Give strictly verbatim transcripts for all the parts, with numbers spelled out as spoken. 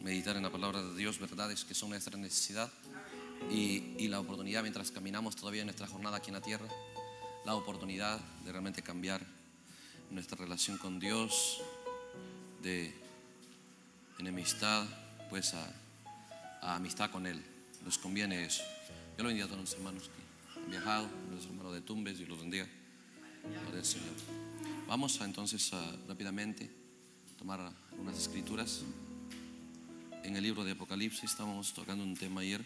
meditar en la palabra de Dios, verdades que son nuestra necesidad y, y la oportunidad mientras caminamos todavía en nuestra jornada aquí en la tierra, la oportunidad de realmente cambiar nuestra relación con Dios, de enemistad pues a, a amistad con Él. Nos conviene eso. Yo lo bendiga a todos los hermanos que han viajado, a los hermanos de Tumbes, y los bendiga. Gloria al Señor. Vamos a, entonces a, rápidamente tomar algunas escrituras. En el libro de Apocalipsis estamos tocando un tema ayer.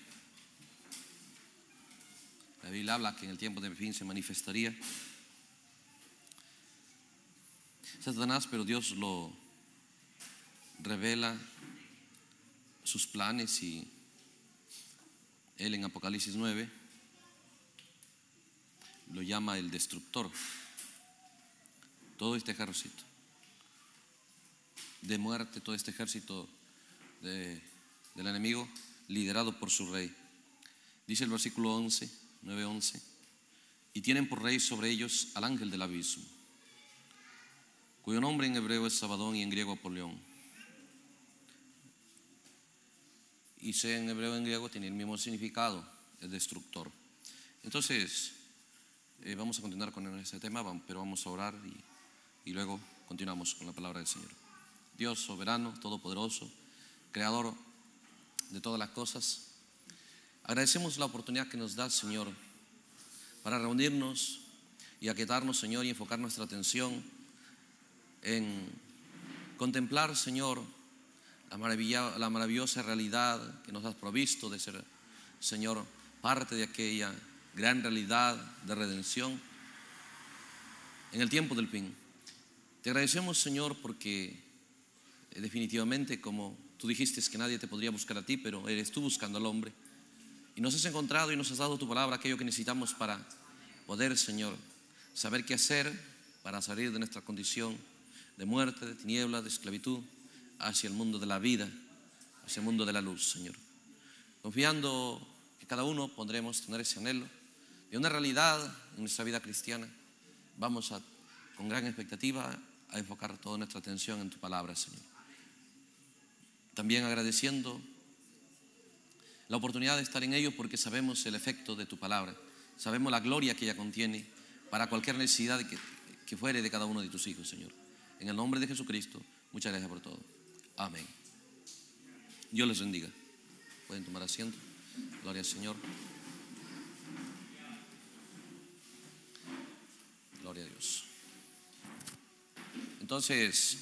La Biblia habla que en el tiempo del fin se manifestaría Satanás, pero Dios lo revela sus planes, y Él en Apocalipsis nueve lo llama el destructor. Todo este ejército de muerte, todo este ejército de, del enemigo, liderado por su rey. Dice el versículo once, nueve once: y tienen por rey sobre ellos al ángel del abismo, cuyo nombre en hebreo es Abadón y en griego Apolión. Y sea en hebreo y en griego tiene el mismo significado, el destructor. Entonces eh, vamos a continuar con este tema, pero vamos a orar y, y luego continuamos con la palabra del Señor. Dios soberano, todopoderoso, creador de todas las cosas, agradecemos la oportunidad que nos da, Señor, para reunirnos y aquietarnos, Señor, y enfocar nuestra atención en contemplar, Señor, la, maravilla, la maravillosa realidad que nos has provisto de ser, Señor, parte de aquella gran realidad de redención en el tiempo del fin. Te agradecemos, Señor, porque eh, definitivamente, como tú dijiste, que nadie te podría buscar a ti, pero eres tú buscando al hombre, y nos has encontrado y nos has dado tu palabra, aquello que necesitamos para poder, Señor, saber qué hacer para salir de nuestra condición de muerte, de tinieblas, de esclavitud, hacia el mundo de la vida, hacia el mundo de la luz, Señor. Confiando que cada uno podremos tener ese anhelo de una realidad en nuestra vida cristiana, vamos a, con gran expectativa, a enfocar toda nuestra atención en tu palabra, Señor. También agradeciendo la oportunidad de estar en ello, porque sabemos el efecto de tu palabra, sabemos la gloria que ella contiene para cualquier necesidad que, que fuere de cada uno de tus hijos, Señor. En el nombre de Jesucristo, muchas gracias por todo. Amén. Dios les bendiga. Pueden tomar asiento. Gloria al Señor. Gloria a Dios. Entonces,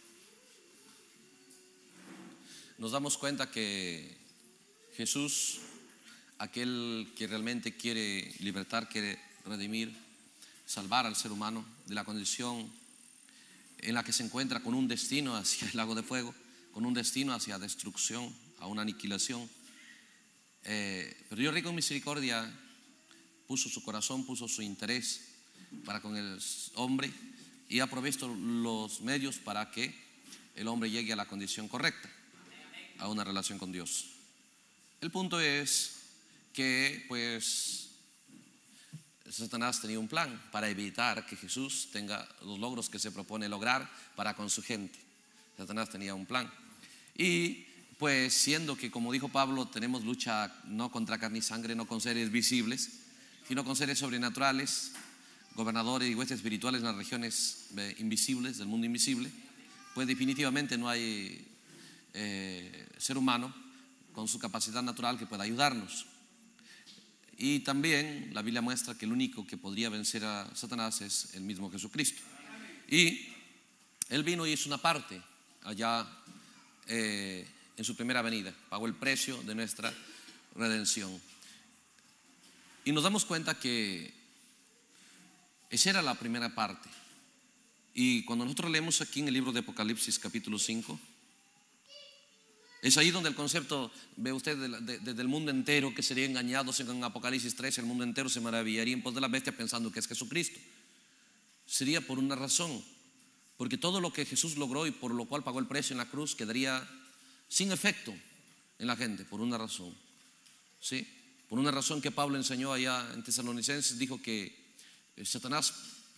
nos damos cuenta que Jesús, aquel que realmente quiere libertar, quiere redimir, salvar al ser humano de la condición en la que se encuentra, con un destino hacia el lago de fuego, con un destino hacia destrucción, a una aniquilación. Eh, pero Dios, rico en misericordia, puso su corazón, puso su interés para con el hombre, y ha provisto los medios para que el hombre llegue a la condición correcta, a una relación con Dios. El punto es que pues Satanás tenía un plan para evitar que Jesús tenga los logros que se propone lograr para con su gente. Satanás tenía un plan. Y pues siendo que, como dijo Pablo, tenemos lucha no contra carne y sangre, no con seres visibles, sino con seres sobrenaturales, gobernadores y huestes espirituales en las regiones invisibles, del mundo invisible, pues definitivamente no hay eh, ser humano con su capacidad natural que pueda ayudarnos. Y también la Biblia muestra que el único que podría vencer a Satanás es el mismo Jesucristo. Y Él vino y hizo una parte allá eh, en su primera venida, pagó el precio de nuestra redención. Y nos damos cuenta que esa era la primera parte. Y cuando nosotros leemos aquí en el libro de Apocalipsis capítulo cinco, es ahí donde el concepto, ve usted, desde de, de, el mundo entero que sería engañado. En Apocalipsis tres, el mundo entero se maravillaría en pos de la bestia pensando que es Jesucristo. Sería por una razón, porque todo lo que Jesús logró y por lo cual pagó el precio en la cruz quedaría sin efecto en la gente, por una razón, ¿sí? Por una razón que Pablo enseñó allá en Tesalonicenses. Dijo que Satanás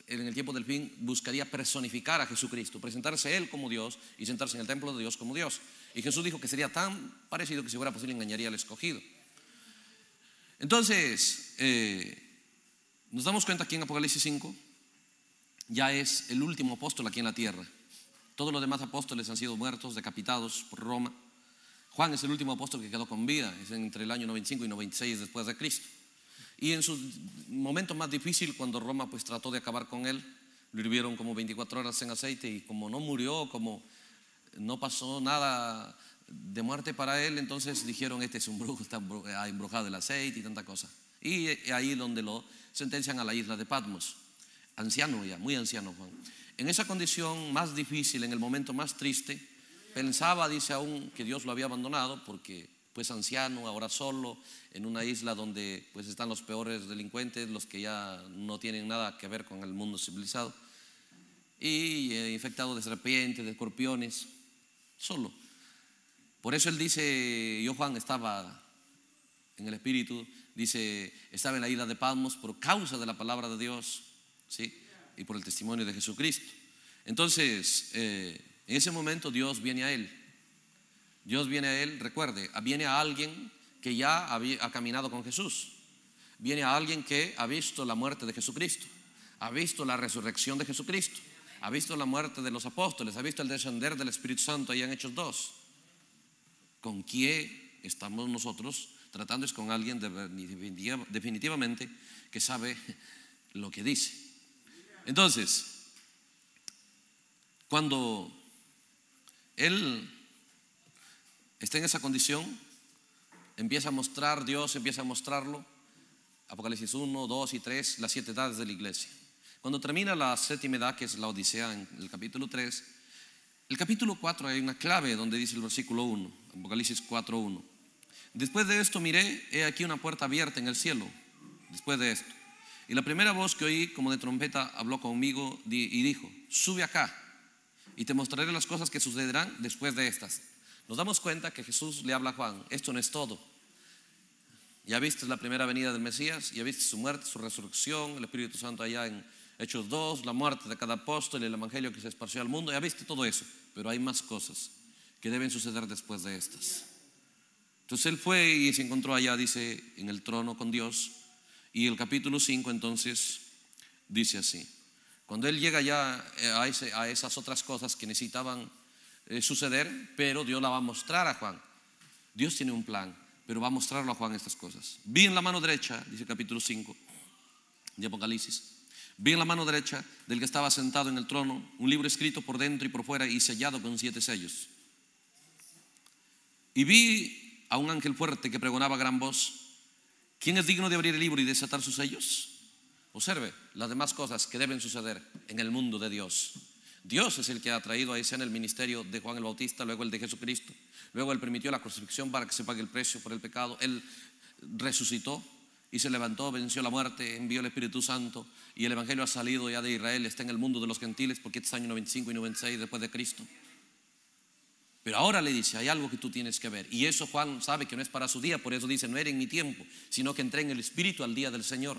en el tiempo del fin buscaría personificar a Jesucristo, presentarse Él como Dios y sentarse en el templo de Dios como Dios. Y Jesús dijo que sería tan parecido que si fuera posible engañaría al escogido. Entonces, eh, nos damos cuenta aquí en Apocalipsis cinco, ya es el último apóstol aquí en la tierra. Todos los demás apóstoles han sido muertos, decapitados por Roma. Juan es el último apóstol que quedó con vida, es entre el año noventa y cinco y noventa y seis después de Cristo. Y en su momento más difícil, cuando Roma pues trató de acabar con él, lo hirvieron como veinticuatro horas en aceite, y como no murió, como no pasó nada de muerte para él, entonces dijeron: este es un brujo, está embrujado el aceite y tanta cosa. Y ahí donde lo sentencian a la isla de Patmos. Anciano ya, muy anciano Juan. En esa condición más difícil, en el momento más triste, pensaba, dice aún, que Dios lo había abandonado, porque pues anciano, ahora solo, en una isla donde pues están los peores delincuentes, los que ya no tienen nada que ver con el mundo civilizado, y eh, infectado de serpientes, de escorpiones, solo. Por eso él dice, yo Juan estaba en el Espíritu, dice, estaba en la isla de Patmos por causa de la palabra de Dios, ¿sí? Y por el testimonio de Jesucristo. Entonces, eh, en ese momento Dios viene a él. Dios viene a él, recuerde, viene a alguien que ya había, ha caminado con Jesús. Viene a alguien que ha visto la muerte de Jesucristo, ha visto la resurrección de Jesucristo, ha visto la muerte de los apóstoles, ha visto el descender del Espíritu Santo allá en Hechos dos. ¿Con quién estamos nosotros tratando? Es con alguien de, definitivamente que sabe lo que dice. Entonces, cuando él está en esa condición, empieza a mostrar, Dios empieza a mostrarlo, Apocalipsis uno, dos y tres, las siete edades de la iglesia. Cuando termina la séptima edad, que es la Odisea, en el capítulo tres, el capítulo cuatro hay una clave donde dice el versículo uno, Apocalipsis cuatro, uno. Después de esto miré, he aquí una puerta abierta en el cielo, después de esto. Y la primera voz que oí como de trompeta habló conmigo y dijo: sube acá y te mostraré las cosas que sucederán después de estas. Nos damos cuenta que Jesús le habla a Juan: esto no es todo. Ya viste la primera venida del Mesías, ya viste su muerte, su resurrección, el Espíritu Santo allá en Hechos dos, la muerte de cada apóstol, el evangelio que se esparció al mundo, ya viste todo eso. Pero hay más cosas que deben suceder después de estas. Entonces él fue y se encontró allá, dice, en el trono con Dios. Y el capítulo cinco entonces dice así: cuando él llega ya a, ese, a esas otras cosas que necesitaban eh, suceder, pero Dios la va a mostrar a Juan. Dios tiene un plan, pero va a mostrarlo a Juan estas cosas. Vi en la mano derecha, dice el capítulo cinco de Apocalipsis, vi en la mano derecha del que estaba sentado en el trono un libro escrito por dentro y por fuera y sellado con siete sellos. Y vi a un ángel fuerte que pregonaba a gran voz: ¿quién es digno de abrir el libro y desatar sus sellos? Observe las demás cosas que deben suceder en el mundo de Dios. Dios es el que ha traído a escena el ministerio de Juan el Bautista, luego el de Jesucristo. Luego él permitió la crucifixión para que se pague el precio por el pecado. Él resucitó y se levantó, venció la muerte, envió el Espíritu Santo, y el evangelio ha salido ya de Israel, está en el mundo de los gentiles, porque este es año noventa y cinco y noventa y seis después de Cristo. Pero ahora le dice: hay algo que tú tienes que ver. Y eso Juan sabe que no es para su día. Por eso dice: no era en mi tiempo, sino que entré en el Espíritu al día del Señor.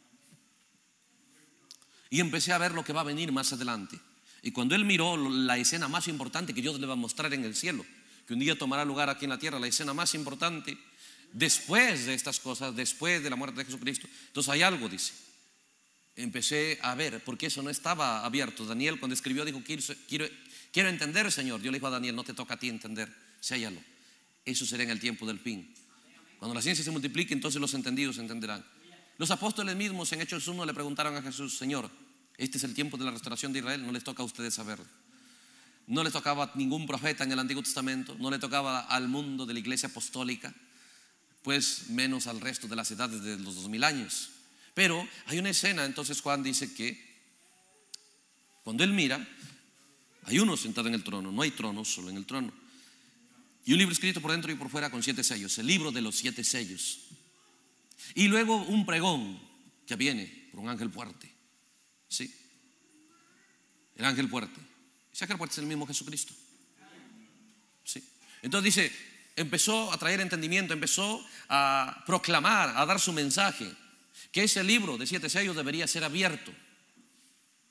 Y empecé a ver lo que va a venir más adelante. Y cuando él miró la escena más importante que Dios le va a mostrar en el cielo, que un día tomará lugar aquí en la tierra, la escena más importante después de estas cosas, después de la muerte de Jesucristo, entonces hay algo, dice. Empecé a ver, porque eso no estaba abierto. Daniel, cuando escribió, dijo: quiero, quiero, quiero entender, Señor. Dios le dijo a Daniel: no te toca a ti entender, séllalo. Eso será en el tiempo del fin. Cuando la ciencia se multiplique, entonces los entendidos entenderán. Los apóstoles mismos en Hechos uno le preguntaron a Jesús: Señor, este es el tiempo de la restauración de Israel, no les toca a ustedes saberlo. No les tocaba a ningún profeta en el Antiguo Testamento, no le tocaba al mundo de la iglesia apostólica, pues menos al resto de las edades de los dos mil años. Pero hay una escena, entonces Juan dice que cuando él mira, hay uno sentado en el trono, no hay trono, solo en el trono, y un libro escrito por dentro y por fuera con siete sellos, el libro de los siete sellos. Y luego un pregón que viene por un ángel fuerte. Sí, el ángel fuerte. Ese ángel fuerte es el mismo Jesucristo. Sí. Entonces dice, empezó a traer entendimiento, empezó a proclamar, a dar su mensaje, que ese libro de siete sellos debería ser abierto.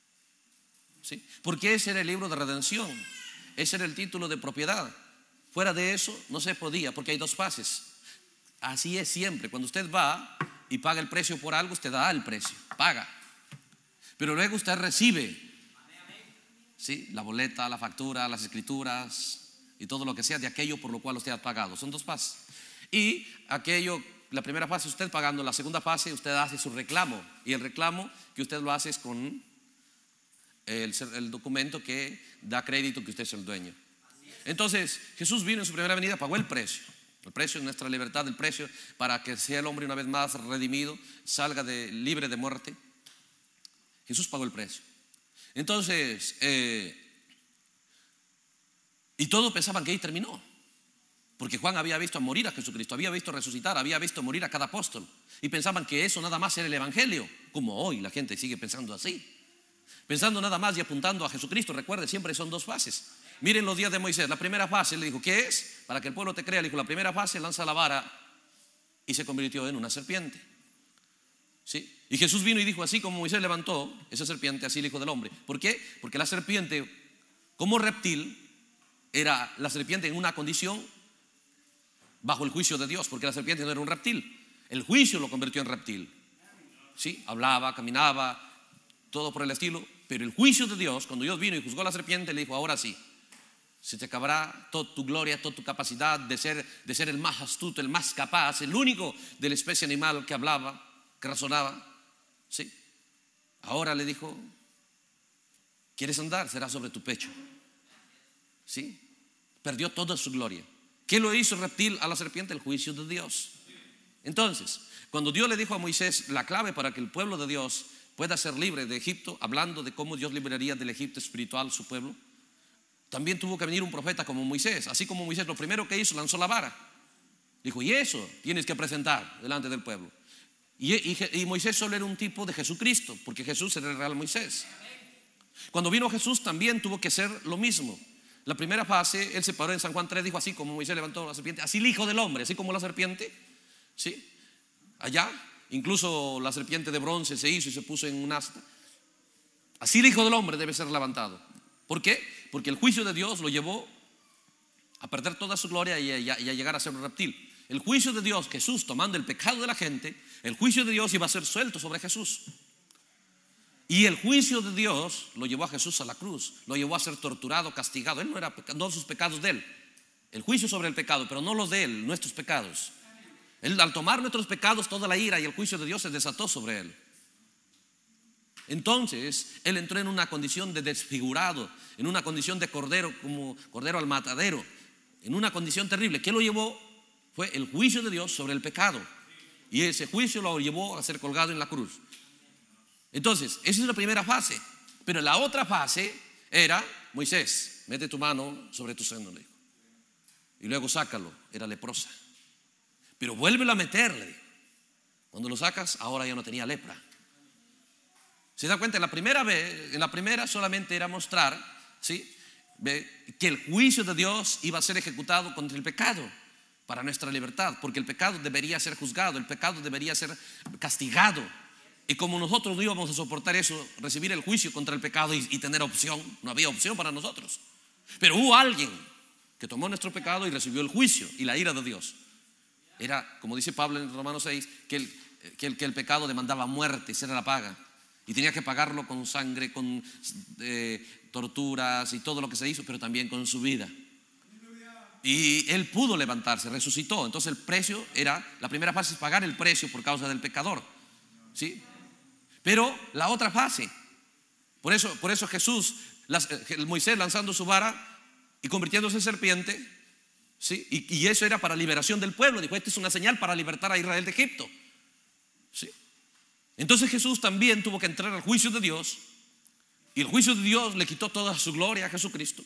¿sí? Porque ese era el libro de redención, ese era el título de propiedad. Fuera de eso no se podía, porque hay dos fases. Así es siempre, cuando usted va y paga el precio por algo, usted da el precio, paga. Pero luego usted recibe, ¿sí?, la boleta, la factura, las escrituras y todo lo que sea de aquello por lo cual usted ha pagado. Son dos fases. Y aquello, la primera fase usted pagando, la segunda fase usted hace su reclamo. Y el reclamo que usted lo hace es con el, el documento que da crédito que usted es el dueño. Entonces Jesús vino en su primera venida, pagó el precio. El precio de nuestra libertad, el precio para que sea el hombre una vez más redimido, salga de, libre de muerte. Jesús pagó el precio. Entonces, eh, y todos pensaban que ahí terminó, porque Juan había visto morir a Jesucristo, había visto resucitar, había visto morir a cada apóstol, y pensaban que eso nada más era el evangelio, como hoy la gente sigue pensando así, pensando nada más y apuntando a Jesucristo. Recuerde, siempre son dos fases. Miren los días de Moisés. La primera fase le dijo, ¿qué es? Para que el pueblo te crea, le dijo, la primera fase, lanza la vara, y se convirtió en una serpiente, ¿sí? Y Jesús vino y dijo, así como Moisés levantó esa serpiente, así el Hijo del Hombre. ¿Por qué? Porque la serpiente, como reptil, era la serpiente en una condición bajo el juicio de Dios, porque la serpiente no era un reptil, el juicio lo convirtió en reptil, ¿sí? Hablaba, caminaba, todo por el estilo. Pero el juicio de Dios, cuando Dios vino y juzgó a la serpiente, le dijo, ahora sí, se te acabará toda tu gloria, toda tu capacidad de ser, de ser el más astuto, el más capaz, el único de la especie animal que hablaba, que razonaba, ¿sí? Ahora le dijo, ¿quieres andar? Será sobre tu pecho, ¿sí? Perdió toda su gloria. ¿Qué lo hizo reptil a la serpiente? El juicio de Dios. Entonces, cuando Dios le dijo a Moisés la clave para que el pueblo de Dios pueda ser libre de Egipto, hablando de cómo Dios liberaría del Egipto espiritual su pueblo, también tuvo que venir un profeta como Moisés. Así como Moisés lo primero que hizo, lanzó la vara. Dijo, y eso tienes que presentar delante del pueblo. Y, y, y Moisés solo era un tipo de Jesucristo, porque Jesús era el real Moisés. Cuando vino Jesús también tuvo que ser lo mismo. La primera fase, él se paró en San Juan tres, dijo, así como Moisés levantó la serpiente, así el Hijo del Hombre, así como la serpiente, ¿sí? Allá, incluso la serpiente de bronce se hizo y se puso en un asta. Así el Hijo del Hombre debe ser levantado. ¿Por qué? Porque el juicio de Dios lo llevó a perder toda su gloria y a, y a llegar a ser un reptil. El juicio de Dios, Jesús tomando el pecado de la gente, el juicio de Dios iba a ser suelto sobre Jesús. Y el juicio de Dios lo llevó a Jesús a la cruz, lo llevó a ser torturado, castigado. Él no era, no sus pecados de él, el juicio sobre el pecado, pero no los de él, nuestros pecados. Él, al tomar nuestros pecados, toda la ira y el juicio de Dios se desató sobre él. Entonces él entró en una condición de desfigurado, en una condición de cordero, como cordero al matadero, en una condición terrible. ¿Qué lo llevó? Fue el juicio de Dios sobre el pecado, y ese juicio lo llevó a ser colgado en la cruz. Entonces esa es la primera fase. Pero la otra fase era, Moisés, mete tu mano sobre tu seno, le dijo, y luego sácalo. Era leprosa, pero vuélvelo a meterle. Cuando lo sacas, ahora ya no tenía lepra. ¿Se da cuenta? En la primera vez, en la primera solamente era mostrar, ¿sí?, que el juicio de Dios iba a ser ejecutado contra el pecado para nuestra libertad, porque el pecado debería ser juzgado, el pecado debería ser castigado. Y como nosotros no íbamos a soportar eso, recibir el juicio contra el pecado y, y tener opción, no había opción para nosotros. Pero hubo alguien que tomó nuestro pecado y recibió el juicio y la ira de Dios. Era, como dice Pablo en Romanos seis, que el, que el, que el pecado demandaba muerte, esa era la paga. Y tenía que pagarlo con sangre, con eh, torturas y todo lo que se hizo, pero también con su vida. Y él pudo levantarse, resucitó. Entonces el precio era, la primera fase es pagar el precio por causa del pecador, ¿sí? Pero la otra fase, por eso, por eso Jesús, las, Moisés lanzando su vara y convirtiéndose en serpiente, ¿sí? Y, y eso era para liberación del pueblo. Dijo, esta es una señal para libertar a Israel de Egipto, ¿sí? Entonces Jesús también tuvo que entrar al juicio de Dios, y el juicio de Dios le quitó toda su gloria a Jesucristo.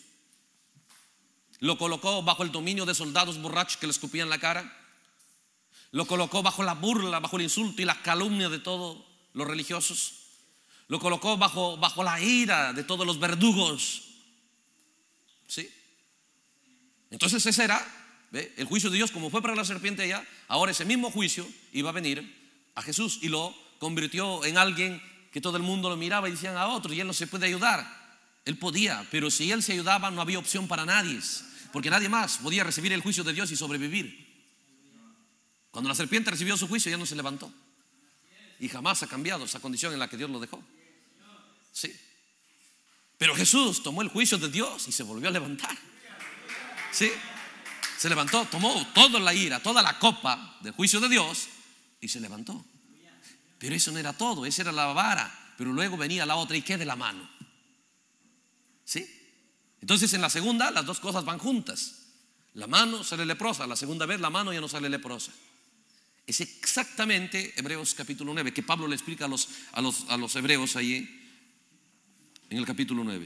Lo colocó bajo el dominio de soldados borrachos que le escupían la cara. Lo colocó bajo la burla, bajo el insulto y la calumnia de todos los religiosos. Lo colocó bajo, bajo la ira de todos los verdugos, ¿sí? Entonces ese era, ¿ve?, el juicio de Dios. Como fue para la serpiente allá, ahora ese mismo juicio iba a venir a Jesús, y lo convirtió en alguien que todo el mundo lo miraba y decían a otros, y él no se puede ayudar. Él podía, pero si él se ayudaba no había opción para nadie, porque nadie más podía recibir el juicio de Dios y sobrevivir. Cuando la serpiente recibió su juicio ya no se levantó, y jamás ha cambiado esa condición en la que Dios lo dejó. Sí. Pero Jesús tomó el juicio de Dios y se volvió a levantar. Sí. Se levantó, tomó toda la ira, toda la copa del juicio de Dios y se levantó. Pero eso no era todo, esa era la vara. Pero luego venía la otra, ¿y qué de la mano? ¿Sí? Entonces en la segunda las dos cosas van juntas. La mano sale leprosa, la segunda vez la mano ya no sale leprosa. Es exactamente Hebreos capítulo nueve, que Pablo le explica a los, a los, a los hebreos ahí en el capítulo nueve.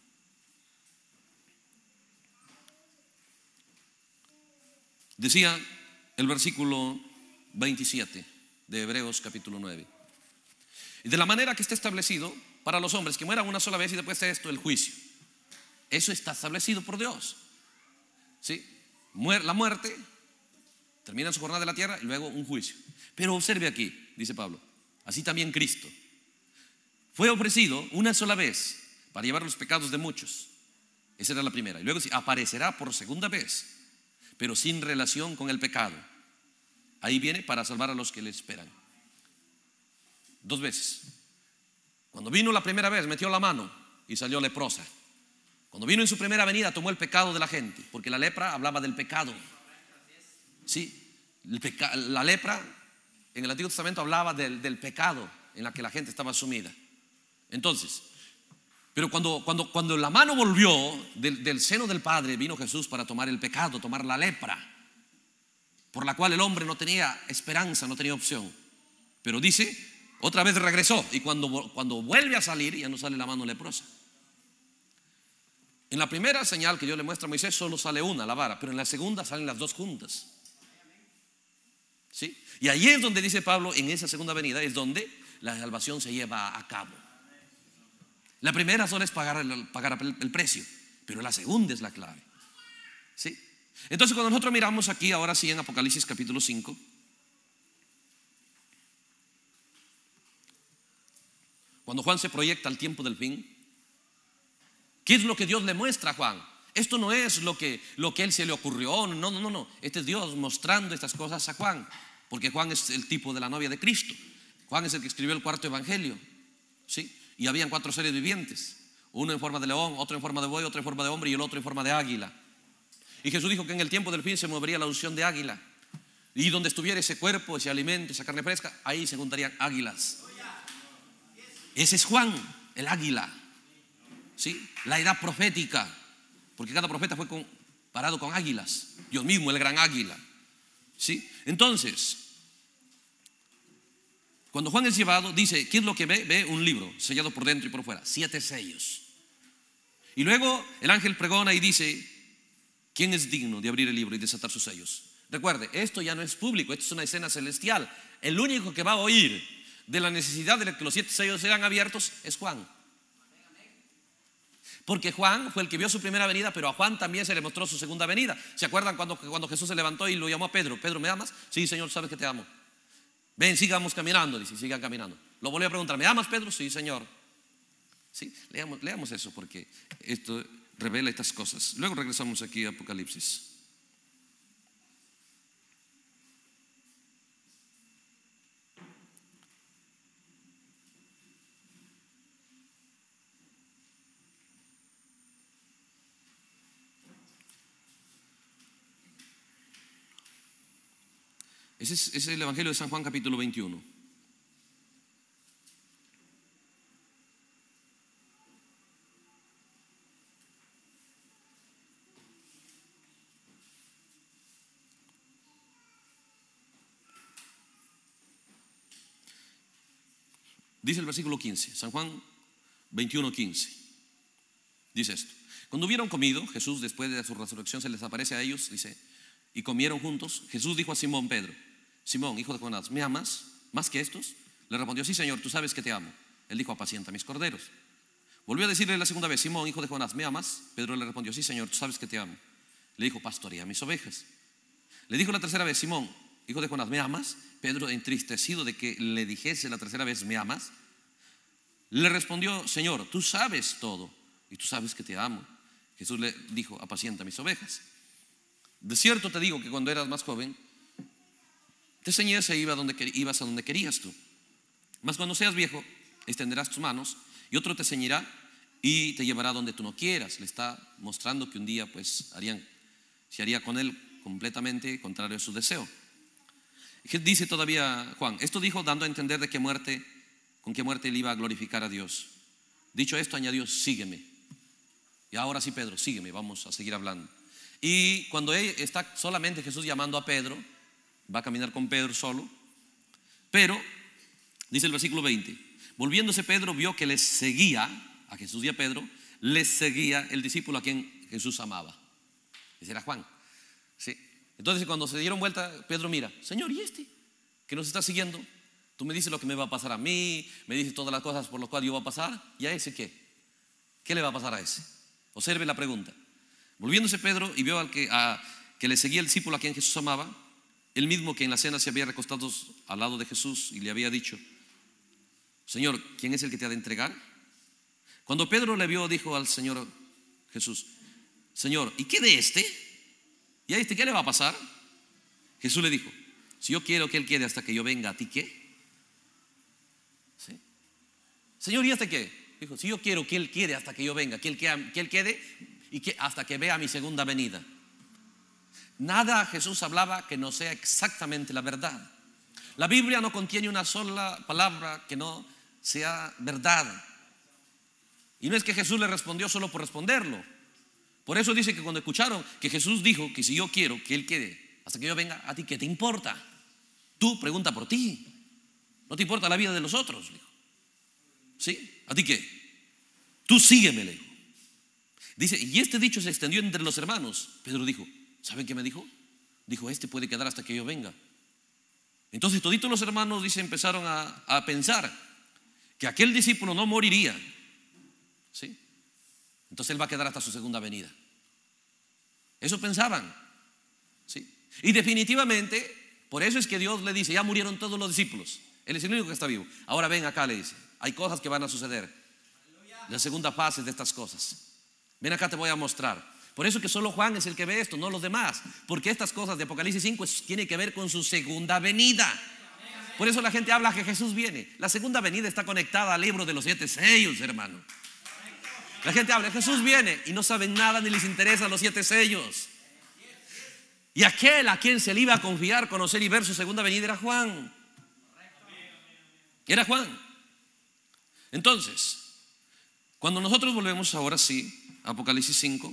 Decía el versículo veintisiete de Hebreos capítulo nueve: y de la manera que está establecido para los hombres que mueran una sola vez y después de esto el juicio. Eso está establecido por Dios. ¿Sí? La muerte termina su jornada de la tierra y luego un juicio. Pero observe aquí, dice Pablo, así también Cristo fue ofrecido una sola vez para llevar los pecados de muchos. Esa era la primera. Y luego aparecerá por segunda vez, pero sin relación con el pecado. Ahí viene para salvar a los que le esperan. Dos veces. Cuando vino la primera vez metió la mano y salió leprosa. Cuando vino en su primera venida tomó el pecado de la gente, porque la lepra hablaba del pecado. Sí, el peca, la lepra en el Antiguo Testamento hablaba del, del pecado en la que la gente estaba sumida. Entonces, pero cuando, cuando, cuando la mano volvió del, del seno del Padre, vino Jesús para tomar el pecado, tomar la lepra, por la cual el hombre no tenía esperanza, no tenía opción. Pero dice, otra vez regresó, y cuando, cuando vuelve a salir ya no sale la mano leprosa. En la primera señal que Dios le muestra a Moisés solo sale una, la vara, pero en la segunda salen las dos juntas. ¿Sí? Y ahí es donde dice Pablo, en esa segunda venida es donde la salvación se lleva a cabo. La primera solo es pagar el, pagar el precio, pero la segunda es la clave. ¿Sí? Entonces cuando nosotros miramos aquí, ahora sí, en Apocalipsis capítulo cinco, cuando Juan se proyecta al tiempo del fin, ¿qué es lo que Dios le muestra a Juan? Esto no es lo que, lo que a él se le ocurrió, no, no, no, no. Este es Dios mostrando estas cosas a Juan, porque Juan es el tipo de la novia de Cristo. Juan es el que escribió el cuarto evangelio, ¿sí? Y habían cuatro seres vivientes, uno en forma de león, otro en forma de buey, otro en forma de hombre y el otro en forma de águila. Y Jesús dijo que en el tiempo del fin se movería la unción de águila, y donde estuviera ese cuerpo, ese alimento, esa carne fresca, ahí se juntarían águilas. Ese es Juan, el águila, ¿sí? La edad profética, porque cada profeta fue comparado con águilas. Dios mismo, el gran águila, ¿sí? Entonces, cuando Juan es llevado, dice, ¿qué es lo que ve? Ve un libro sellado por dentro y por fuera, siete sellos. Y luego el ángel pregona y dice, ¿quién es digno de abrir el libro y desatar sus sellos? Recuerde, esto ya no es público, esto es una escena celestial. El único que va a oír de la necesidad de que los siete sellos sean abiertos es Juan. Porque Juan fue el que vio su primera venida, pero a Juan también se le mostró su segunda venida. ¿Se acuerdan cuando, cuando Jesús se levantó y lo llamó a Pedro? Pedro, ¿me amas? Sí, Señor, sabes que te amo. Ven, sigamos caminando, dice, sigan caminando. Lo volvió a preguntar, ¿me amas, Pedro? Sí, Señor. Sí, leamos, leamos eso porque esto revela estas cosas. Luego regresamos aquí a Apocalipsis. Ese es, ese es el Evangelio de San Juan capítulo veintiuno. Dice el versículo quince, San Juan veintiuno, quince. Dice esto: cuando hubieron comido, Jesús después de su resurrección se les aparece a ellos, dice, y comieron juntos. Jesús dijo a Simón Pedro, Simón, hijo de Jonás, ¿me amas más que estos? Le respondió, sí, Señor, tú sabes que te amo. Él dijo, apacienta mis corderos. Volvió a decirle la segunda vez, Simón, hijo de Jonás, ¿me amas? Pedro le respondió, sí, Señor, tú sabes que te amo. Le dijo, pastorea mis ovejas. Le dijo la tercera vez, Simón, hijo de Jonás, ¿me amas? Pedro, entristecido de que le dijese la tercera vez, ¿me amas? Le respondió, Señor, tú sabes todo, y tú sabes que te amo. Jesús le dijo: apacienta mis ovejas. De cierto te digo que cuando eras más joven, te ceñías e ibas a donde, ibas a donde querías tú. Mas cuando seas viejo, extenderás tus manos y otro te ceñirá y te llevará donde tú no quieras. Le está mostrando que un día pues harían, se haría con él completamente contrario a su deseo. Dice todavía Juan: esto dijo dando a entender de qué muerte, con qué muerte él iba a glorificar a Dios. Dicho esto, añadió: sígueme. Y ahora sí, Pedro, sígueme, vamos a seguir hablando. Y cuando él está solamente Jesús llamando a Pedro, va a caminar con Pedro solo. Pero dice el versículo veinte: volviéndose Pedro vio que les seguía a Jesús y a Pedro, les seguía el discípulo a quien Jesús amaba. Ese era Juan. ¿Sí? Entonces cuando se dieron vuelta, Pedro mira: Señor, ¿y este que nos está siguiendo? Tú me dices lo que me va a pasar a mí, me dices todas las cosas por las cuales yo voy a pasar. ¿Y a ese qué? ¿Qué le va a pasar a ese? Observe la pregunta. Volviéndose Pedro y vio al que, a, que le seguía el discípulo a quien Jesús amaba, el mismo que en la cena se había recostado al lado de Jesús y le había dicho: Señor, ¿quién es el que te ha de entregar? Cuando Pedro le vio, dijo al Señor Jesús: Señor, ¿y qué de este? ¿Y a este qué le va a pasar? Jesús le dijo: si yo quiero que él quede hasta que yo venga, ¿a ti qué? ¿Sí? Señor, ¿y este qué? Dijo: si yo quiero que él quede hasta que yo venga, que él quede, que él quede y que hasta que vea mi segunda venida. Nada Jesús hablaba que no sea exactamente la verdad. La Biblia no contiene una sola palabra que no sea verdad. Y no es que Jesús le respondió solo por responderlo. Por eso dice que cuando escucharon que Jesús dijo que si yo quiero que él quede hasta que yo venga, ¿a ti qué te importa? Tú pregunta por ti. No te importa la vida de los otros, le dijo. ¿Sí? ¿A ti qué? Tú sígueme, le dijo. Dice: y este dicho se extendió entre los hermanos. Pedro dijo: ¿saben qué me dijo? Dijo: este puede quedar hasta que yo venga. Entonces toditos los hermanos, dice, empezaron a, a pensar que aquel discípulo no moriría. ¿Sí? Entonces él va a quedar hasta su segunda venida. Eso pensaban. ¿Sí? Y definitivamente, por eso es que Dios le dice: ya murieron todos los discípulos, él es el único que está vivo. Ahora ven acá, le dice: hay cosas que van a suceder. La segunda fase de estas cosas. Ven acá, te voy a mostrar. Por eso que solo Juan es el que ve esto, no los demás. Porque estas cosas de Apocalipsis cinco tienen que ver con su segunda venida. Por eso la gente habla que Jesús viene. La segunda venida está conectada al libro de los siete sellos, hermano. La gente habla: Jesús viene, y no saben nada ni les interesan los siete sellos. Y aquel a quien se le iba a confiar conocer y ver su segunda venida era Juan. Era Juan. Entonces, cuando nosotros volvemos ahora sí a Apocalipsis cinco,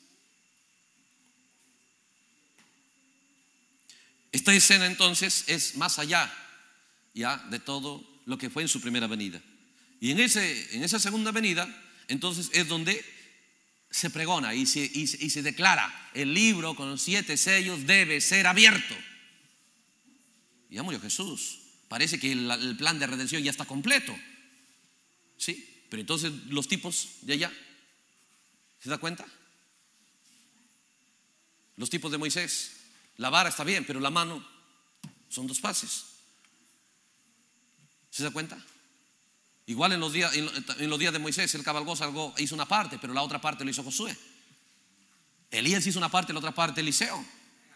esta escena entonces es más allá ya de todo lo que fue en su primera venida. Y en, ese, en esa segunda venida entonces es donde se pregona y se, y, y se declara: el libro con los siete sellos debe ser abierto. Y ya murió Jesús. Parece que el, el plan de redención ya está completo. ¿Sí? Pero entonces los tipos de allá, ¿se da cuenta? Los tipos de Moisés, la vara está bien, pero la mano son dos fases. ¿Se da cuenta? Igual en los días, en los días de Moisés, él cabalgó, salgó, hizo una parte, pero la otra parte lo hizo Josué. Elías hizo una parte, la otra parte Eliseo.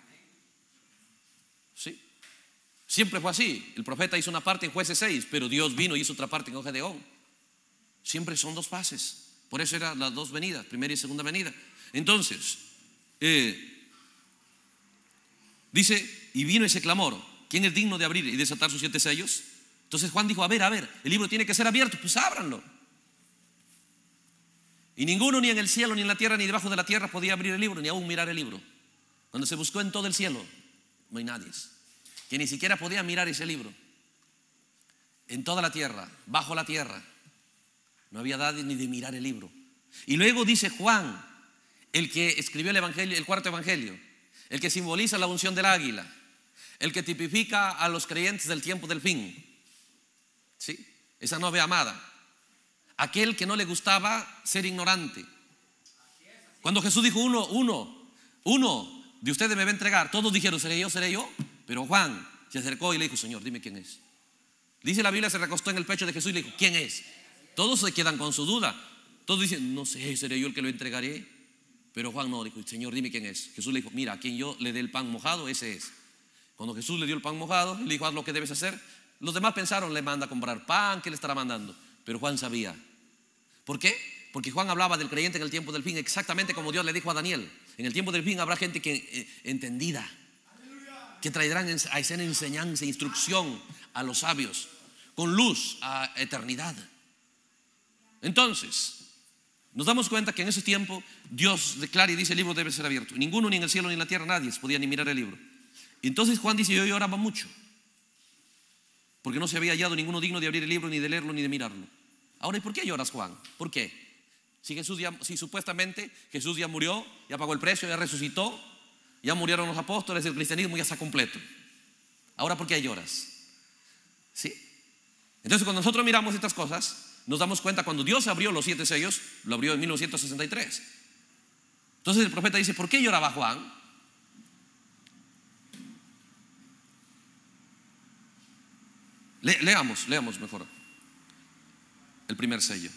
¿Sí? Siempre fue así. El profeta hizo una parte en Jueces seis, pero Dios vino y hizo otra parte en Gedeón. Siempre son dos fases. Por eso eran las dos venidas, primera y segunda venida. Entonces, eh, dice: y vino ese clamor: ¿quién es digno de abrir y desatar sus siete sellos? Entonces Juan dijo: a ver, a ver, el libro tiene que ser abierto, pues ábranlo. Y ninguno, ni en el cielo, ni en la tierra, ni debajo de la tierra, podía abrir el libro, ni aún mirar el libro. Cuando se buscó en todo el cielo, no hay nadie que ni siquiera podía mirar ese libro. En toda la tierra, bajo la tierra, no había nadie ni de mirar el libro. Y luego dice Juan, el que escribió el evangelio, el cuarto evangelio, el que simboliza la unción del águila, el que tipifica a los creyentes del tiempo del fin. ¿Sí? Esa novia amada, aquel que no le gustaba ser ignorante. Cuando Jesús dijo: uno, uno, uno de ustedes me va a entregar, todos dijeron: seré yo, seré yo. Pero Juan se acercó y le dijo: Señor, dime quién es. Dice la Biblia, se recostó en el pecho de Jesús y le dijo: ¿quién es? Todos se quedan con su duda. Todos dicen, no sé, seré yo el que lo entregaré. Pero Juan no, dijo, Señor, dime quién es. Jesús le dijo, mira, a quien yo le dé el pan mojado, ese es. Cuando Jesús le dio el pan mojado, le dijo, haz lo que debes hacer. Los demás pensaron, le manda a comprar pan, ¿qué le estará mandando? Pero Juan sabía. ¿Por qué? Porque Juan hablaba del creyente en el tiempo del fin, exactamente como Dios le dijo a Daniel. En el tiempo del fin habrá gente que eh, entendida, que traerán a escena enseñanza, instrucción a los sabios, con luz a eternidad. Entonces, nos damos cuenta que en ese tiempo Dios declara y dice, el libro debe ser abierto. Ninguno, ni en el cielo ni en la tierra, nadie podía ni mirar el libro. Entonces Juan dice, yo lloraba mucho, porque no se había hallado ninguno digno de abrir el libro, ni de leerlo, ni de mirarlo. Ahora, ¿y por qué lloras, Juan? ¿Por qué? Si, Jesús ya, si supuestamente Jesús ya murió, ya pagó el precio, ya resucitó, ya murieron los apóstoles, el cristianismo ya está completo. Ahora, ¿por qué lloras? ¿Sí? Entonces, cuando nosotros miramos estas cosas, nos damos cuenta cuando Dios abrió los siete sellos, lo abrió en mil novecientos sesenta y tres. Entonces el profeta dice, ¿por qué lloraba Juan? Le, leamos, leamos mejor el primer sello.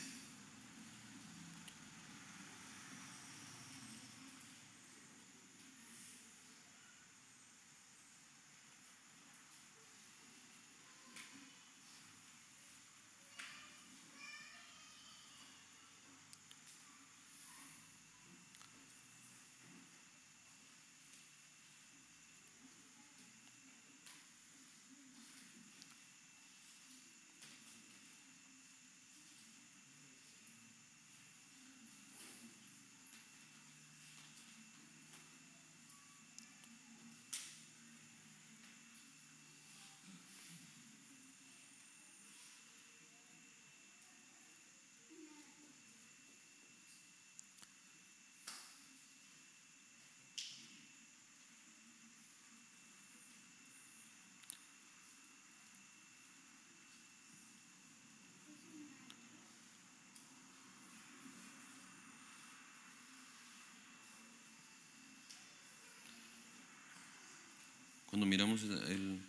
Cuando miramos el...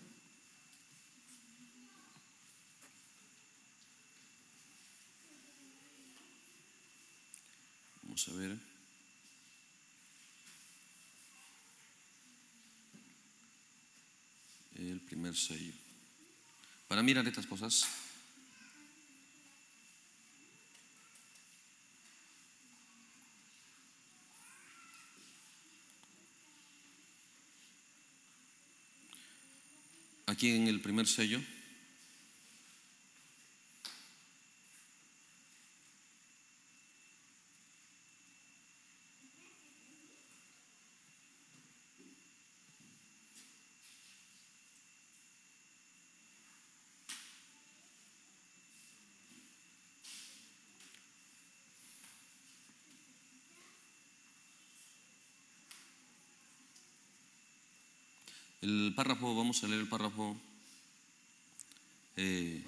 Vamos a ver. El primer sello. Para mirar estas cosas, aquí en el primer sello el párrafo, vamos a leer el párrafo eh,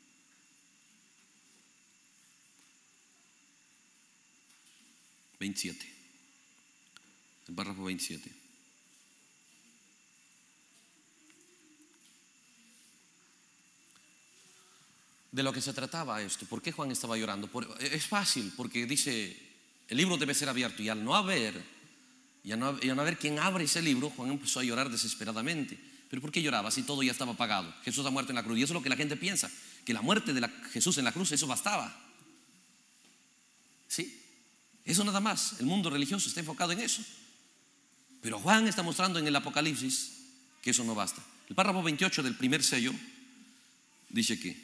veintisiete. El párrafo veintisiete. De lo que se trataba esto, ¿por qué Juan estaba llorando? Por, es fácil, porque dice, el libro debe ser abierto, y al no haber Y a, no, y a no haber quien abre ese libro, Juan empezó a llorar desesperadamente. ¿Pero por qué lloraba si todo ya estaba pagado? Jesús ha muerto en la cruz. Y eso es lo que la gente piensa, que la muerte de la, Jesús en la cruz, eso bastaba. ¿Sí? Eso nada más. El mundo religioso está enfocado en eso. Pero Juan está mostrando en el Apocalipsis que eso no basta. El párrafo veintiocho del primer sello dice que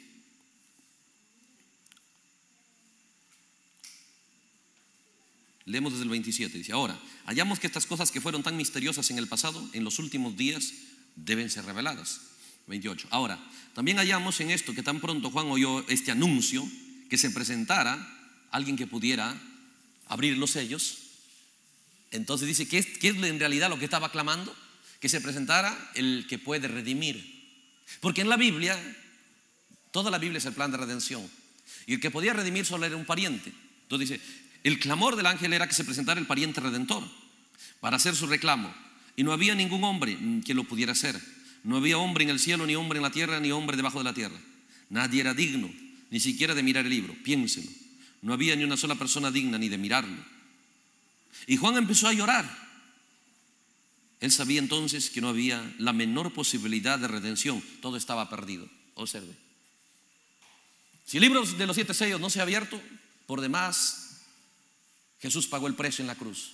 leemos desde el veintisiete, dice, ahora, hallamos que estas cosas que fueron tan misteriosas en el pasado, en los últimos días, deben ser reveladas. veintiocho. Ahora, también hallamos en esto que tan pronto Juan oyó este anuncio, que se presentara alguien que pudiera abrir los sellos. Entonces dice, ¿qué es, qué es en realidad lo que estaba clamando? Que se presentara el que puede redimir. Porque en la Biblia, toda la Biblia es el plan de redención. Y el que podía redimir solo era un pariente. Entonces dice, el clamor del ángel era que se presentara el pariente redentor para hacer su reclamo. Y no había ningún hombre que lo pudiera hacer. No había hombre en el cielo, ni hombre en la tierra, ni hombre debajo de la tierra. Nadie era digno, ni siquiera de mirar el libro. Piénselo. No había ni una sola persona digna ni de mirarlo. Y Juan empezó a llorar. Él sabía entonces que no había la menor posibilidad de redención. Todo estaba perdido. Observe. Si el libro de los siete sellos no se ha abierto, por demás, Jesús pagó el precio en la cruz.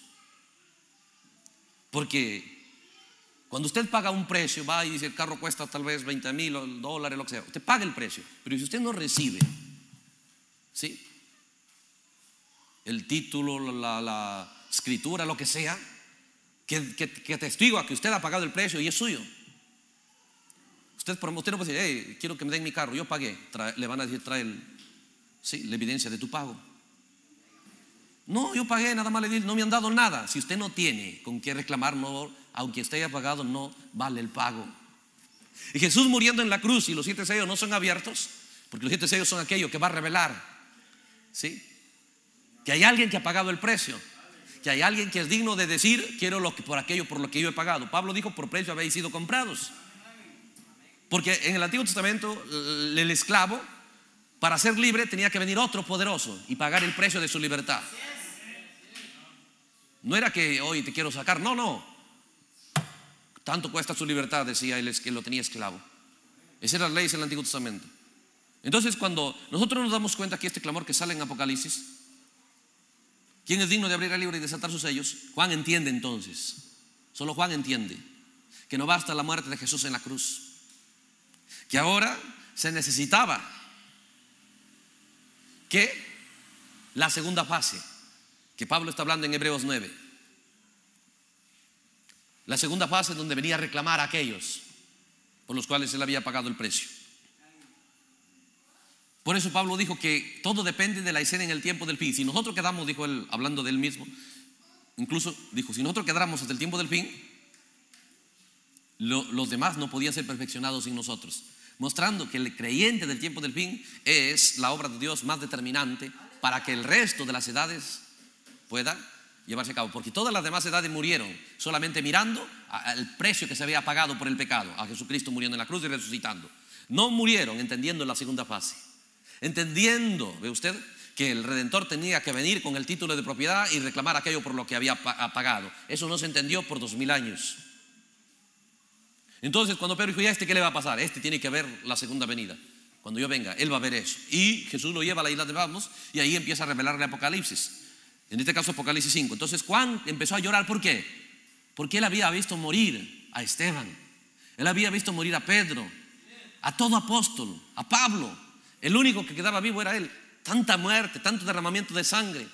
Porque cuando usted paga un precio, va y dice el carro cuesta tal vez veinte mil dólares, lo que sea, usted paga el precio. Pero si usted no recibe, ¿sí?, el título, la, la escritura, lo que sea, que, que, que atestigua que usted ha pagado el precio y es suyo. Usted, usted no puede decir, hey, quiero que me den mi carro, yo pagué. Trae, le van a decir, trae el, sí, la evidencia de tu pago. No, yo pagué, nada más le di, no me han dado nada. Si usted no tiene con qué reclamar, no, aunque usted haya pagado, no vale el pago. Y Jesús muriendo en la cruz, y los siete sellos no son abiertos, porque los siete sellos son aquello que va a revelar, ¿sí?, que hay alguien que ha pagado el precio, que hay alguien que es digno de decir, quiero lo que, por aquello por lo que yo he pagado. Pablo dijo, por precio habéis sido comprados. Porque en el Antiguo Testamento el esclavo, para ser libre, tenía que venir otro poderoso y pagar el precio de su libertad. No era que hoy te quiero sacar, no, no. Tanto cuesta su libertad, decía él, es que lo tenía esclavo. Esas eran las leyes del Antiguo Testamento. Entonces, cuando nosotros nos damos cuenta que este clamor que sale en Apocalipsis, ¿quién es digno de abrir el libro y desatar sus sellos? Juan entiende entonces, solo Juan entiende que no basta la muerte de Jesús en la cruz, que ahora se necesitaba que la segunda fase, que Pablo está hablando en Hebreos nueve, la segunda fase donde venía a reclamar a aquellos por los cuales él había pagado el precio. Por eso Pablo dijo que todo depende de la escena en el tiempo del fin. Si nosotros quedamos, dijo él, hablando de él mismo, incluso dijo, si nosotros quedáramos hasta el tiempo del fin, lo, los demás no podían ser perfeccionados sin nosotros, mostrando que el creyente del tiempo del fin es la obra de Dios más determinante para que el resto de las edades pueda llevarse a cabo. Porque todas las demás edades murieron solamente mirando al precio que se había pagado por el pecado, a Jesucristo muriendo en la cruz y resucitando. No murieron entendiendo la segunda fase, entendiendo, ve usted, que el Redentor tenía que venir con el título de propiedad y reclamar aquello por lo que había pagado. Eso no se entendió por dos mil años. Entonces cuando Pedro dijo, ¿y a este qué le va a pasar? Este tiene que ver la segunda venida. Cuando yo venga, él va a ver eso. Y Jesús lo lleva a la isla de Patmos y ahí empieza a revelarle Apocalipsis. En este caso Apocalipsis cinco. Entonces Juan empezó a llorar, ¿por qué? Porque él había visto morir a Esteban, él había visto morir a Pedro, a todo apóstol, a Pablo. El único que quedaba vivo era él. Tanta muerte, tanto derramamiento de sangre.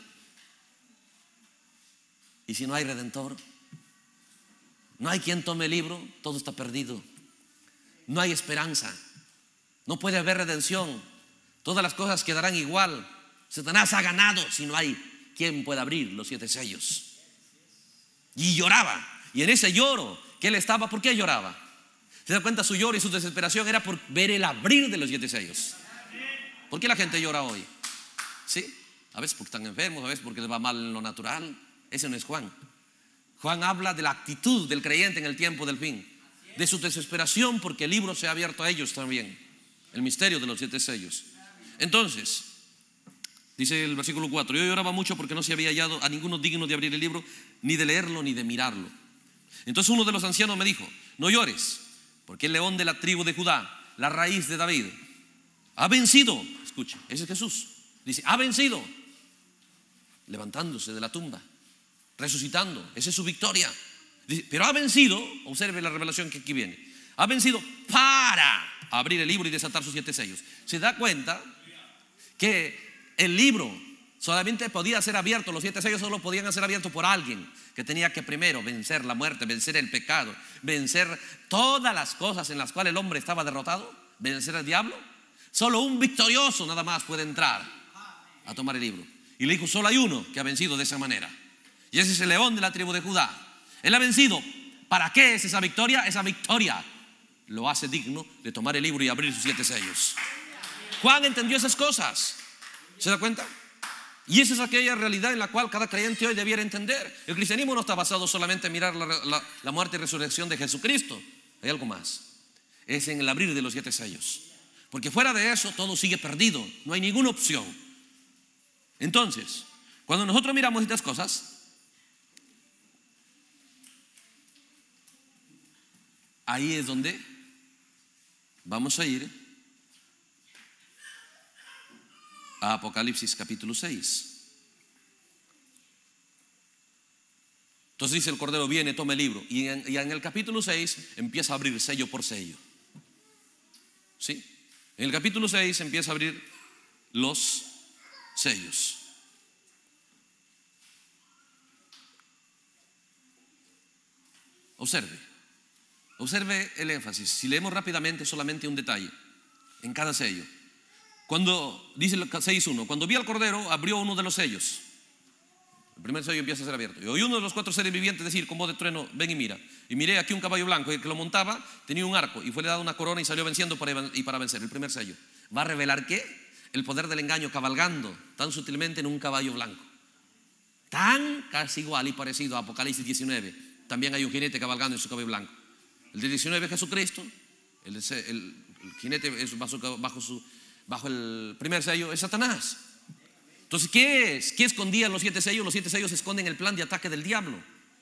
Y si no hay Redentor, no hay quien tome el libro, todo está perdido. No hay esperanza, no puede haber redención. Todas las cosas quedarán igual. Satanás ha ganado si no hay quien pueda abrir los siete sellos. Y lloraba. Y en ese lloro que él estaba, ¿por qué lloraba? ¿Se da cuenta? Su lloro y su desesperación era por ver el abrir de los siete sellos. ¿Por qué la gente llora hoy? ¿Sí? A veces porque están enfermos, a veces porque les va mal en lo natural. Ese no es Juan. Juan habla de la actitud del creyente en el tiempo del fin, de su desesperación porque el libro se ha abierto a ellos también, el misterio de los siete sellos. Entonces, dice el versículo cuatro, yo lloraba mucho porque no se había hallado a ninguno digno de abrir el libro, ni de leerlo, ni de mirarlo. Entonces uno de los ancianos me dijo, no llores, porque el león de la tribu de Judá, la raíz de David, ha vencido. Escuche, ese es Jesús. Dice, ha vencido, levantándose de la tumba, resucitando. Esa es su victoria. Dice, pero ha vencido, observe la revelación que aquí viene, ha vencido para abrir el libro y desatar sus siete sellos. Se da cuenta que el libro solamente podía ser abierto, los siete sellos solo podían ser abiertos por alguien que tenía que primero vencer la muerte, vencer el pecado, vencer todas las cosas en las cuales el hombre estaba derrotado, vencer al diablo. Solo un victorioso nada más puede entrar a tomar el libro. Y le dijo, solo hay uno que ha vencido de esa manera, y ese es el león de la tribu de Judá. Él ha vencido. ¿Para qué es esa victoria? Esa victoria lo hace digno de tomar el libro y abrir sus siete sellos. Juan entendió esas cosas. ¿Se da cuenta? Y esa es aquella realidad en la cual cada creyente hoy debiera entender. El cristianismo no está basado solamente en mirar la, la, la muerte y resurrección de Jesucristo. Hay algo más. Es en el abrir de los siete sellos. Porque fuera de eso todo sigue perdido. No hay ninguna opción. Entonces, cuando nosotros miramos estas cosas, ahí es donde vamos a ir a Apocalipsis capítulo seis. Entonces dice: el Cordero viene, toma el libro, y en, y en el capítulo seis empieza a abrir sello por sello. ¿Sí? En el capítulo seis empieza a abrir los sellos. Observe, observe el énfasis. Si leemos rápidamente, solamente un detalle en cada sello. Cuando dice el seis uno, cuando vi al Cordero, abrió uno de los sellos. El primer sello empieza a ser abierto. Y oí uno de los cuatro seres vivientes decir con voz de trueno: ven y mira. Y miré aquí un caballo blanco, y el que lo montaba tenía un arco, y fue le dado una corona y salió venciendo para, y para vencer. El primer sello va a revelar ¿qué? El poder del engaño cabalgando tan sutilmente en un caballo blanco, tan casi igual y parecido a Apocalipsis diecinueve. También hay un jinete cabalgando en su caballo blanco. El de diecinueve es Jesucristo. El, el, el jinete es bajo, bajo, su, bajo el primer sello es Satanás. Entonces, ¿qué es? ¿Qué escondían los siete sellos? Los siete sellos esconden el plan de ataque del diablo.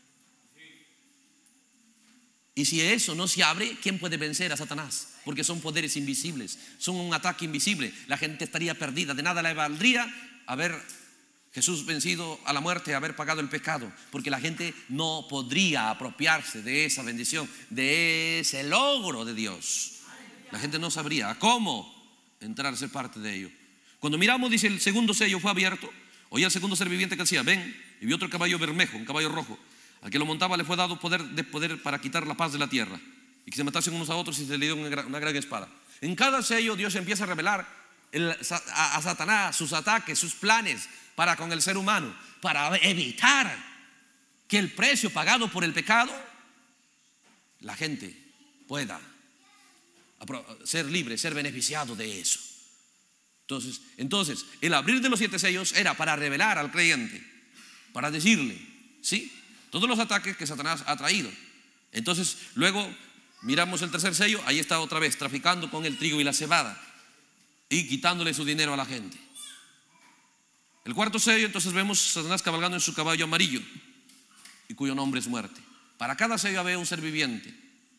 Y si eso no se abre, ¿quién puede vencer a Satanás? Porque son poderes invisibles, son un ataque invisible. La gente estaría perdida. De nada le valdría haber Jesús vencido a la muerte, haber pagado el pecado, porque la gente no podría apropiarse de esa bendición, de ese logro de Dios. La gente no sabría cómo entrar a ser parte de ello. Cuando miramos, dice: el segundo sello fue abierto. Oí al segundo ser viviente que decía: ven. Y vi otro caballo bermejo, un caballo rojo. Al que lo montaba le fue dado poder, de poder para quitar la paz de la tierra, y que se matasen unos a otros, y se le dio una gran, una gran espada. En cada sello Dios empieza a revelar el, a, a Satanás sus ataques, sus planes para con el ser humano, para evitar que el precio pagado por el pecado, la gente pueda ser libre, ser beneficiado de eso. Entonces, entonces, el abrir de los siete sellos era para revelar al creyente, para decirle, ¿sí?, todos los ataques que Satanás ha traído. Entonces, luego miramos el tercer sello. Ahí está otra vez, traficando con el trigo y la cebada y quitándole su dinero a la gente. El cuarto sello, entonces vemos Satanás cabalgando en su caballo amarillo, y cuyo nombre es muerte. Para cada sello había un ser viviente.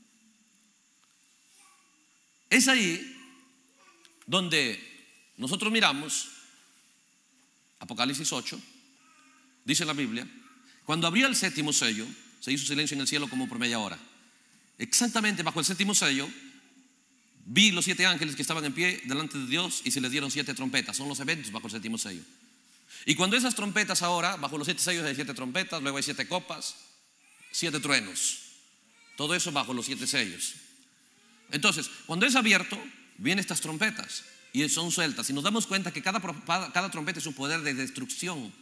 Es ahí donde nosotros miramos Apocalipsis ocho. Dice la Biblia: cuando abrió el séptimo sello, se hizo silencio en el cielo como por media hora. Exactamente bajo el séptimo sello vi los siete ángeles que estaban en pie delante de Dios, y se les dieron siete trompetas. Son los eventos bajo el séptimo sello. Y cuando esas trompetas, ahora bajo los siete sellos hay siete trompetas, luego hay siete copas, siete truenos. Todo eso bajo los siete sellos. Entonces, cuando es abierto, vienen estas trompetas y son sueltas, y nos damos cuenta que cada, cada trompeta es un poder de destrucción.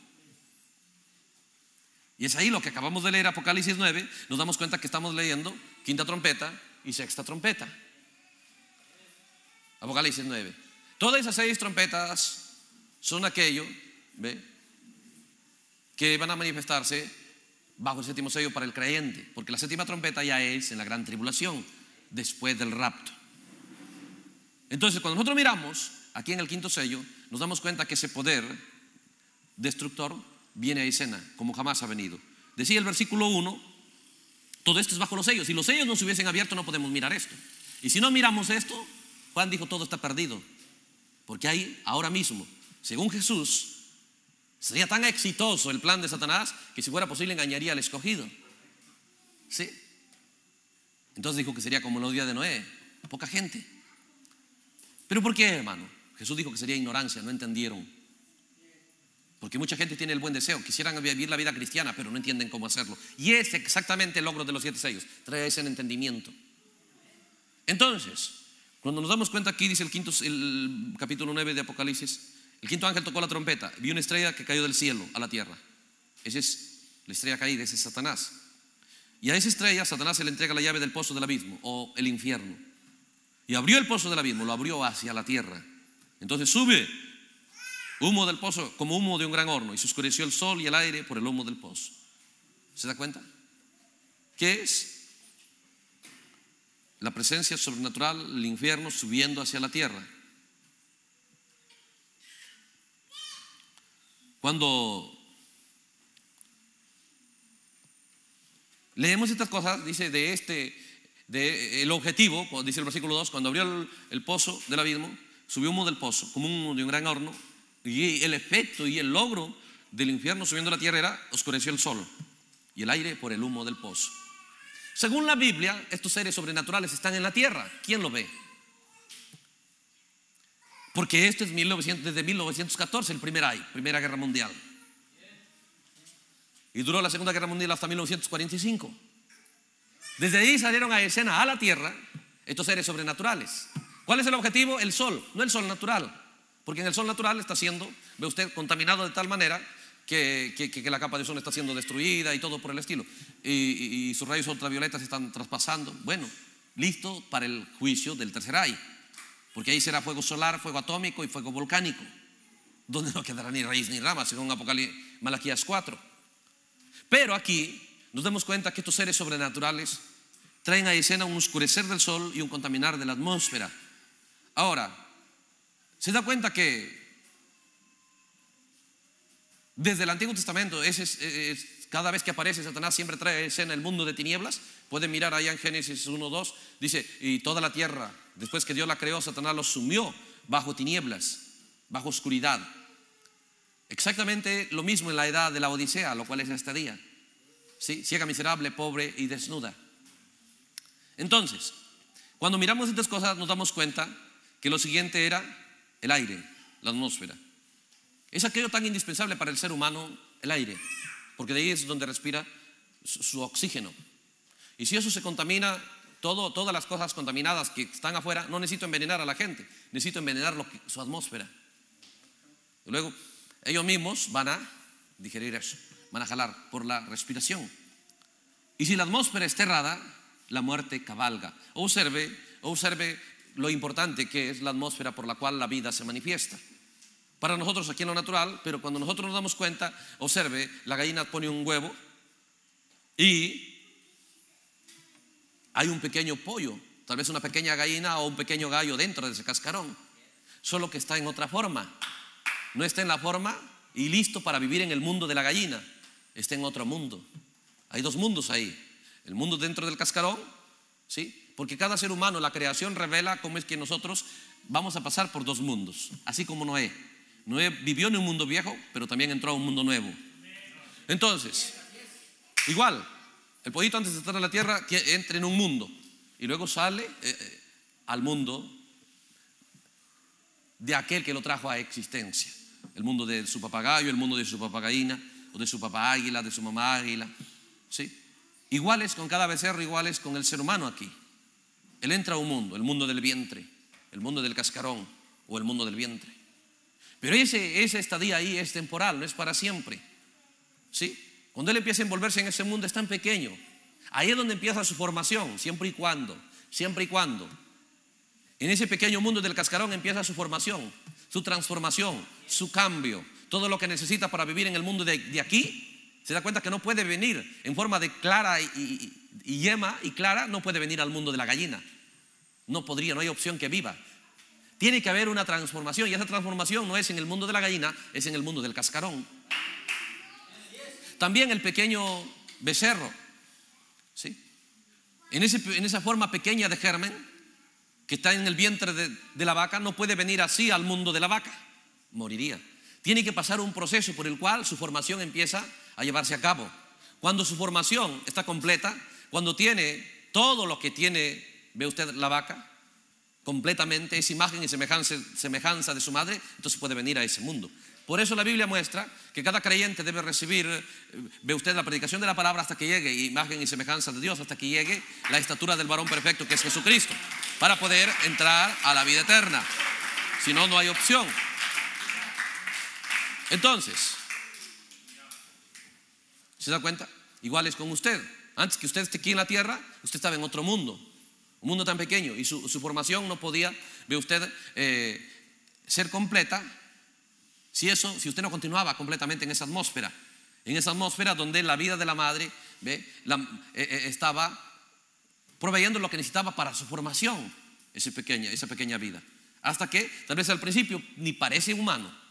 Y es ahí lo que acabamos de leer, Apocalipsis nueve. Nos damos cuenta que estamos leyendo quinta trompeta y sexta trompeta. Apocalipsis nueve. Todas esas seis trompetas son aquello, ¿ve?, que van a manifestarse bajo el séptimo sello para el creyente, porque la séptima trompeta ya es en la gran tribulación, después del rapto. Entonces, cuando nosotros miramos aquí en el quinto sello, nos damos cuenta que ese poder destructor viene a escena como jamás ha venido. Decía el versículo uno: todo esto es bajo los sellos. Si los sellos no se hubiesen abierto, no podemos mirar esto. Y si no miramos esto, Juan dijo: todo está perdido. Porque ahí, ahora mismo, según Jesús, sería tan exitoso el plan de Satanás que, si fuera posible, engañaría al escogido. ¿Sí? Entonces dijo que sería como en los días de Noé, poca gente. ¿Pero por qué, hermano? Jesús dijo que sería ignorancia, no entendieron. Porque mucha gente tiene el buen deseo, quisieran vivir la vida cristiana, pero no entienden cómo hacerlo. Y es exactamente el logro de los siete sellos, trae ese entendimiento. Entonces, cuando nos damos cuenta aquí, dice el, quinto, el capítulo nueve de Apocalipsis: el quinto ángel tocó la trompeta, vio una estrella que cayó del cielo a la tierra. Esa es la estrella caída, ese es Satanás. Y a esa estrella Satanás se le entrega la llave del pozo del abismo, o el infierno. Y abrió el pozo del abismo, lo abrió hacia la tierra. Entonces sube humo del pozo como humo de un gran horno, y se oscureció el sol y el aire por el humo del pozo. ¿Se da cuenta? ¿Qué es? La presencia sobrenatural, el infierno subiendo hacia la tierra. Cuando leemos estas cosas, dice de este, de el objetivo, dice el versículo dos, cuando abrió el, el pozo del abismo, subió humo del pozo, como humo de un gran horno, y el efecto y el logro del infierno subiendo a la tierra era: oscureció el sol y el aire por el humo del pozo. Según la Biblia, estos seres sobrenaturales están en la tierra. ¿Quién lo ve? Porque esto es mil novecientos, desde mil novecientos catorce, el primer año, Primera Guerra Mundial. Y duró la Segunda Guerra Mundial hasta mil novecientos cuarenta y cinco. Desde ahí salieron a escena a la tierra estos seres sobrenaturales. ¿Cuál es el objetivo? El sol, no el sol natural. Porque en el sol natural está siendo, ve usted, contaminado de tal manera que, que, que la capa de ozono está siendo destruida y todo por el estilo. Y, y, y sus rayos ultravioletas están traspasando. Bueno, listo para el juicio del tercer ay. Porque ahí será fuego solar, fuego atómico y fuego volcánico, donde no quedará ni raíz ni rama, según Apocalipsis, Malaquías cuatro. Pero aquí nos damos cuenta que estos seres sobrenaturales traen a escena un oscurecer del sol y un contaminar de la atmósfera. Ahora, se da cuenta que desde el Antiguo Testamento es, es, es, cada vez que aparece Satanás siempre trae a escena el mundo de tinieblas. Pueden mirar allá en Génesis uno dos, dice: y toda la tierra, después que Dios la creó, Satanás los sumió bajo tinieblas, bajo oscuridad. Exactamente lo mismo en la edad de la Odisea, lo cual es este día, ¿sí? Ciega, miserable, pobre y desnuda. Entonces, cuando miramos estas cosas nos damos cuenta que lo siguiente era el aire, la atmósfera. Es aquello tan indispensable para el ser humano, el aire, porque de ahí es donde respira su, su oxígeno. Y si eso se contamina, todo, todas las cosas contaminadas que están afuera, no necesito envenenar a la gente, necesito envenenar lo que, su atmósfera. Y luego ellos mismos van a digerir eso, van a jalar por la respiración. Y si la atmósfera es cerrada, la muerte cabalga. Observe, observe lo importante que es la atmósfera por la cual la vida se manifiesta. Para nosotros aquí en lo natural, pero cuando nosotros nos damos cuenta, observe, la gallina pone un huevo y hay un pequeño pollo, tal vez una pequeña gallina o un pequeño gallo dentro de ese cascarón, solo que está en otra forma. No está en la forma y listo para vivir en el mundo de la gallina, está en otro mundo. Hay dos mundos ahí: el mundo dentro del cascarón, ¿sí? Porque cada ser humano, la creación revela cómo es que nosotros vamos a pasar por dos mundos, así como Noé. Noé vivió en un mundo viejo, pero también entró a un mundo nuevo. Entonces, igual, el pollito antes de estar en la tierra entra en un mundo y luego sale eh, al mundo de aquel que lo trajo a existencia. El mundo de su papagayo, el mundo de su papagallina, o de su papá águila, de su mamá águila, ¿sí? Iguales con cada becerro, iguales con el ser humano aquí. Él entra a un mundo, el mundo del vientre, el mundo del cascarón o el mundo del vientre. Pero ese, esa estadía ahí es temporal, no es para siempre, ¿sí? Cuando él empieza a envolverse en ese mundo es tan pequeño. Ahí es donde empieza su formación, siempre y cuando, siempre y cuando. En ese pequeño mundo del cascarón empieza su formación, su transformación, su cambio. Todo lo que necesita para vivir en el mundo de, de aquí, se da cuenta que no puede venir en forma de clara y, y, y yema y clara, no puede venir al mundo de la gallina. No podría, no hay opción que viva. Tiene que haber una transformación, y esa transformación no es en el mundo de la gallina, es en el mundo del cascarón. También el pequeño becerro, ¿sí? En, ese, en esa forma pequeña de germen que está en el vientre de, de la vaca, no puede venir así al mundo de la vaca, moriría. Tiene que pasar un proceso por el cual su formación empieza a llevarse a cabo. Cuando su formación está completa, cuando tiene todo lo que tiene, ve usted la vaca, completamente, es imagen y semejanza, semejanza de su madre, entonces puede venir a ese mundo. Por eso la Biblia muestra que cada creyente debe recibir, ve usted, la predicación de la palabra hasta que llegue imagen y semejanza de Dios, hasta que llegue la estatura del varón perfecto que es Jesucristo, para poder entrar a la vida eterna. Si no, no hay opción. Entonces, ¿se da cuenta? Igual es con usted. Antes que usted esté aquí en la tierra, usted estaba en otro mundo, un mundo tan pequeño, y su, su formación no podía, ve usted, eh, ser completa si eso, si usted no continuaba completamente en esa atmósfera, en esa atmósfera donde la vida de la madre, ve, la, eh, eh, estaba proveyendo lo que necesitaba para su formación, esa pequeña, esa pequeña vida, hasta que tal vez al principio ni parece humano,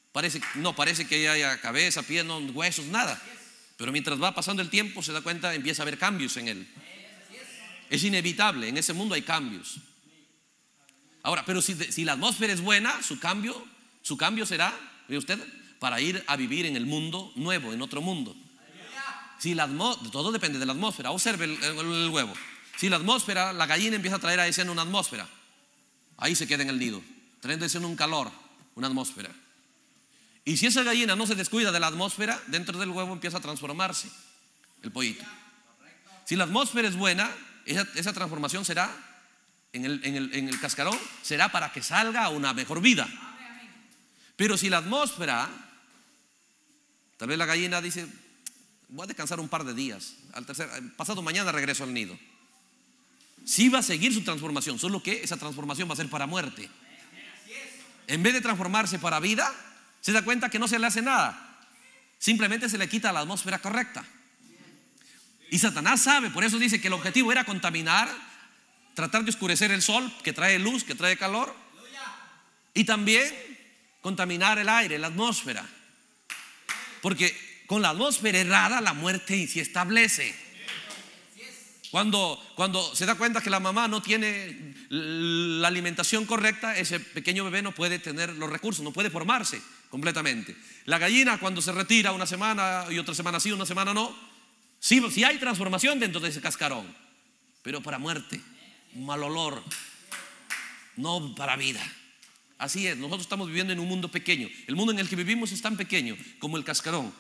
Parece, no, parece que haya cabeza, pies, no, huesos, nada. Pero mientras va pasando el tiempo se da cuenta, empieza a haber cambios en él. Es inevitable, en ese mundo hay cambios. Ahora, pero si, si la atmósfera es buena, su cambio, su cambio será, ¿ve usted? Para ir a vivir en el mundo nuevo, en otro mundo. Si la atmósfera, todo depende de la atmósfera. Observe el, el, el huevo. Si la atmósfera, la gallina empieza a traer a escena una atmósfera, ahí se queda en el nido, trayendo a escena un calor, una atmósfera. Y si esa gallina no se descuida de la atmósfera, dentro del huevo empieza a transformarse el pollito. Si la atmósfera es buena, esa, esa transformación será en el, en, el, en el cascarón, será para que salga a una mejor vida. Pero si la atmósfera, tal vez la gallina dice, voy a descansar un par de días, al tercer, pasado mañana regreso al nido. Sí va a seguir su transformación, solo que esa transformación va a ser para muerte. En vez de transformarse para vida, se da cuenta que no se le hace nada, simplemente se le quita la atmósfera correcta. Y Satanás sabe, por eso dice que el objetivo era contaminar, tratar de oscurecer el sol, que trae luz, que trae calor, y también contaminar el aire, la atmósfera. Porque con la atmósfera errada la muerte se establece. Cuando, cuando se da cuenta que la mamá no tiene la alimentación correcta, ese pequeño bebé no puede tener los recursos, no puede formarse completamente. La gallina, cuando se retira una semana y otra semana sí, una semana no, sí, sí hay transformación dentro de ese cascarón, pero para muerte, mal olor, no para vida. Así es, nosotros estamos viviendo en un mundo pequeño. El mundo en el que vivimos es tan pequeño como el cascarón.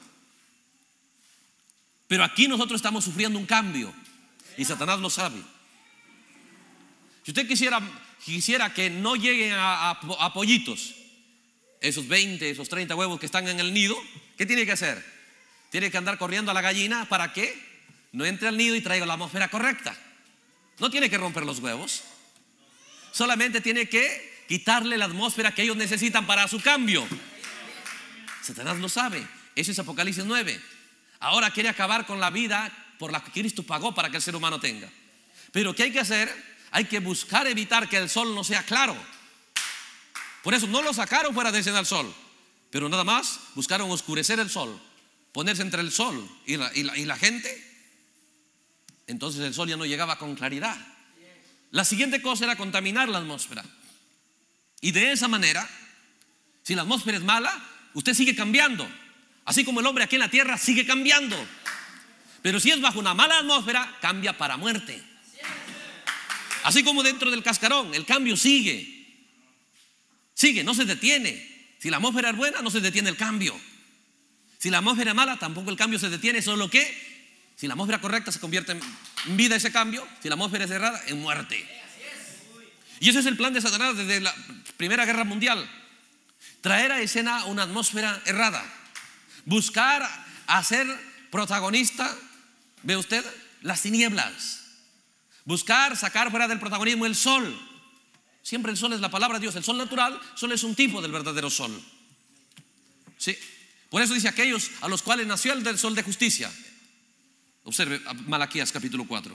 Pero aquí nosotros estamos sufriendo un cambio. Y Satanás lo sabe. Si usted quisiera, quisiera que no lleguen a, a, a pollitos, esos veinte, esos treinta huevos que están en el nido, ¿qué tiene que hacer? Tiene que andar corriendo a la gallina para que no entre al nido y traiga la atmósfera correcta. No tiene que romper los huevos, solamente tiene que quitarle la atmósfera que ellos necesitan para su cambio. Satanás lo sabe. Eso es Apocalipsis nueve. Ahora quiere acabar con la vida por la que Cristo pagó para que el ser humano tenga. Pero ¿qué hay que hacer? Hay que buscar evitar que el sol no sea claro. Por eso no lo sacaron fuera de escena al sol, pero nada más buscaron oscurecer el sol, ponerse entre el sol y la, y la, y la gente. Entonces el sol ya no llegaba con claridad. La siguiente cosa era contaminar la atmósfera. Y de esa manera, si la atmósfera es mala, usted sigue cambiando. Así como el hombre aquí en la tierra sigue cambiando. Pero si es bajo una mala atmósfera, cambia para muerte. Así como dentro del cascarón, el cambio sigue. Sigue, no se detiene. Si la atmósfera es buena, no se detiene el cambio. Si la atmósfera es mala, tampoco el cambio se detiene. Solo que si la atmósfera correcta se convierte en vida ese cambio, si la atmósfera es errada, en muerte. Y ese es el plan de Satanás desde la Primera Guerra Mundial. Traer a escena una atmósfera errada. Buscar hacer protagonista, ¿ve usted? Las tinieblas. Buscar sacar fuera del protagonismo el sol. Siempre el sol es la palabra de Dios. El sol natural solo es un tipo del verdadero sol. ¿Sí? Por eso dice aquellos a los cuales nació el del sol de justicia. Observe Malaquías capítulo cuatro.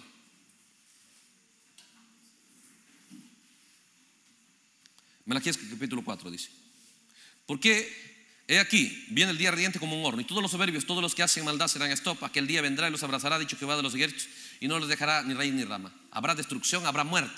Malaquías capítulo cuatro dice: porque he aquí, viene el día ardiente como un horno, y todos los soberbios, todos los que hacen maldad serán estopa. Aquel día vendrá y los abrazará, dicho Jehová de los ejércitos, y no les dejará ni raíz ni rama. Habrá destrucción, habrá muerte.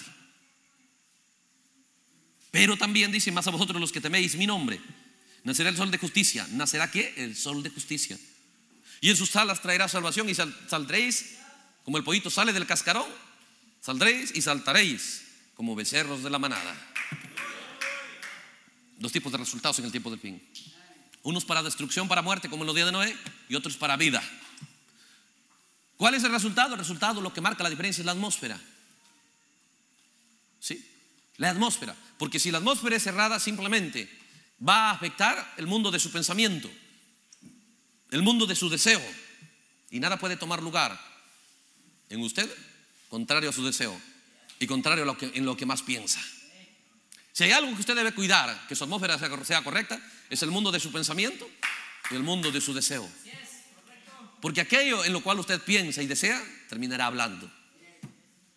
Pero también dice: más a vosotros los que teméis mi nombre, nacerá el sol de justicia. ¿Nacerá qué? El sol de justicia. Y en sus alas traerá salvación, y sal, saldréis, como el pollito sale del cascarón, saldréis y saltaréis como becerros de la manada. Dos tipos de resultados en el tiempo del fin. Unos para destrucción, para muerte, como en los días de Noé, y otros para vida. ¿Cuál es el resultado? El resultado, lo que marca la diferencia, es la atmósfera. ¿Sí? La atmósfera. Porque si la atmósfera es cerrada, simplemente va a afectar el mundo de su pensamiento, el mundo de su deseo, y nada puede tomar lugar en usted contrario a su deseo y contrario a lo que, en lo que más piensa. Si hay algo que usted debe cuidar, que su atmósfera sea correcta, es el mundo de su pensamiento y el mundo de su deseo. Porque aquello en lo cual usted piensa y desea, terminará hablando.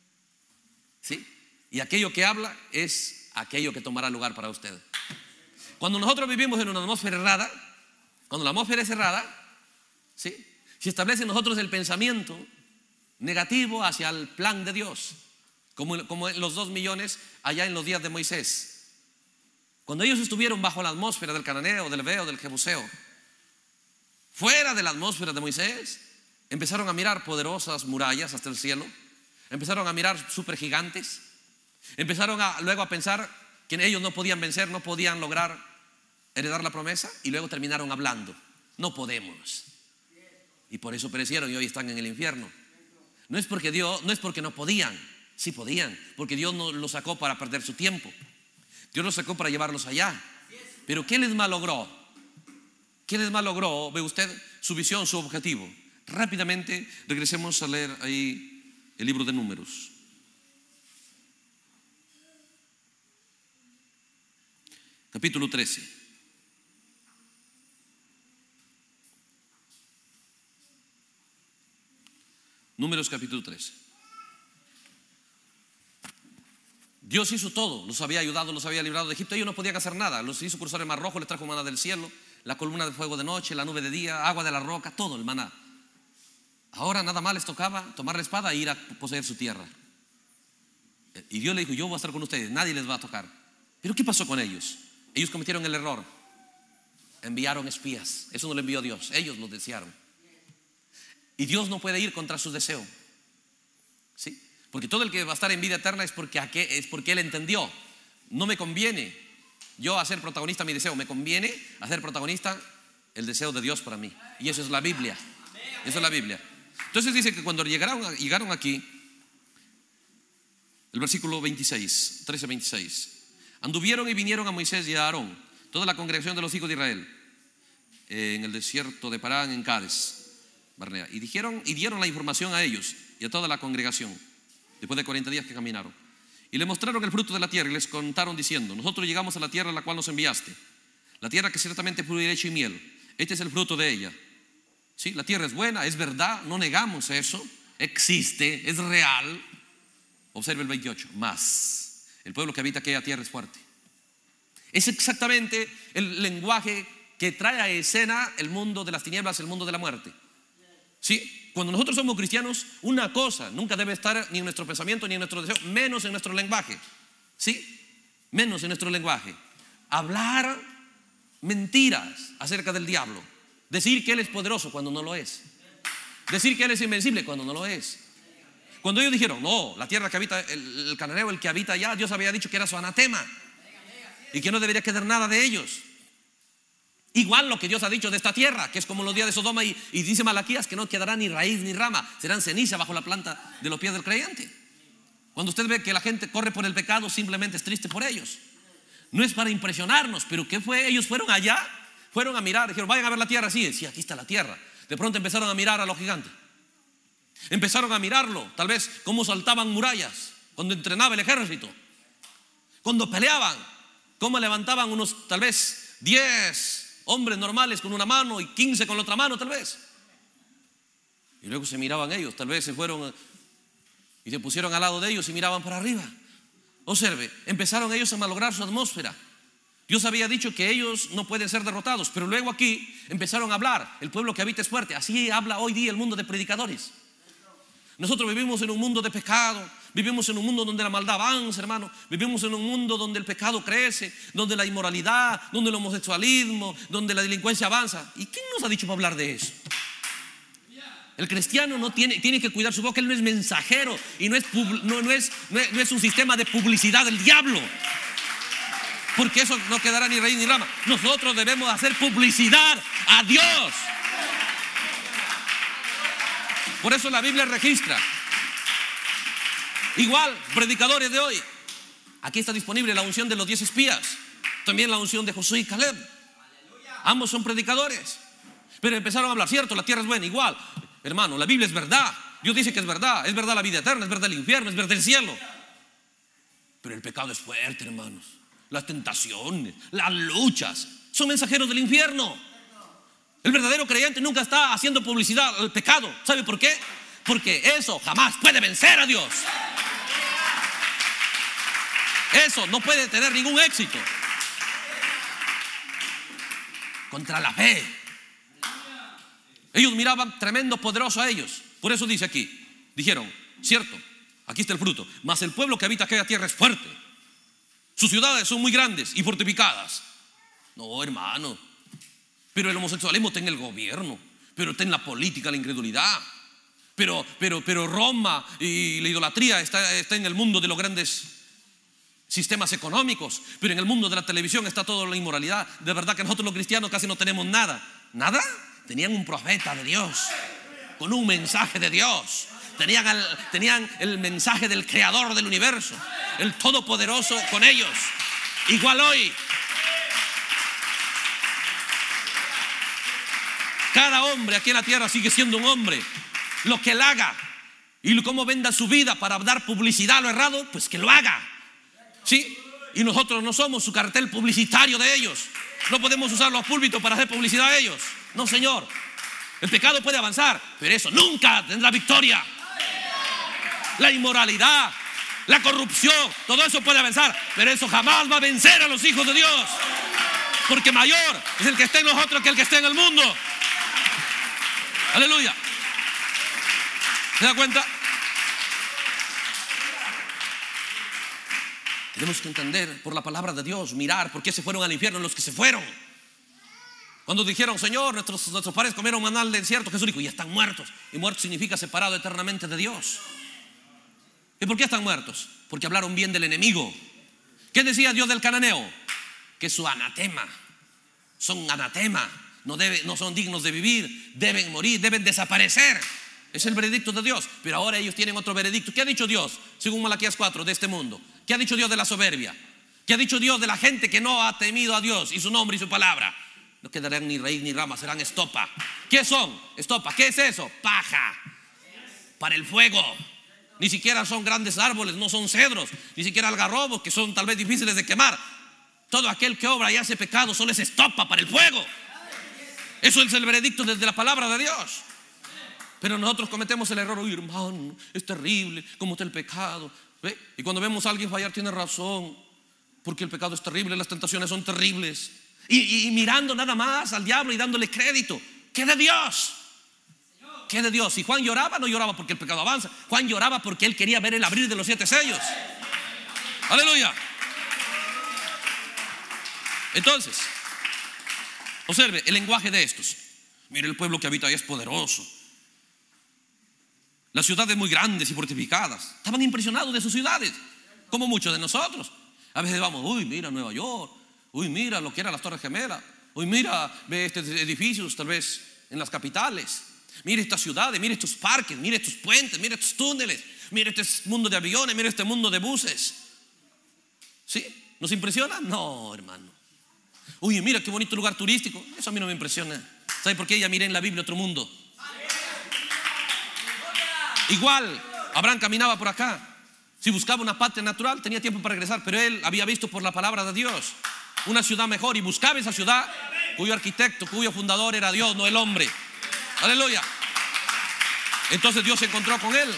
¿Sí? Y aquello que habla es aquello que tomará lugar para usted. Cuando nosotros vivimos en una atmósfera errada, cuando la atmósfera es errada, ¿sí?, se establece en nosotros el pensamiento negativo hacia el plan de Dios, como, como los dos millones allá en los días de Moisés. Cuando ellos estuvieron bajo la atmósfera del cananeo, del heveo, del jebuseo, fuera de la atmósfera de Moisés, empezaron a mirar poderosas murallas hasta el cielo, empezaron a mirar supergigantes, empezaron a, luego a pensar que ellos no podían vencer, no podían lograr heredar la promesa, y luego terminaron hablando: no podemos. Y por eso perecieron y hoy están en el infierno. No es porque Dios, no es porque no podían, sí podían, porque Dios no los sacó para perder su tiempo. Dios los sacó para llevarlos allá. Pero ¿qué les malogró? ¿Qué les malogró? Ve usted su visión, su objetivo. Rápidamente regresemos a leer ahí el libro de Números. Capítulo trece. Números capítulo trece. Dios hizo todo, los había ayudado, los había librado de Egipto. Ellos no podían hacer nada. Los hizo cruzar el mar rojo, les trajo maná del cielo, la columna de fuego de noche, la nube de día, agua de la roca, todo el maná. Ahora nada más les tocaba tomar la espada e ir a poseer su tierra. Y Dios le dijo: yo voy a estar con ustedes, nadie les va a tocar. Pero ¿qué pasó con ellos? Ellos cometieron el error. Enviaron espías. Eso no lo envió Dios, ellos lo desearon. Y Dios no puede ir contra su deseo, ¿sí? Porque todo el que va a estar en vida eterna es porque, es porque Él entendió: no me conviene yo hacer protagonista mi deseo, me conviene hacer protagonista el deseo de Dios para mí. Y eso es la Biblia. Eso es la Biblia. Entonces dice que cuando llegaron, llegaron aquí, el versículo veintiséis, trece veintiséis, anduvieron y vinieron a Moisés y a Aarón, toda la congregación de los hijos de Israel, en el desierto de Parán, en Cades Barnea, y dijeron y dieron la información a ellos y a toda la congregación, después de cuarenta días que caminaron, y le mostraron el fruto de la tierra y les contaron diciendo: nosotros llegamos a la tierra a la cual nos enviaste, la tierra que ciertamente fluye leche y miel, este es el fruto de ella. Sí, la tierra es buena, es verdad, no negamos eso, existe, es real. Observe el veintiocho, más el pueblo que habita aquella tierra es fuerte. Es exactamente el lenguaje que trae a escena el mundo de las tinieblas, el mundo de la muerte. ¿Sí? Cuando nosotros somos cristianos, una cosa nunca debe estar ni en nuestro pensamiento ni en nuestro deseo, menos en nuestro lenguaje. ¿Sí? Menos en nuestro lenguaje. Hablar mentiras acerca del diablo. Decir que Él es poderoso cuando no lo es. Decir que Él es invencible cuando no lo es. Cuando ellos dijeron: no, la tierra que habita, el, el cananeo, el que habita allá, Dios había dicho que era su anatema y que no debería quedar nada de ellos. Igual lo que Dios ha dicho de esta tierra, que es como los días de Sodoma, y, y dice Malaquías que no quedará ni raíz ni rama, serán ceniza bajo la planta de los pies del creyente. Cuando usted ve que la gente corre por el pecado, simplemente es triste por ellos. No es para impresionarnos, pero ¿qué fue? Ellos fueron allá, fueron a mirar, dijeron: vayan a ver la tierra. Sí, sí, aquí está la tierra. De pronto empezaron a mirar a los gigantes. Empezaron a mirarlo, tal vez cómo saltaban murallas cuando entrenaba el ejército, cuando peleaban, cómo levantaban unos tal vez diez hombres normales con una mano y quince con la otra mano tal vez. Y luego se miraban ellos, tal vez se fueron y se pusieron al lado de ellos y miraban para arriba. Observe, empezaron ellos a malograr su atmósfera. Dios había dicho que ellos no pueden ser derrotados, pero luego aquí empezaron a hablar: el pueblo que habita es fuerte. Así habla hoy día el mundo de predicadores. Nosotros vivimos en un mundo de pecado, vivimos en un mundo donde la maldad avanza, hermano. Vivimos en un mundo donde el pecado crece, donde la inmoralidad, donde el homosexualismo, donde la delincuencia avanza. ¿Y quién nos ha dicho para hablar de eso? El cristiano no tiene, tiene que cuidar su boca. Él no es mensajero y no es, no, no, es, no, es, no es un sistema de publicidad del diablo, porque eso no quedará ni raíz ni rama. Nosotros debemos hacer publicidad a Dios. Por eso la Biblia registra. Igual, predicadores de hoy, aquí está disponible la unción de los diez espías, también la unción de Josué y Caleb. Ambos son predicadores. Pero empezaron a hablar: cierto, la tierra es buena. Igual, hermano, la Biblia es verdad. Dios dice que es verdad. Es verdad la vida eterna, es verdad el infierno, es verdad el cielo. Pero el pecado es fuerte, hermanos. Las tentaciones, las luchas son mensajeros del infierno. El verdadero creyente nunca está haciendo publicidad al pecado. ¿Sabe por qué? Porque eso jamás puede vencer a Dios. Eso no puede tener ningún éxito. contra la fe. Ellos miraban tremendo, poderoso a ellos. Por eso dice aquí, dijeron, cierto, aquí está el fruto, mas el pueblo que habita aquella tierra es fuerte. Sus ciudades son muy grandes y fortificadas. No, hermano, pero el homosexualismo está en el gobierno, pero está en la política, la incredulidad. Pero, pero, pero Roma y la idolatría está, está en el mundo de los grandes sistemas económicos. Pero en el mundo de la televisión está toda la inmoralidad. De verdad que nosotros los cristianos casi no tenemos nada. ¿Nada? Tenían un profeta de Dios, con un mensaje de Dios. Tenían el, tenían el mensaje del creador del universo, el todopoderoso con ellos. Igual hoy, cada hombre aquí en la tierra sigue siendo un hombre. Lo que él haga y cómo venda su vida para dar publicidad a lo errado, pues que lo haga. ¿Sí? Y nosotros no somos su cartel publicitario de ellos. No podemos usar los púlpitos para hacer publicidad a ellos. No, señor. El pecado puede avanzar, pero eso nunca tendrá victoria. La inmoralidad, la corrupción, todo eso puede avanzar, pero eso jamás va a vencer a los hijos de Dios. Porque mayor es el que está en nosotros que el que está en el mundo. Aleluya. ¿Se da cuenta? Tenemos que entender por la palabra de Dios, mirar por qué se fueron al infierno los que se fueron. Cuando dijeron, Señor, nuestros, nuestros padres comieron maná al desierto, Jesús dijo, ya están muertos. Y muertos significa separado eternamente de Dios. ¿Y por qué están muertos? Porque hablaron bien del enemigo. ¿Qué decía Dios del cananeo? Que su anatema, son anatema, no, debe, no son dignos de vivir, deben morir, deben desaparecer. Es el veredicto de Dios. Pero ahora ellos tienen otro veredicto. ¿Qué ha dicho Dios? Según Malaquías cuatro, de este mundo. ¿Qué ha dicho Dios de la soberbia? ¿Qué ha dicho Dios de la gente que no ha temido a Dios y su nombre y su palabra? No quedarán ni raíz ni rama, serán estopa. ¿Qué son? Estopa. ¿Qué es eso? Paja para el fuego. Ni siquiera son grandes árboles, no son cedros, ni siquiera algarrobos que son tal vez difíciles de quemar. Todo aquel que obra y hace pecado solo es estopa para el fuego. Eso es el veredicto desde la palabra de Dios. Pero nosotros cometemos el error, uy, hermano, es terrible, cómo está el pecado. ¿Ve? Y cuando vemos a alguien fallar, tiene razón, porque el pecado es terrible, las tentaciones son terribles. Y, y, y mirando nada más al diablo y dándole crédito. ¿Qué de Dios? ¿Qué de Dios? Si Juan lloraba, no lloraba porque el pecado avanza. Juan lloraba porque él quería ver el abrir de los siete sellos. Aleluya. Entonces, observe el lenguaje de estos. Mire, el pueblo que habita ahí es poderoso. Las ciudades muy grandes y fortificadas. Estaban impresionados de sus ciudades, como muchos de nosotros. A veces vamos, uy, mira Nueva York, uy, mira lo que eran las Torres Gemelas, uy, mira, ve estos edificios tal vez en las capitales. Mire estas ciudades, mire estos parques, mire estos puentes, mire estos túneles, mire este mundo de aviones, mire este mundo de buses. ¿Sí? ¿Nos impresiona? No, hermano. Uy, mira qué bonito lugar turístico. Eso a mí no me impresiona. ¿Sabe por qué? Ya miré en la Biblia otro mundo. Igual, Abraham caminaba por acá. Si buscaba una patria natural, tenía tiempo para regresar, pero él había visto por la palabra de Dios una ciudad mejor y buscaba esa ciudad cuyo arquitecto, cuyo fundador era Dios, no el hombre. Aleluya. Entonces Dios se encontró con él.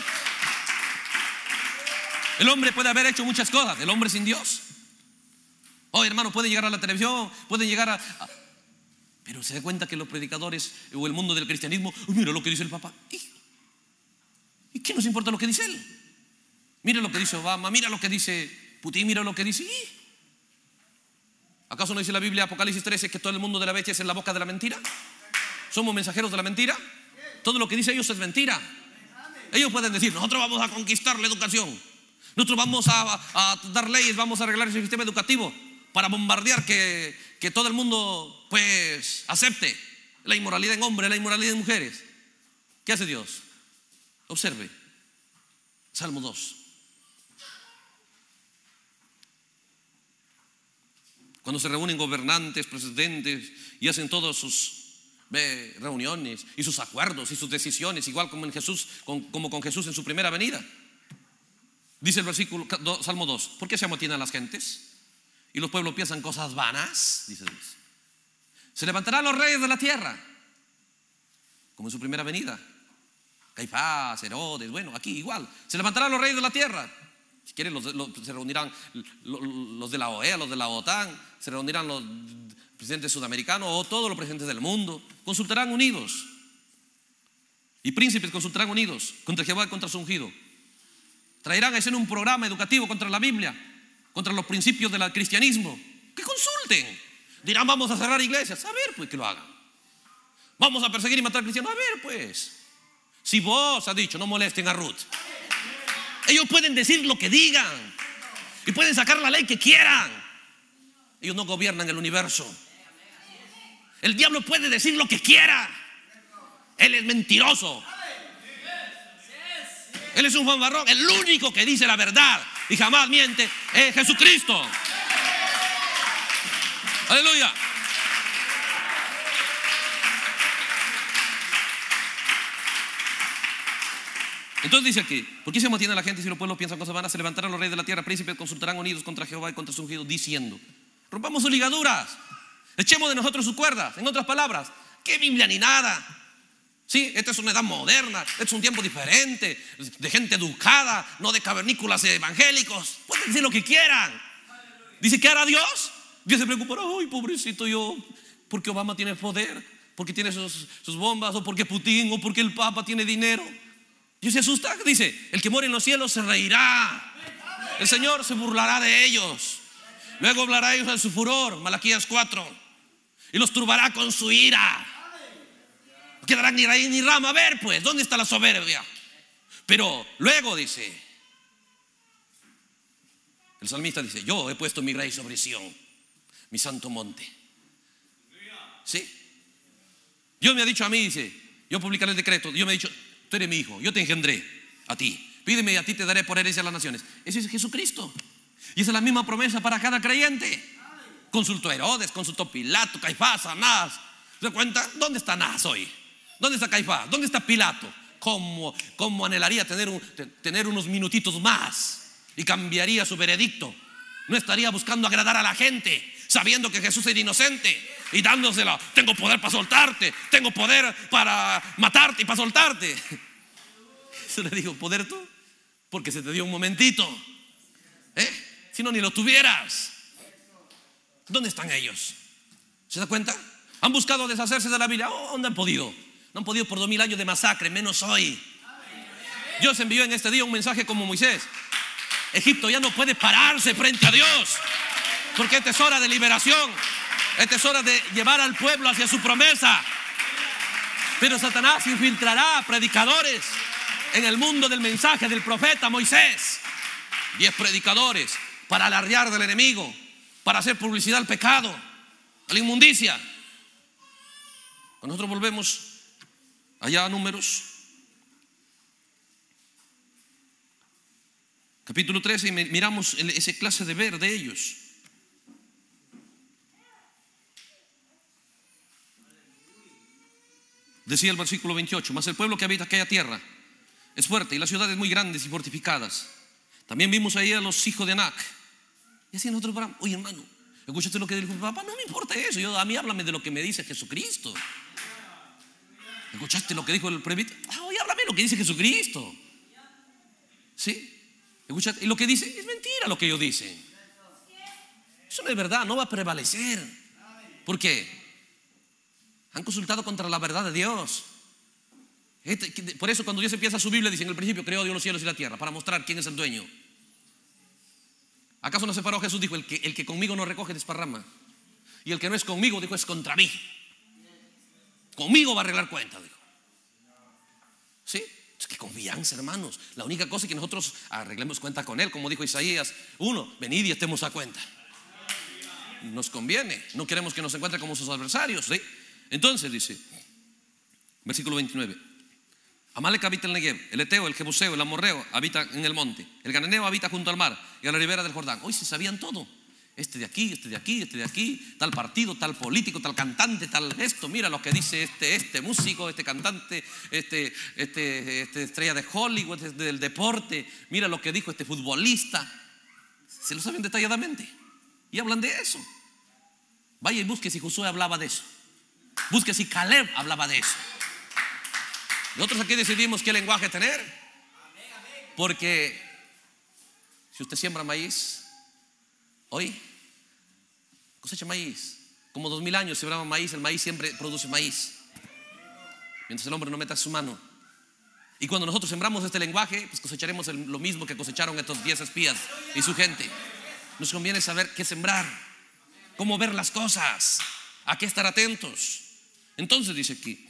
El hombre puede haber hecho muchas cosas, el hombre sin Dios. Oh, hermano, puede llegar a la televisión, puede llegar a, a... Pero se da cuenta que los predicadores o el mundo del cristianismo, oh, mira lo que dice el Papa. ¿Y, ¿Y qué nos importa lo que dice él? Mira lo que dice Obama, mira lo que dice Putin, mira lo que dice. ¿Acaso no dice la Biblia, Apocalipsis trece, que todo el mundo de la bestia es en la boca de la mentira? ¿Somos mensajeros de la mentira? Todo lo que dice ellos es mentira. Ellos pueden decir, nosotros vamos a conquistar la educación, nosotros vamos a, a dar leyes, vamos a arreglar el sistema educativo para bombardear que, que todo el mundo pues acepte la inmoralidad en hombres, la inmoralidad en mujeres. ¿Qué hace Dios? Observe Salmo dos. Cuando se reúnen gobernantes, presidentes y hacen todos sus ve, reuniones y sus acuerdos y sus decisiones, igual como en Jesús, con, como con Jesús en su primera venida. Dice el versículo Salmo dos, ¿por qué se amotinan las gentes y los pueblos piensan cosas vanas? Dice Dios. Se levantarán los reyes de la tierra, como en su primera venida. Caifás, Herodes, bueno, aquí igual. Se levantarán los reyes de la tierra. Si quieren, los, los, se reunirán los, los de la O E A, los de la OTAN, se reunirán los presidentes sudamericanos o todos los presidentes del mundo. Consultarán unidos. Y príncipes consultarán unidos contra Jehová y contra su ungido. Traerán a escena un programa educativo contra la Biblia, contra los principios del cristianismo. Que consulten. Dirán, vamos a cerrar iglesias. A ver, pues, que lo hagan. Vamos a perseguir y matar cristianos. A ver, pues. Si vos has dicho, no molesten a Ruth. Ellos pueden decir lo que digan y pueden sacar la ley que quieran. Ellos no gobiernan el universo. El diablo puede decir lo que quiera. Él es mentiroso. Él es un fanfarrón. El único que dice la verdad y jamás miente es Jesucristo. Aleluya. Entonces dice aquí, ¿por qué se mantiene la gente si los pueblos piensan cosas vanas? Se levantarán los reyes de la tierra, príncipes consultarán unidos contra Jehová y contra su ungido, diciendo: rompamos sus ligaduras, echemos de nosotros sus cuerdas. En otras palabras, ¿qué Biblia ni nada? Sí, esta es una edad moderna, este es un tiempo diferente, de gente educada, no de cavernícolas evangélicos. Pueden decir lo que quieran. Dice, ¿qué hará Dios? Dios se preocupa, ay, pobrecito yo, porque Obama tiene poder, porque tiene sus, sus bombas, o porque Putin, o porque el Papa tiene dinero. Dios se asusta, dice, el que mora en los cielos se reirá, el Señor se burlará de ellos, luego hablará a ellos en su furor, Malaquías cuatro, y los turbará con su ira. No quedarán ni raíz ni rama. A ver, pues, ¿dónde está la soberbia? Pero luego dice, el salmista dice, yo he puesto mi rey sobre Sión, mi santo monte. ¿Sí? Dios me ha dicho a mí, dice, yo publicaré el decreto. Dios me ha dicho, tú eres mi hijo, yo te engendré a ti. Pídeme y a ti te daré por herencia a las naciones. Ese es Jesucristo. Y esa es la misma promesa para cada creyente. Consultó a Herodes, consultó a Pilato, Caifás, Anás. ¿Se da cuenta? ¿Dónde está Anás hoy? ¿Dónde está Caifás? ¿Dónde está Pilato? ¿Cómo, cómo anhelaría tener, un, tener unos minutitos más y cambiaría su veredicto? No estaría buscando agradar a la gente, sabiendo que Jesús era inocente y dándosela. Tengo poder para soltarte, tengo poder para matarte y para soltarte. Eso le digo, ¿poder tú? Porque se te dio un momentito, ¿eh? Si no, ni lo tuvieras. ¿Dónde están ellos? ¿Se da cuenta? Han buscado deshacerse de la Biblia. Oh, ¿dónde han podido? No han podido por dos mil años de masacre, menos hoy. Dios envió en este día un mensaje como Moisés. Egipto ya no puede pararse frente a Dios, porque esta es hora de liberación. Esta es hora de llevar al pueblo hacia su promesa. Pero Satanás infiltrará a predicadores en el mundo del mensaje del profeta Moisés. Diez predicadores para alardear del enemigo, para hacer publicidad al pecado, a la inmundicia. Cuando nosotros volvemos allá a Números capítulo trece y miramos esa clase de ver de ellos. Decía el versículo veintiocho: mas el pueblo que habita aquella tierra es fuerte y las ciudades muy grandes y fortificadas. También vimos ahí a los hijos de Anac. Y así nosotros paramos. Oye, hermano, ¿escuchaste lo que dijo mi papá? No me importa eso. Yo, a mí háblame de lo que me dice Jesucristo. ¿Escuchaste lo que dijo el presbítero? Ah, oye, háblame de lo que dice Jesucristo. ¿Sí? ¿Escuchaste? Y lo que dice es mentira lo que ellos dicen. Eso no es verdad, no va a prevalecer. ¿Por qué? Han consultado contra la verdad de Dios. Por eso cuando Dios empieza su Biblia dice: en el principio creó Dios los cielos y la tierra, para mostrar quién es el dueño. ¿Acaso no separó Jesús? Dijo: el que, el que conmigo no recoge desparrama, y el que no es conmigo, dijo, es contra mí. Conmigo va a arreglar cuentas, dijo. ¿Sí? Es que confianza, hermanos. La única cosa es que nosotros arreglemos cuenta con Él, como dijo Isaías uno: venid y estemos a cuenta. Nos conviene, no queremos que nos encuentre como sus adversarios, ¿sí? Entonces dice, versículo veintinueve: Amalek habita en el Negev, el Eteo, el Jebuseo, el Amorreo habita en el monte, el Cananeo habita junto al mar y a la ribera del Jordán. Hoy se sabían todo. Este de aquí, este de aquí, este de aquí, tal partido, tal político, tal cantante, tal esto. Mira lo que dice este, este músico, este cantante, este, este, este estrella de Hollywood, este del deporte. Mira lo que dijo este futbolista. Se lo saben detalladamente y hablan de eso. Vaya y busque si Josué hablaba de eso. Busque si Caleb hablaba de eso. Nosotros aquí decidimos qué lenguaje tener, porque si Si usted siembra maíz, hoy cosecha maíz. Como dos mil años sembraban maíz, el maíz siempre produce maíz, mientras el hombre no meta su mano. Y cuando nosotros sembramos este lenguaje, pues cosecharemos el, lo mismo que cosecharon estos diez espías y su gente. Nos conviene saber qué sembrar, cómo ver las cosas, a qué estar atentos. Entonces dice aquí,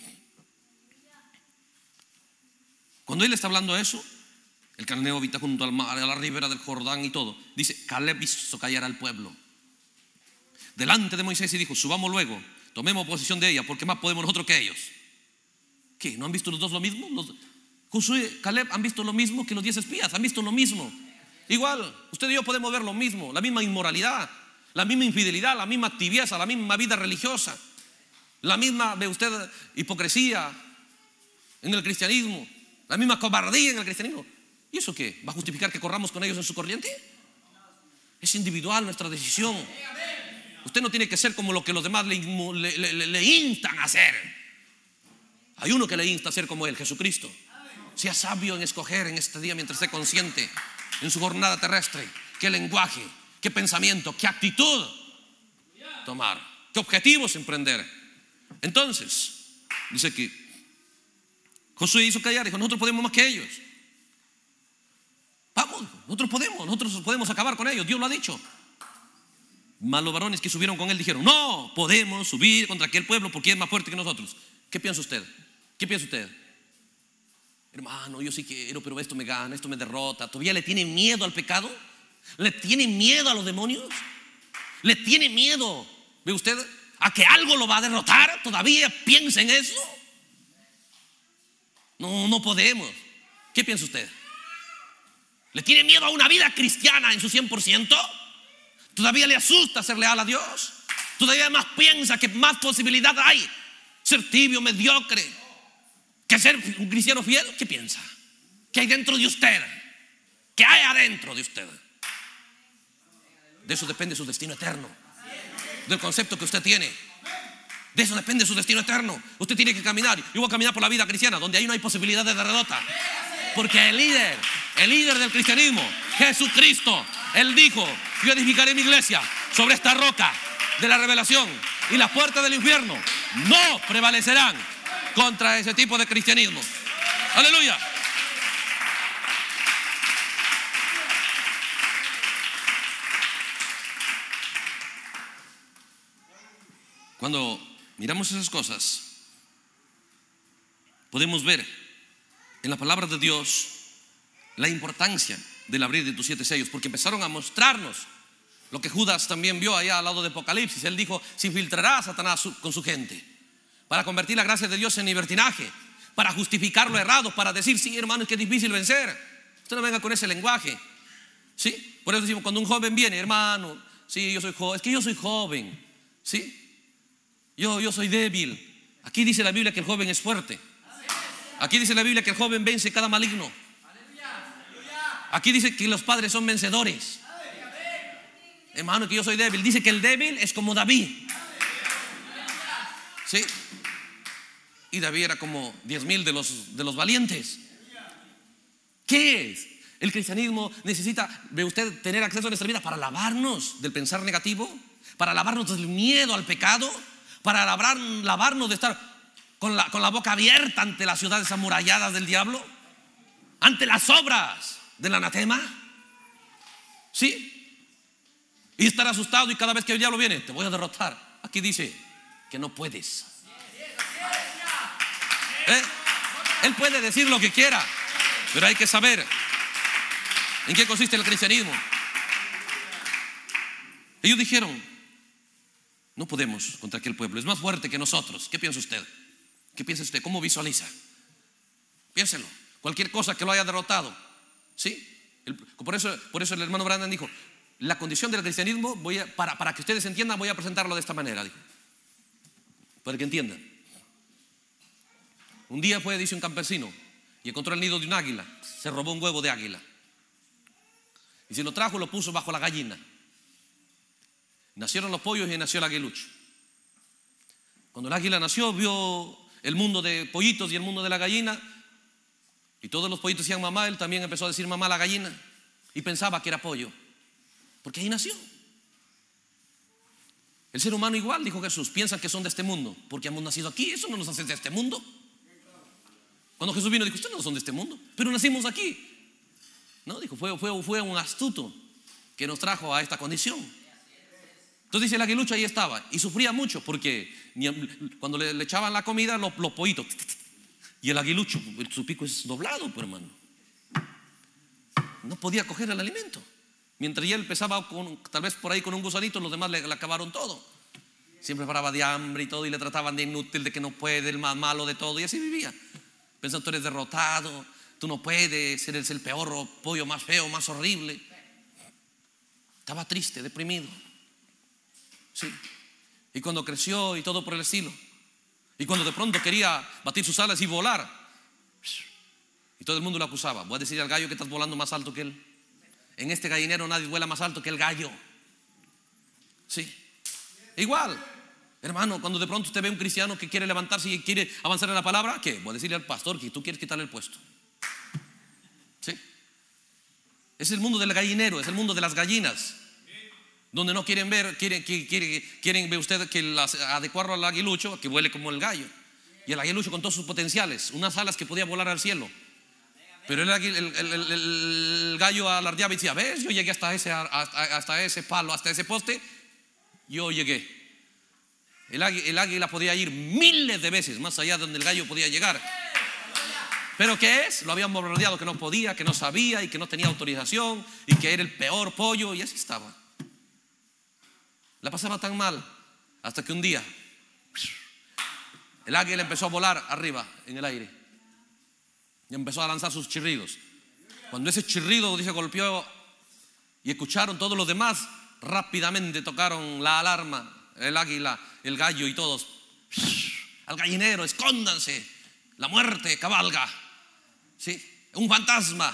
cuando él está hablando eso, el cananeo habita junto al mar, a la ribera del Jordán y todo. Dice, Caleb hizo callar al pueblo delante de Moisés y dijo, subamos luego, tomemos posesión de ella, porque más podemos nosotros que ellos. ¿Qué? ¿No han visto los dos lo mismo? Los, Josué, Caleb han visto lo mismo que los diez espías, han visto lo mismo. Igual, usted y yo podemos ver lo mismo, la misma inmoralidad, la misma infidelidad, la misma tibieza, la misma vida religiosa, la misma, ve usted, hipocresía en el cristianismo, la misma cobardía en el cristianismo. ¿Y eso qué? ¿Va a justificar que corramos con ellos en su corriente? Es individual nuestra decisión. Usted no tiene que ser como lo que los demás le, le, le, le instan a hacer. Hay uno que le insta a ser como él, Jesucristo. Sea sabio en escoger en este día, mientras esté consciente en su jornada terrestre, qué lenguaje, qué pensamiento, qué actitud tomar, qué objetivos emprender. Entonces, dice que Josué hizo callar, dijo, nosotros podemos más que ellos. Vamos, nosotros podemos, nosotros podemos acabar con ellos, Dios lo ha dicho. Mas los varones que subieron con él dijeron, no podemos subir contra aquel pueblo porque es más fuerte que nosotros. ¿Qué piensa usted? ¿Qué piensa usted? Hermano, yo sí quiero, pero esto me gana, esto me derrota. ¿Todavía le tiene miedo al pecado? ¿Le tiene miedo a los demonios? ¿Le tiene miedo, ve usted, a que algo lo va a derrotar? ¿Todavía piensa en eso? No, no podemos. ¿Qué piensa usted? ¿Le tiene miedo a una vida cristiana en su cien por ciento? ¿Todavía le asusta ser leal a Dios? ¿Todavía más piensa que más posibilidad hay ser tibio, mediocre, que ser un cristiano fiel? ¿Qué piensa? ¿Qué hay dentro de usted? ¿Qué hay adentro de usted? De eso depende su destino eterno, del concepto que usted tiene. De eso depende su destino eterno. Usted tiene que caminar. Yo voy a caminar por la vida cristiana donde ahí no hay posibilidad de derrota, porque el líder, el líder del cristianismo, Jesucristo, él dijo, yo edificaré mi iglesia sobre esta roca de la revelación, y las puertas del infierno no prevalecerán contra ese tipo de cristianismo. Aleluya. Cuando miramos esas cosas, podemos ver en la palabra de Dios la importancia del abrir de tus siete sellos, porque empezaron a mostrarnos lo que Judas también vio allá al lado de Apocalipsis. Él dijo, se infiltrará a Satanás con su gente para convertir la gracia de Dios en libertinaje, para justificar lo errado, para decir, sí, hermano, es que es difícil vencer. Usted no venga con ese lenguaje, ¿sí? Por eso decimos, cuando un joven viene, hermano, sí, yo soy joven, es que yo soy joven, ¿sí? Yo, yo soy débil. Aquí dice la Biblia que el joven es fuerte. Aquí dice la Biblia que el joven vence cada maligno. Aquí dice que los padres son vencedores. Hermano, que yo soy débil. Dice que el débil es como David, ¿sí? Y David era como diez mil de los, de los valientes. ¿Qué es? El cristianismo necesita, ve usted, tener acceso a nuestra vida para lavarnos del pensar negativo, para lavarnos del miedo al pecado, para lavar, lavarnos de estar con la, con la boca abierta ante las ciudades amuralladas del diablo, ante las obras del anatema, ¿sí? Y estar asustado y cada vez que el diablo viene, te voy a derrotar. Aquí dice que no puedes. ¿Eh? Él puede decir lo que quiera, pero hay que saber en qué consiste el cristianismo. Ellos dijeron, no podemos contra aquel pueblo, es más fuerte que nosotros. ¿Qué piensa usted? ¿Qué piensa usted? ¿Cómo visualiza? Piénselo. Cualquier cosa que lo haya derrotado, ¿sí? El, por, eso, por eso el hermano Brandon dijo, la condición del cristianismo, voy a, para, para que ustedes entiendan, voy a presentarlo de esta manera, dijo, para que entiendan. Un día fue, dice, un campesino y encontró el nido de un águila. Se robó un huevo de águila y se lo trajo y lo puso bajo la gallina. Nacieron los pollos y nació el aguilucho. Cuando el águila nació, vio el mundo de pollitos y el mundo de la gallina, y todos los pollitos decían mamá. Él también empezó a decir mamá a la gallina. y pensaba que era pollo, porque ahí nació. El ser humano igual, dijo Jesús, piensan que son de este mundo, porque hemos nacido aquí, eso no nos hace de este mundo. Cuando Jesús vino dijo, ustedes no son de este mundo, pero nacimos aquí. No, dijo, fue, fue, fue un astuto que nos trajo a esta condición. Entonces dice el aguilucho ahí estaba y sufría mucho porque cuando le, le echaban la comida los, los pollitos, y el aguilucho, su pico es doblado, pues, hermano, no podía coger el alimento. Mientras él empezaba con, tal vez por ahí con un gusanito, los demás le, le acabaron todo. Siempre paraba de hambre y todo, y le trataban de inútil, de que no puede, el más malo de todo, y así vivía. Pensando, tú eres derrotado, tú no puedes, eres el peor pollo, más feo, más horrible. Estaba triste, deprimido. Sí. Y cuando creció y todo por el estilo, y cuando de pronto quería batir sus alas y volar, y todo el mundo lo acusaba. Voy a decir al gallo que estás volando más alto que él. En este gallinero nadie vuela más alto que el gallo. Sí. Igual, hermano, cuando de pronto usted ve un cristiano que quiere levantarse y quiere avanzar en la palabra, ¿qué? Voy a decirle al pastor que tú quieres quitarle el puesto. Sí. Es el mundo del gallinero, es el mundo de las gallinas, donde no quieren ver, quieren, quieren, quieren ver usted que las, adecuarlo al aguilucho, que vuele como el gallo. Y el aguilucho con todos sus potenciales, unas alas que podía volar al cielo. Pero el, el, el, el, el gallo alardeaba y decía, ves, yo llegué hasta ese, hasta, hasta ese palo, hasta ese poste, yo llegué. El águila, el águila podía ir miles de veces más allá de donde el gallo podía llegar. ¿Pero qué es? Lo habían bombardeado que no podía, que no sabía y que no tenía autorización y que era el peor pollo, y así estaba. La pasaba tan mal hasta que un día el águila empezó a volar arriba en el aire y empezó a lanzar sus chirridos. Cuando ese chirrido, dice, golpeó y escucharon todos los demás, rápidamente tocaron la alarma, el águila, el gallo y todos. Al gallinero, escóndanse, la muerte cabalga, ¿sí? Un fantasma.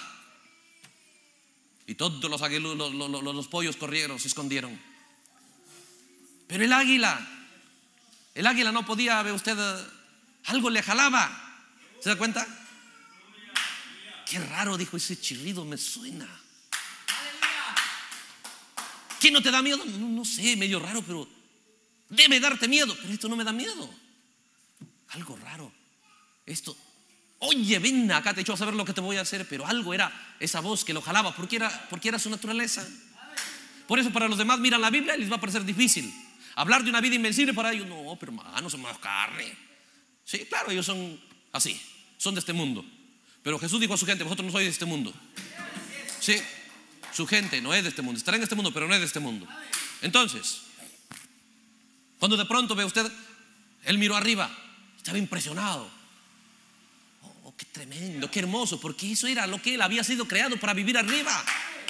Y todos los, aguilu, los, los, los, los pollos corrieron, se escondieron. Pero el águila, el águila no podía, ve usted, algo le jalaba. ¿Se da cuenta? Qué raro, dijo, ese chirrido me suena. ¿Qué no te da miedo? No, no sé, medio raro, pero debe darte miedo. Pero esto no me da miedo. Algo raro. Esto, oye, ven acá, te echo a saber lo que te voy a hacer. Pero algo era esa voz que lo jalaba, porque era, porque era su naturaleza. Por eso para los demás miran la Biblia y les va a parecer difícil. Hablar de una vida invencible para ellos, no, pero hermano, somos carne. Sí, claro, ellos son así, son de este mundo. Pero Jesús dijo a su gente, vosotros no sois de este mundo. Sí, su gente no es de este mundo, estará en este mundo, pero no es de este mundo. Entonces, cuando de pronto ve usted, él miró arriba, estaba impresionado. Oh, qué tremendo, qué hermoso, porque eso era lo que él había sido creado para vivir arriba.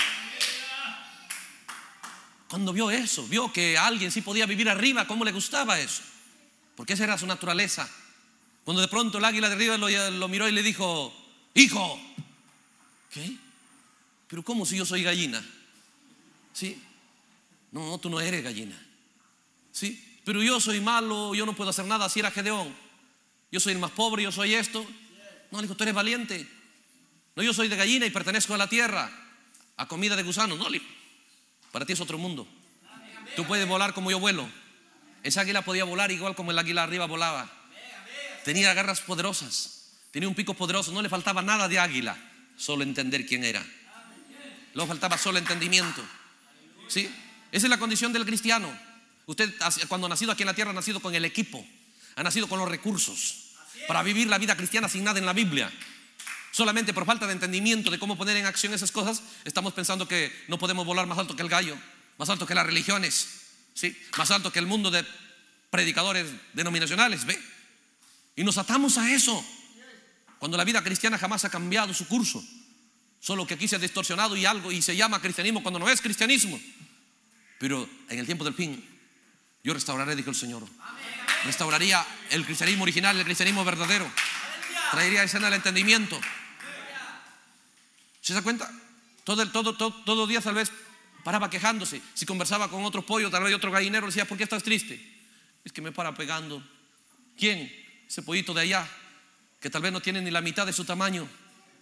Cuando vio eso, vio que alguien sí podía vivir arriba, ¿cómo le gustaba eso? Porque esa era su naturaleza. Cuando de pronto el águila de arriba lo, lo miró y le dijo, hijo. ¿Qué? Pero ¿cómo si yo soy gallina? ¿Sí? No, no, tú no eres gallina. ¿Sí? Pero yo soy malo, yo no puedo hacer nada. Así era Gedeón. Yo soy el más pobre, yo soy esto. No, le dijo, tú eres valiente. No, yo soy de gallina y pertenezco a la tierra, a comida de gusanos. No, le dijo, para ti es otro mundo. Tú puedes volar como yo vuelo. Esa águila podía volar igual como el águila arriba volaba. Tenía garras poderosas, tenía un pico poderoso. No le faltaba nada de águila, solo entender quién era. Le faltaba solo entendimiento. ¿Sí? Esa es la condición del cristiano. Usted cuando ha nacido aquí en la tierra ha nacido con el equipo, ha nacido con los recursos para vivir la vida cristiana sin nada en la Biblia. Solamente por falta de entendimiento de cómo poner en acción esas cosas, estamos pensando que no podemos volar más alto que el gallo, más alto que las religiones, ¿sí? Más alto que el mundo de predicadores denominacionales, ¿ve? Y nos atamos a eso, cuando la vida cristiana jamás ha cambiado su curso. Solo que aquí se ha distorsionado y algo y se llama cristianismo cuando no es cristianismo. Pero en el tiempo del fin yo restauraré, dijo el Señor. Restauraría el cristianismo original, el cristianismo verdadero. Traería a escena el entendimiento. ¿Se da cuenta? Todo, todo, todo, todo día tal vez paraba quejándose. Si conversaba con otro pollo, tal vez otro gallinero, le decía, ¿por qué estás triste? Es que me para pegando. ¿Quién? Ese pollito de allá, que tal vez no tiene ni la mitad de su tamaño.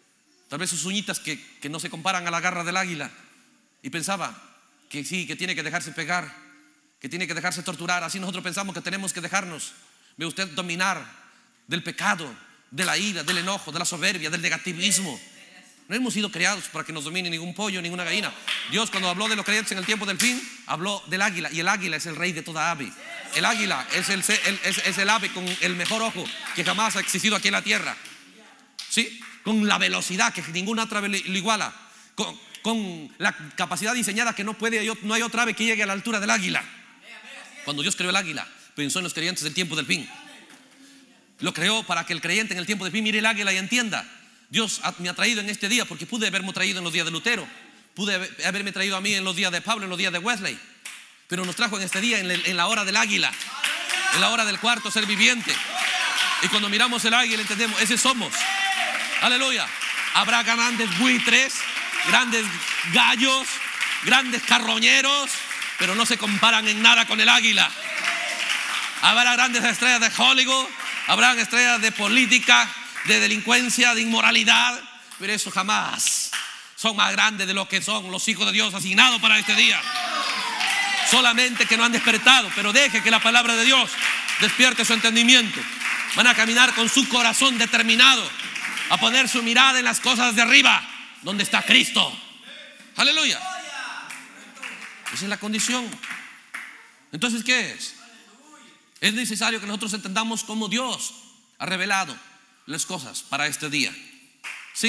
tal vez sus uñitas que, que no se comparan a la garra del águila, y pensaba que sí, que tiene que dejarse pegar, que tiene que dejarse torturar. Así nosotros pensamos que tenemos que dejarnos, ve usted, dominar del pecado, de la ira, del enojo, de la soberbia, del negativismo. No hemos sido creados para que nos domine ningún pollo, ninguna gallina. Dios, cuando habló de los creyentes en el tiempo del fin, habló del águila, y el águila es el rey de toda ave. El águila es el, el, es, es el ave con el mejor ojo que jamás ha existido aquí en la tierra, ¿sí? Con la velocidad que ninguna otra ave lo iguala, con, con la capacidad diseñada que no puede, no hay otra ave que llegue a la altura del águila. Cuando Dios creó el águila, pensó en los creyentes del tiempo del fin. Lo creó para que el creyente en el tiempo del fin mire el águila y entienda: Dios me ha traído en este día, porque pude haberme traído en los días de Lutero, pude haberme traído a mí en los días de Pablo, en los días de Wesley, pero nos trajo en este día, en, el, en la hora del águila, en la hora del cuarto ser viviente. Y cuando miramos el águila entendemos, ese somos. Aleluya. Habrá grandes buitres, grandes gallos, grandes carroñeros, pero no se comparan en nada con el águila. Habrá grandes estrellas de Hollywood, habrán estrellas de política, de delincuencia, de inmoralidad, pero eso jamás son más grandes de lo que son los hijos de Dios asignados para este día. Solamente que no han despertado, pero deje que la palabra de Dios despierte su entendimiento. Van a caminar con su corazón determinado a poner su mirada en las cosas de arriba, donde está Cristo. Aleluya. Esa es la condición. Entonces, ¿qué es? Es necesario que nosotros entendamos cómo Dios ha revelado las cosas para este día. ¿Sí?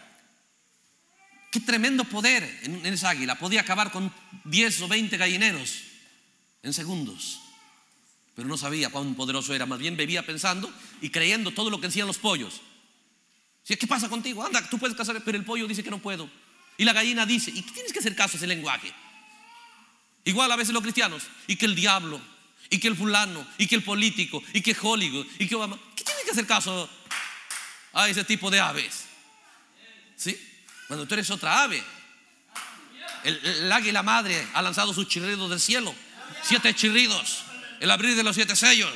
Qué tremendo poder en, en esa águila. Podía acabar con diez o veinte gallineros en segundos, pero no sabía cuán poderoso era. Más bien bebía pensando y creyendo todo lo que decían los pollos. ¿Sí? ¿Qué pasa contigo? Anda, tú puedes cazar, pero el pollo dice que no puedo. Y la gallina dice, y tienes que hacer caso a ese lenguaje. Igual a veces los cristianos, y que el diablo, y que el fulano, y que el político, y que Hollywood, y que Obama. ¿Qué tiene que hacer caso a ese tipo de aves? ¿Sí? Cuando tú eres otra ave. El, el águila madre ha lanzado sus chirridos del cielo. Siete chirridos, el abrir de los siete sellos,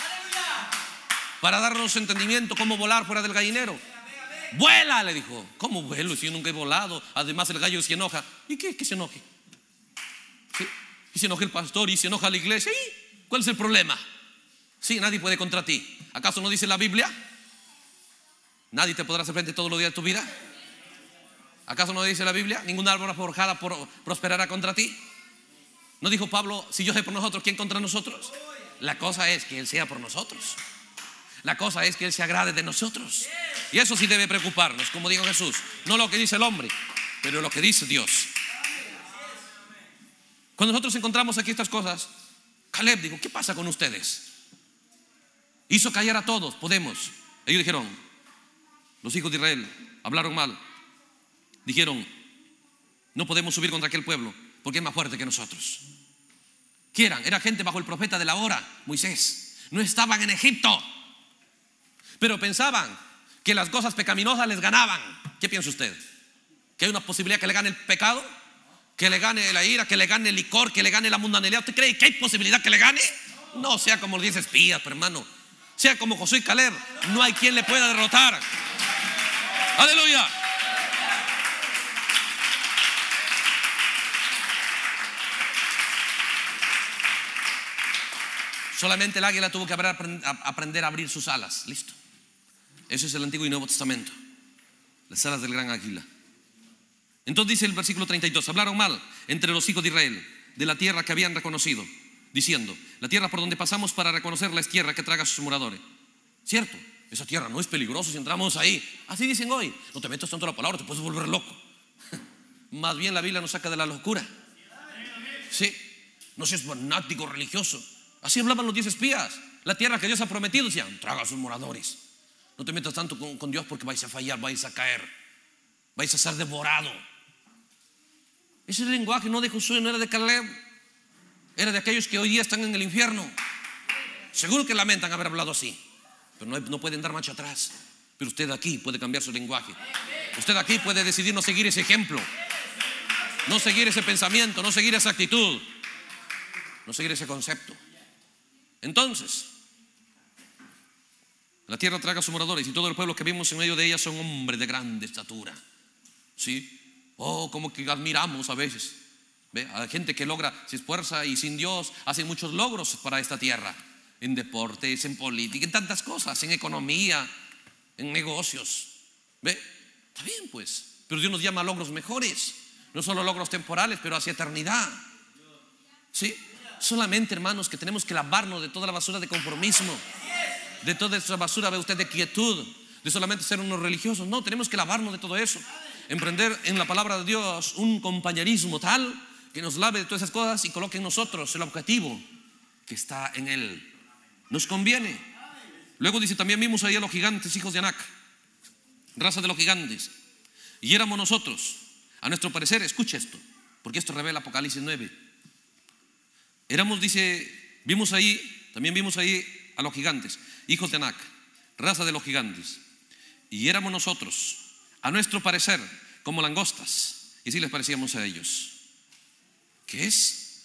para darnos entendimiento cómo volar fuera del gallinero. Vuela, le dijo. ¿Cómo vuelo si yo nunca he volado? Además el gallo se enoja. ¿Y qué? Que se enoje. ¿Sí? Y se enoja el pastor y se enoja la iglesia. ¿Y cuál es el problema? Sí, nadie puede contra ti. ¿Acaso no dice la Biblia? Nadie te podrá hacer frente todos los días de tu vida. ¿Acaso no dice la Biblia? Ninguna árbol forjada por, prosperará contra ti. ¿No dijo Pablo, si yo soy por nosotros, quién contra nosotros? La cosa es que Él sea por nosotros. La cosa es que Él se agrade de nosotros. Y eso sí debe preocuparnos, como dijo Jesús. No lo que dice el hombre, pero lo que dice Dios. Cuando nosotros encontramos aquí estas cosas, Caleb dijo, ¿qué pasa con ustedes? Hizo callar a todos, podemos. Ellos dijeron, los hijos de Israel hablaron mal. Dijeron, no podemos subir contra aquel pueblo porque es más fuerte que nosotros. ¿Quieran? Era gente bajo el profeta de la hora, Moisés. No estaban en Egipto, pero pensaban que las cosas pecaminosas les ganaban. ¿Qué piensa usted? ¿Que hay una posibilidad que le gane el pecado? ¿Que le gane la ira? ¿Que le gane el licor? ¿Que le gane la mundanalidad? ¿Usted cree que hay posibilidad que le gane? No sea como los diez espías, pero hermano, sea como Josué y Caleb, no hay quien le pueda derrotar. Aleluya. Solamente el águila tuvo que aprender a abrir sus alas. Listo. Eso es el Antiguo y Nuevo Testamento. Las alas del gran águila. Entonces dice el versículo treinta y dos, hablaron mal entre los hijos de Israel de la tierra que habían reconocido, diciendo, la tierra por donde pasamos para reconocerla es tierra que traga a sus moradores. Cierto, esa tierra no es peligrosa si entramos ahí. Así dicen hoy, no te metas tanto la palabra, te puedes volver loco. Más bien la Biblia nos saca de la locura. Sí, no seas fanático religioso. Así hablaban los diez espías. La tierra que Dios ha prometido, decían, traga a sus moradores. No te metas tanto con, con Dios porque vais a fallar, vais a caer, vais a ser devorado. Ese lenguaje no de Josué, no era de Caleb, era de aquellos que hoy día están en el infierno. Seguro que lamentan haber hablado así, pero no, no pueden dar marcha atrás. Pero usted aquí puede cambiar su lenguaje. Usted aquí puede decidir no seguir ese ejemplo, no seguir ese pensamiento, no seguir esa actitud, no seguir ese concepto. Entonces, La tierra traga a sus moradores, y todo el pueblo que vimos en medio de ella son hombres de grande estatura. ¿Sí? Oh, como que admiramos a veces. ¿Ve? Hay gente que logra, se esfuerza y sin Dios hace muchos logros para esta tierra. En deportes, en política, en tantas cosas, en economía, en negocios. ¿Ve? Está bien pues, pero Dios nos llama a logros mejores. No solo logros temporales, pero hacia eternidad. ¿Sí? Solamente, hermanos, que tenemos que lavarnos de toda la basura de conformismo, de toda esa basura, ve usted, de quietud, de solamente ser unos religiosos. No, tenemos que lavarnos de todo eso. Emprender en la palabra de Dios un compañerismo tal que nos lave de todas esas cosas y coloque en nosotros el objetivo que está en Él. Nos conviene. Luego dice, también vimos ahí a los gigantes, hijos de Anac, raza de los gigantes, y éramos nosotros, a nuestro parecer, escucha esto, porque esto revela Apocalipsis nueve. Éramos, dice, vimos ahí, también vimos ahí a los gigantes, hijos de Anac, raza de los gigantes, y éramos nosotros, a nuestro parecer, como langostas, y así les parecíamos a ellos. ¿Qué es?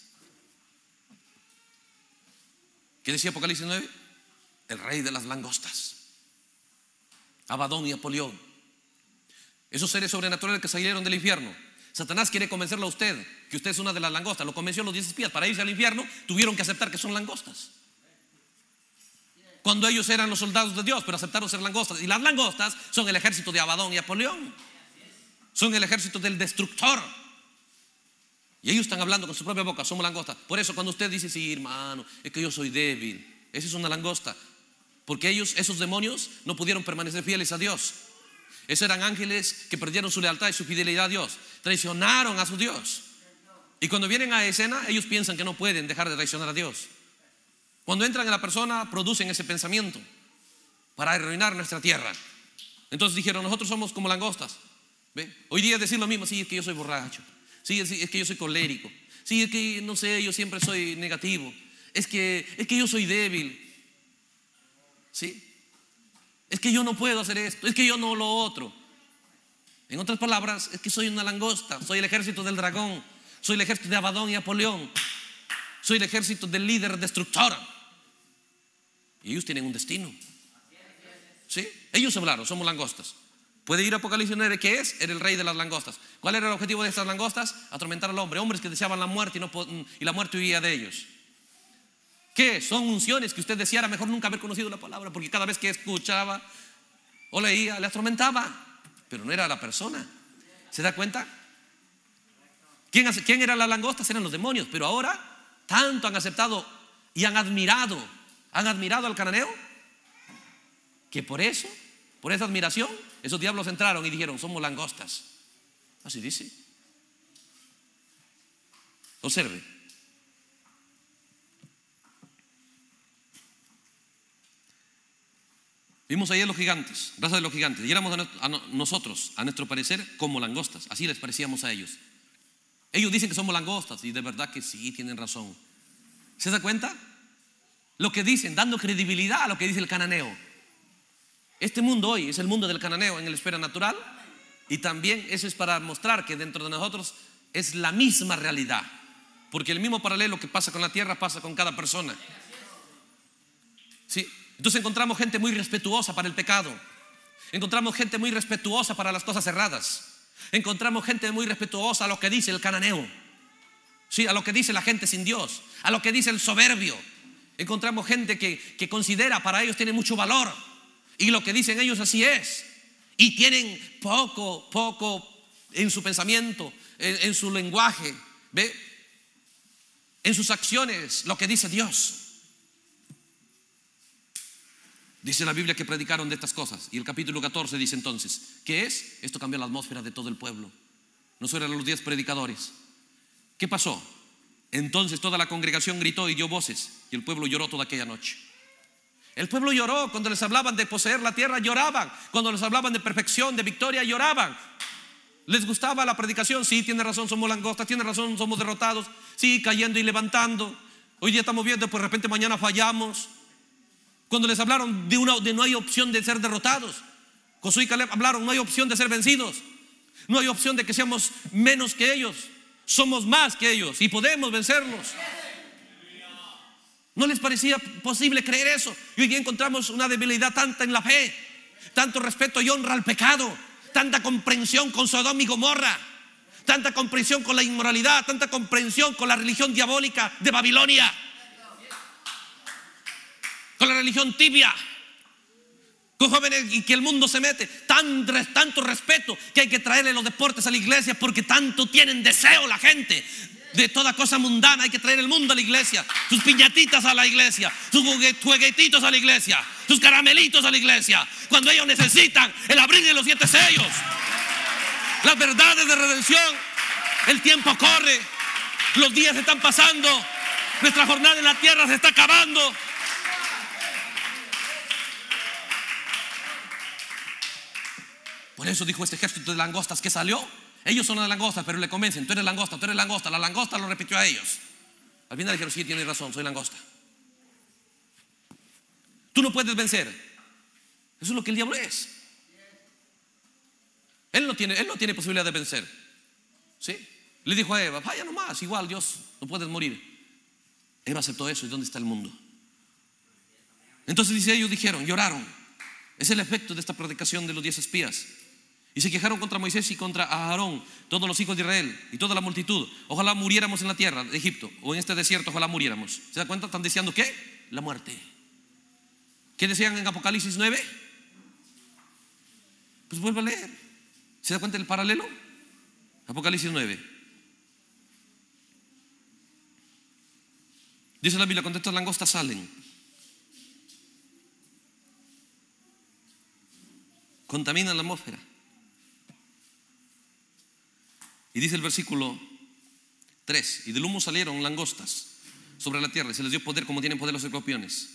¿Qué decía Apocalipsis nueve? El rey de las langostas, Abadón y Apolión, esos seres sobrenaturales que salieron del infierno. Satanás quiere convencerlo a usted que usted es una de las langostas. Lo convenció a los diez espías. Para irse al infierno tuvieron que aceptar que son langostas, cuando ellos eran los soldados de Dios, pero aceptaron ser langostas. Y las langostas son el ejército de Abadón y Apolión, son el ejército del destructor. Y ellos están hablando con su propia boca, somos langostas. Por eso cuando usted dice, sí, hermano, es que yo soy débil, esa es una langosta. Porque ellos, esos demonios, no pudieron permanecer fieles a Dios. Esos eran ángeles que perdieron su lealtad y su fidelidad a Dios, traicionaron a su Dios. Y cuando vienen a escena, ellos piensan que no pueden dejar de traicionar a Dios. Cuando entran en la persona, producen ese pensamiento para arruinar nuestra tierra. Entonces dijeron, nosotros somos como langostas. ¿Ve? Hoy día decir lo mismo, sí, es que yo soy borracho, sí, es, es que yo soy colérico, sí, es que no sé, yo siempre soy negativo, es que, es que yo soy débil, ¿sí? Es que yo no puedo hacer esto, es que yo no lo otro. En otras palabras, es que soy una langosta, soy el ejército del dragón, soy el ejército de Abadón y Apolión, soy el ejército del líder destructor. Y ellos tienen un destino. ¿Sí? Ellos hablaron, somos langostas. Puede ir a Apocalipsis nueve, ¿qué es? Era el rey de las langostas. ¿Cuál era el objetivo de estas langostas? Atormentar al hombre, hombres que deseaban la muerte y, no, y la muerte huía de ellos. ¿Qué? Son unciones que usted deseara mejor nunca haber conocido la palabra, porque cada vez que escuchaba o leía, le atormentaba. Pero no era la persona. ¿Se da cuenta? ¿Quién, quién eran las langostas? Eran los demonios. Pero ahora tanto han aceptado y han admirado, han admirado al cananeo, que por eso, por esa admiración, esos diablos entraron y dijeron, somos langostas. Así dice. Observe. Vimos ahí a los gigantes, raza de los gigantes, y éramos a, a nosotros, a nuestro parecer, como langostas. Así les parecíamos a ellos. Ellos dicen que somos langostas, y de verdad que sí, tienen razón. ¿Se da cuenta? Lo que dicen, dando credibilidad a lo que dice el cananeo. Este mundo hoy es el mundo del cananeo en la esfera natural, y también eso es para mostrar que dentro de nosotros es la misma realidad, porque el mismo paralelo que pasa con la tierra pasa con cada persona. ¿Sí? Entonces encontramos gente muy respetuosa para el pecado, encontramos gente muy respetuosa para las cosas erradas, encontramos gente muy respetuosa a lo que dice el cananeo, ¿sí? A lo que dice la gente sin Dios, a lo que dice el soberbio. Encontramos gente que, que considera para ellos tiene mucho valor, y lo que dicen ellos así es, y tienen poco, poco en su pensamiento, en, en su lenguaje, ¿ve? En sus acciones, lo que dice Dios. Dice la Biblia que predicaron de estas cosas. Y el capítulo catorce dice entonces, ¿qué es? Esto cambió la atmósfera de todo el pueblo. No solo eran los diez predicadores. ¿Qué pasó? Entonces toda la congregación gritó y dio voces, y el pueblo lloró toda aquella noche. El pueblo lloró cuando les hablaban de poseer la tierra, lloraban. Cuando les hablaban de perfección, de victoria, lloraban. ¿Les gustaba la predicación? Sí, tiene razón, somos langostas, tiene razón, somos derrotados. Sí, cayendo y levantando. Hoy día estamos viendo, pues de repente mañana fallamos. Cuando les hablaron de, una, de no hay opción de ser derrotados, Josué y Caleb hablaron, no hay opción de ser vencidos, no hay opción de que seamos menos que ellos, somos más que ellos y podemos vencerlos. No les parecía posible creer eso. Y hoy día encontramos una debilidad tanta en la fe, tanto respeto y honra al pecado, tanta comprensión con Sodoma y Gomorra, tanta comprensión con la inmoralidad, tanta comprensión con la religión diabólica de Babilonia, con la religión tibia, con jóvenes y que el mundo se mete. Tan, tanto respeto que hay que traerle los deportes a la iglesia, porque tanto tienen deseo la gente de toda cosa mundana. Hay que traer el mundo a la iglesia, sus piñatitas a la iglesia, sus juguetitos a la iglesia, sus caramelitos a la iglesia, cuando ellos necesitan el abrir de los siete sellos, las verdades de redención. El tiempo corre, los días se están pasando, nuestra jornada en la tierra se está acabando. Por eso dijo este ejército de langostas que salió. Ellos son las langostas, pero le convencen: tú eres langosta, tú eres langosta. La langosta lo repitió a ellos. Al final dijeron: sí, tienes razón, soy langosta. Tú no puedes vencer. Eso es lo que el diablo es. Él no tiene, él no tiene posibilidad de vencer. ¿Sí? Le dijo a Eva: vaya nomás, igual Dios, no puedes morir. Eva aceptó eso. ¿Y dónde está el mundo? Entonces dice, ellos dijeron, lloraron. Es el efecto de esta predicación de los diez espías. Y se quejaron contra Moisés y contra Aarón, todos los hijos de Israel y toda la multitud. Ojalá muriéramos en la tierra de Egipto, o en este desierto, ojalá muriéramos. ¿Se da cuenta? Están deseando ¿qué? La muerte. ¿Qué decían en Apocalipsis nueve? Pues vuelvo a leer. ¿Se da cuenta del paralelo? Apocalipsis nueve. Dice la Biblia: cuando estas langostas salen, contaminan la atmósfera. Y dice el versículo tres: y del humo salieron langostas sobre la tierra, y se les dio poder como tienen poder los escorpiones.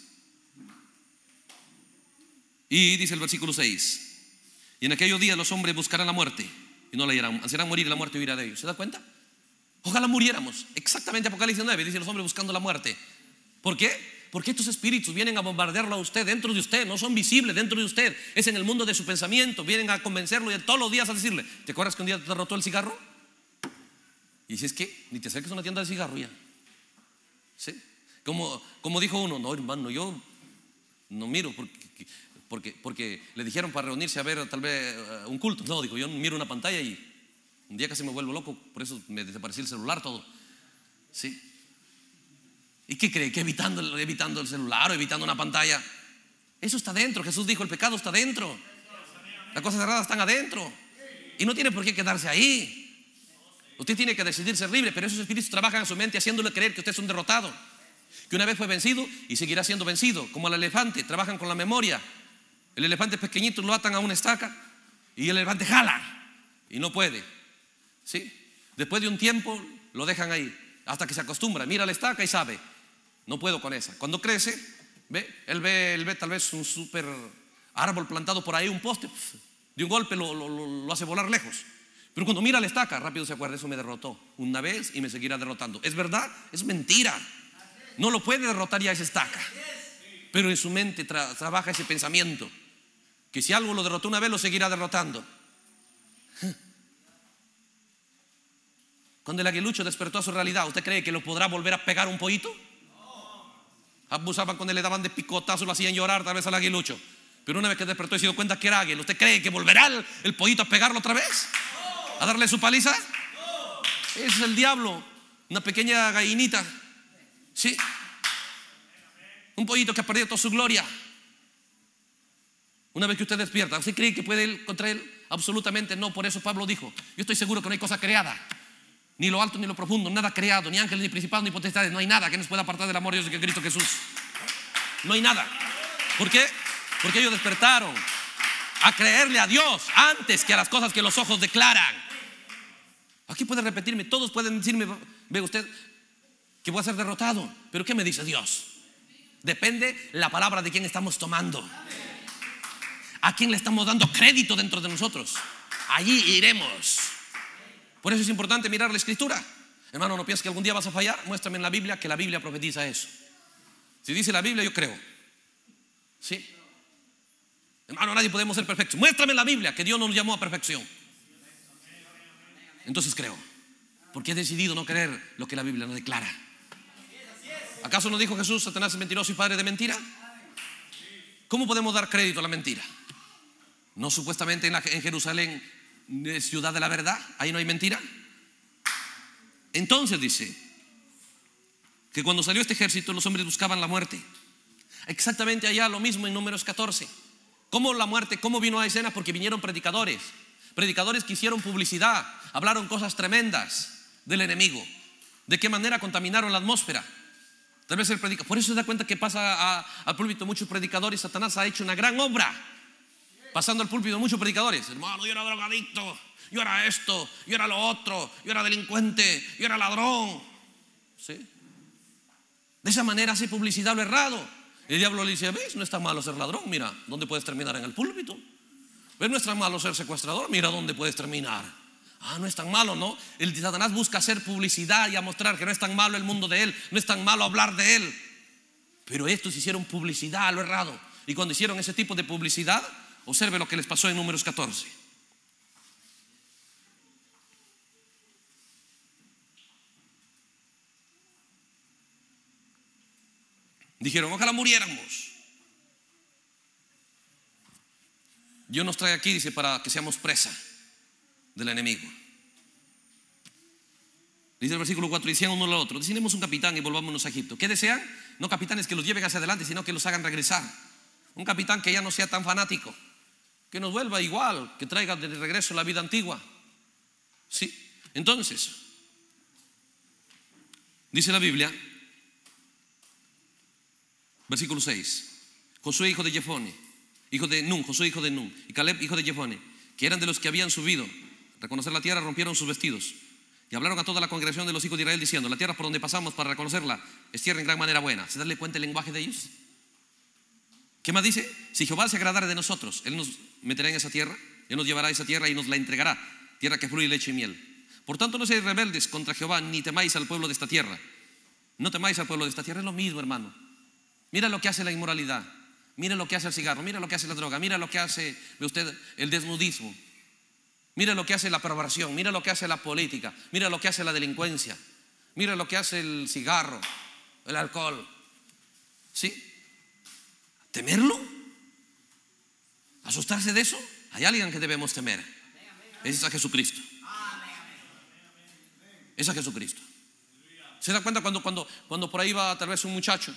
Y dice el versículo seis: y en aquellos días los hombres buscarán la muerte y no la hallarán, harán morir y la muerte huirá de ellos. ¿Se da cuenta? Ojalá muriéramos. Exactamente Apocalipsis nueve, dice los hombres buscando la muerte. ¿Por qué? Porque estos espíritus vienen a bombardearlo a usted, dentro de usted. No son visibles dentro de usted, es en el mundo de su pensamiento. Vienen a convencerlo y todos los días a decirle: ¿te acuerdas que un día te derrotó el cigarro? Y dices que ni te acerques a una tienda de cigarro ya. ¿Sí? Como, como dijo uno: no, hermano, yo no miro porque, porque, porque le dijeron para reunirse a ver tal vez un culto. No, digo, yo miro una pantalla y un día casi me vuelvo loco, por eso me desapareció el celular todo. ¿Sí? ¿Y qué cree? ¿Que evitando, evitando el celular o evitando una pantalla? Eso está dentro. Jesús dijo: el pecado está dentro, las cosas erradas están adentro, y no tiene por qué quedarse ahí. Usted tiene que decidir ser libre, pero esos espíritus trabajan en su mente haciéndole creer que usted es un derrotado, que una vez fue vencido y seguirá siendo vencido. Como el elefante, trabajan con la memoria. El elefante pequeñito lo atan a una estaca y el elefante jala y no puede. ¿Sí? Después de un tiempo lo dejan ahí hasta que se acostumbra. Mira la estaca y sabe: no puedo con esa. Cuando crece, ve, él ve, él ve tal vez un súper árbol plantado por ahí, un poste, de un golpe lo, lo, lo hace volar lejos. Pero cuando mira la estaca, rápido se acuerda: eso me derrotó una vez y me seguirá derrotando. ¿Es verdad? Es mentira. No lo puede derrotar ya esa estaca. Pero en su mente tra trabaja ese pensamiento, que si algo lo derrotó una vez, lo seguirá derrotando. Cuando el aguilucho despertó a su realidad, ¿usted cree que lo podrá volver a pegar un pollito? Abusaban con él, le daban de picotazo, lo hacían llorar tal vez al aguilucho. Pero una vez que despertó y se dio cuenta que era águila, ¿usted cree que volverá el, el pollito a pegarlo otra vez? ¿A darle su paliza? Ese es el diablo, una pequeña gallinita. ¿Sí? Un pollito que ha perdido toda su gloria. Una vez que usted despierta, ¿usted cree que puede ir contra él? Absolutamente no. Por eso Pablo dijo: yo estoy seguro que no hay cosa creada, ni lo alto ni lo profundo, nada creado, ni ángeles, ni principados, ni potestades. No hay nada que nos pueda apartar del amor de Dios que Cristo Jesús. No hay nada. ¿Por qué? Porque ellos despertaron a creerle a Dios antes que a las cosas que los ojos declaran. Aquí puede repetirme, todos pueden decirme: ve usted que voy a ser derrotado. Pero ¿qué me dice Dios? Depende la palabra de quién estamos tomando, a quién le estamos dando crédito dentro de nosotros. Allí iremos. Por eso es importante mirar la escritura. Hermano, no pienses que algún día vas a fallar. Muéstrame en la Biblia que la Biblia profetiza eso. Si dice la Biblia, yo creo. ¿Sí? Hermano, nadie podemos ser perfectos. Muéstrame en la Biblia que Dios nos llamó a perfección. Entonces creo, porque he decidido no creer lo que la Biblia no declara. ¿Acaso no dijo Jesús, Satanás es mentiroso y padre de mentira? ¿Cómo podemos dar crédito a la mentira? ¿No supuestamente en, la, en Jerusalén es ciudad de la verdad? ¿Ahí no hay mentira? Entonces dice que cuando salió este ejército los hombres buscaban la muerte. Exactamente allá lo mismo en Números catorce. ¿Cómo la muerte? ¿Cómo vino a escena? Porque vinieron predicadores. Predicadores que hicieron publicidad, hablaron cosas tremendas del enemigo. ¿De qué manera contaminaron la atmósfera? Tal vez el predicador, por eso se da cuenta que pasa a, al púlpito muchos predicadores. Satanás ha hecho una gran obra pasando al púlpito muchos predicadores. Hermano, yo era drogadicto, yo era esto, yo era lo otro, yo era delincuente, yo era ladrón. ¿Sí? De esa manera hace publicidad lo errado. El diablo le dice, ¿ves? No es tan malo ser ladrón, mira dónde puedes terminar, en el púlpito. ¿Ves? No es tan malo ser secuestrador, mira dónde puedes terminar. Ah, no es tan malo, ¿no? El Satanás busca hacer publicidad y a mostrar que no es tan malo el mundo de él, no es tan malo hablar de él. Pero estos hicieron publicidad a lo errado. Y cuando hicieron ese tipo de publicidad, observe lo que les pasó en Números catorce. Dijeron, ojalá muriéramos. Dios nos trae aquí, dice, para que seamos presa del enemigo. Dice el versículo cuatro, decían uno al otro, designemos un capitán y volvámonos a Egipto. ¿Qué desean? No capitanes que los lleven hacia adelante, sino que los hagan regresar. Un capitán que ya no sea tan fanático, que nos vuelva igual, que traiga de regreso la vida antigua. ¿Sí? Entonces, dice la Biblia, versículo seis, Josué hijo de Jefone, hijo de Nun, Josué hijo de Nun, y Caleb hijo de Jefone, que eran de los que habían subido a reconocer la tierra, rompieron sus vestidos y hablaron a toda la congregación de los hijos de Israel diciendo, la tierra por donde pasamos para reconocerla es tierra en gran manera buena. ¿Se dan cuenta el lenguaje de ellos? ¿Qué más dice? Si Jehová se agradara de nosotros, Él nos meterá en esa tierra, Él nos llevará a esa tierra y nos la entregará, tierra que fluye leche y miel. Por tanto no seáis rebeldes contra Jehová, ni temáis al pueblo de esta tierra. No temáis al pueblo de esta tierra, es lo mismo, hermano. Mira lo que hace la inmoralidad, mira lo que hace el cigarro, mira lo que hace la droga, mira lo que hace, ve usted, el desnudismo, mira lo que hace la perversión, mira lo que hace la política, mira lo que hace la delincuencia, mira lo que hace el cigarro, el alcohol. ¿Sí? ¿Temerlo? ¿Asustarse de eso? Hay alguien que debemos temer. Ese es a Jesucristo. Es a Jesucristo. ¿Se da cuenta cuando, cuando, cuando por ahí va tal vez un muchacho?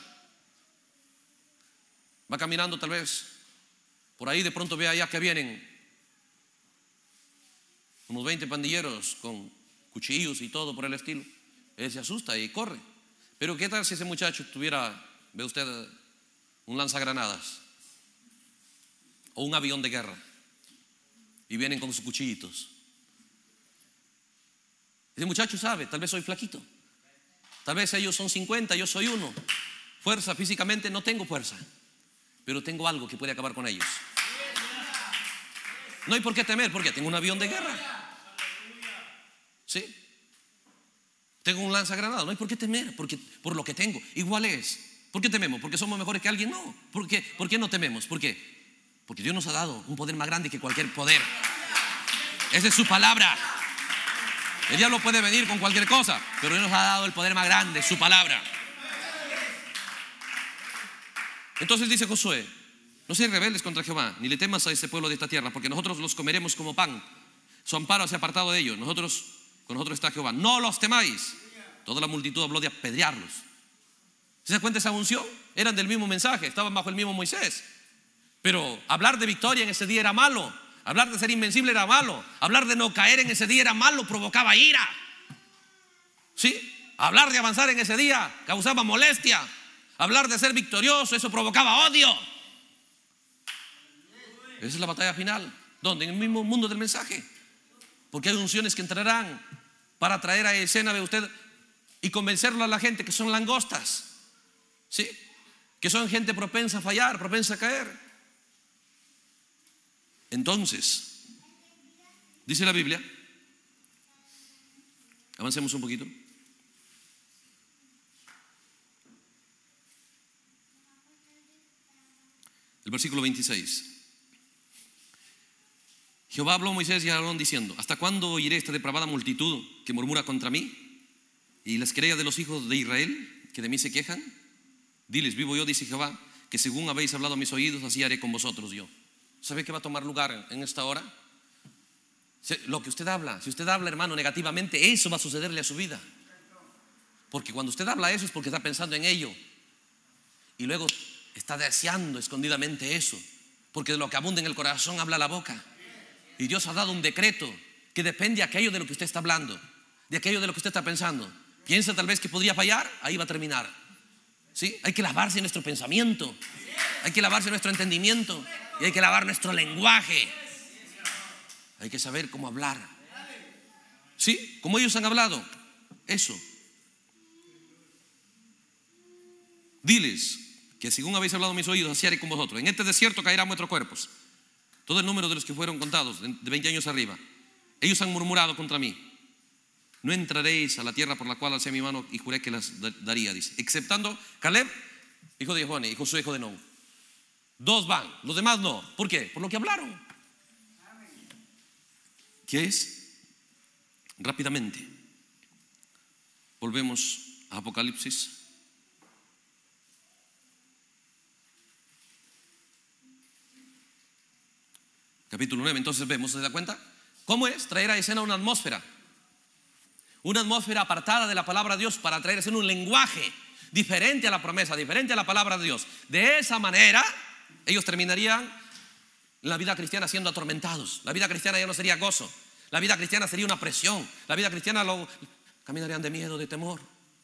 Va caminando tal vez por ahí, de pronto ve allá que vienen unos veinte pandilleros con cuchillos y todo por el estilo. Él se asusta y corre. Pero ¿qué tal si ese muchacho tuviera, ve usted, un lanzagranadas o un avión de guerra y vienen con sus cuchillitos? Ese muchacho sabe, tal vez soy flaquito, tal vez ellos son cincuenta, yo soy uno. Fuerza, físicamente no tengo fuerza, pero tengo algo que puede acabar con ellos. No hay por qué temer, porque tengo un avión de guerra. ¿Sí? Tengo un lanzagranadas, no hay por qué temer, porque por lo que tengo. Igual es. ¿Por qué tememos? ¿Porque somos mejores que alguien? No. ¿Por qué? ¿Por qué no tememos? ¿Por qué? Porque Dios nos ha dado un poder más grande que cualquier poder. Esa es su palabra. El diablo puede venir con cualquier cosa, pero Dios nos ha dado el poder más grande, su palabra. Entonces dice Josué, no seáis rebeldes contra Jehová, ni le temas a ese pueblo de esta tierra, porque nosotros los comeremos como pan. Su amparo se ha apartado de ellos. Nosotros, con nosotros está Jehová. No los temáis. Toda la multitud habló de apedrearlos. ¿Se da cuenta esa unción? Eran del mismo mensaje, estaban bajo el mismo Moisés. Pero hablar de victoria en ese día era malo. Hablar de ser invencible era malo. Hablar de no caer en ese día era malo, provocaba ira. ¿Sí? Hablar de avanzar en ese día causaba molestia. Hablar de ser victorioso, eso provocaba odio. Esa es la batalla final. ¿Dónde? En el mismo mundo del mensaje. Porque hay unciones que entrarán para traer a escena, ve usted, y convencerlo a la gente que son langostas. ¿Sí? Que son gente propensa a fallar, propensa a caer. Entonces, dice la Biblia, avancemos un poquito. El versículo veintiséis. Jehová habló a Moisés y a Aarón diciendo, ¿hasta cuándo oiré esta depravada multitud que murmura contra mí? Y las querellas de los hijos de Israel que de mí se quejan. Diles, vivo yo, dice Jehová, que según habéis hablado a mis oídos, así haré con vosotros yo. ¿Sabe qué va a tomar lugar en esta hora? Lo que usted habla, si usted habla, hermano, negativamente, eso va a sucederle a su vida. Porque cuando usted habla eso es porque está pensando en ello. Y luego está deseando escondidamente eso. Porque de lo que abunda en el corazón habla la boca. Y Dios ha dado un decreto que depende de aquello de lo que usted está hablando, de aquello de lo que usted está pensando. Piensa tal vez que podría fallar, ahí va a terminar. ¿Sí? Hay que lavarse nuestro pensamiento, hay que lavarse nuestro entendimiento y hay que lavar nuestro lenguaje. Hay que saber cómo hablar. ¿Sí? Como ellos han hablado. Eso. Diles que según habéis hablado a mis oídos, así haré con vosotros. En este desierto caerán vuestros cuerpos. Todo el número de los que fueron contados, de veinte años arriba. Ellos han murmurado contra mí. No entraréis a la tierra por la cual alcé mi mano y juré que las daría, dice. Exceptando Caleb, hijo de Jefone, y Josué, hijo de Nun. Dos van, los demás no. ¿Por qué? Por lo que hablaron. ¿Qué es? Rápidamente. Volvemos a Apocalipsis. Capítulo nueve, entonces vemos, ¿se da cuenta? ¿Cómo es? Traer a escena una atmósfera. Una atmósfera apartada de la palabra de Dios para traer a escena un lenguaje diferente a la promesa, diferente a la palabra de Dios. De esa manera, ellos terminarían la vida cristiana siendo atormentados. La vida cristiana ya no sería gozo. La vida cristiana sería una presión. La vida cristiana lo, caminarían de miedo, de temor.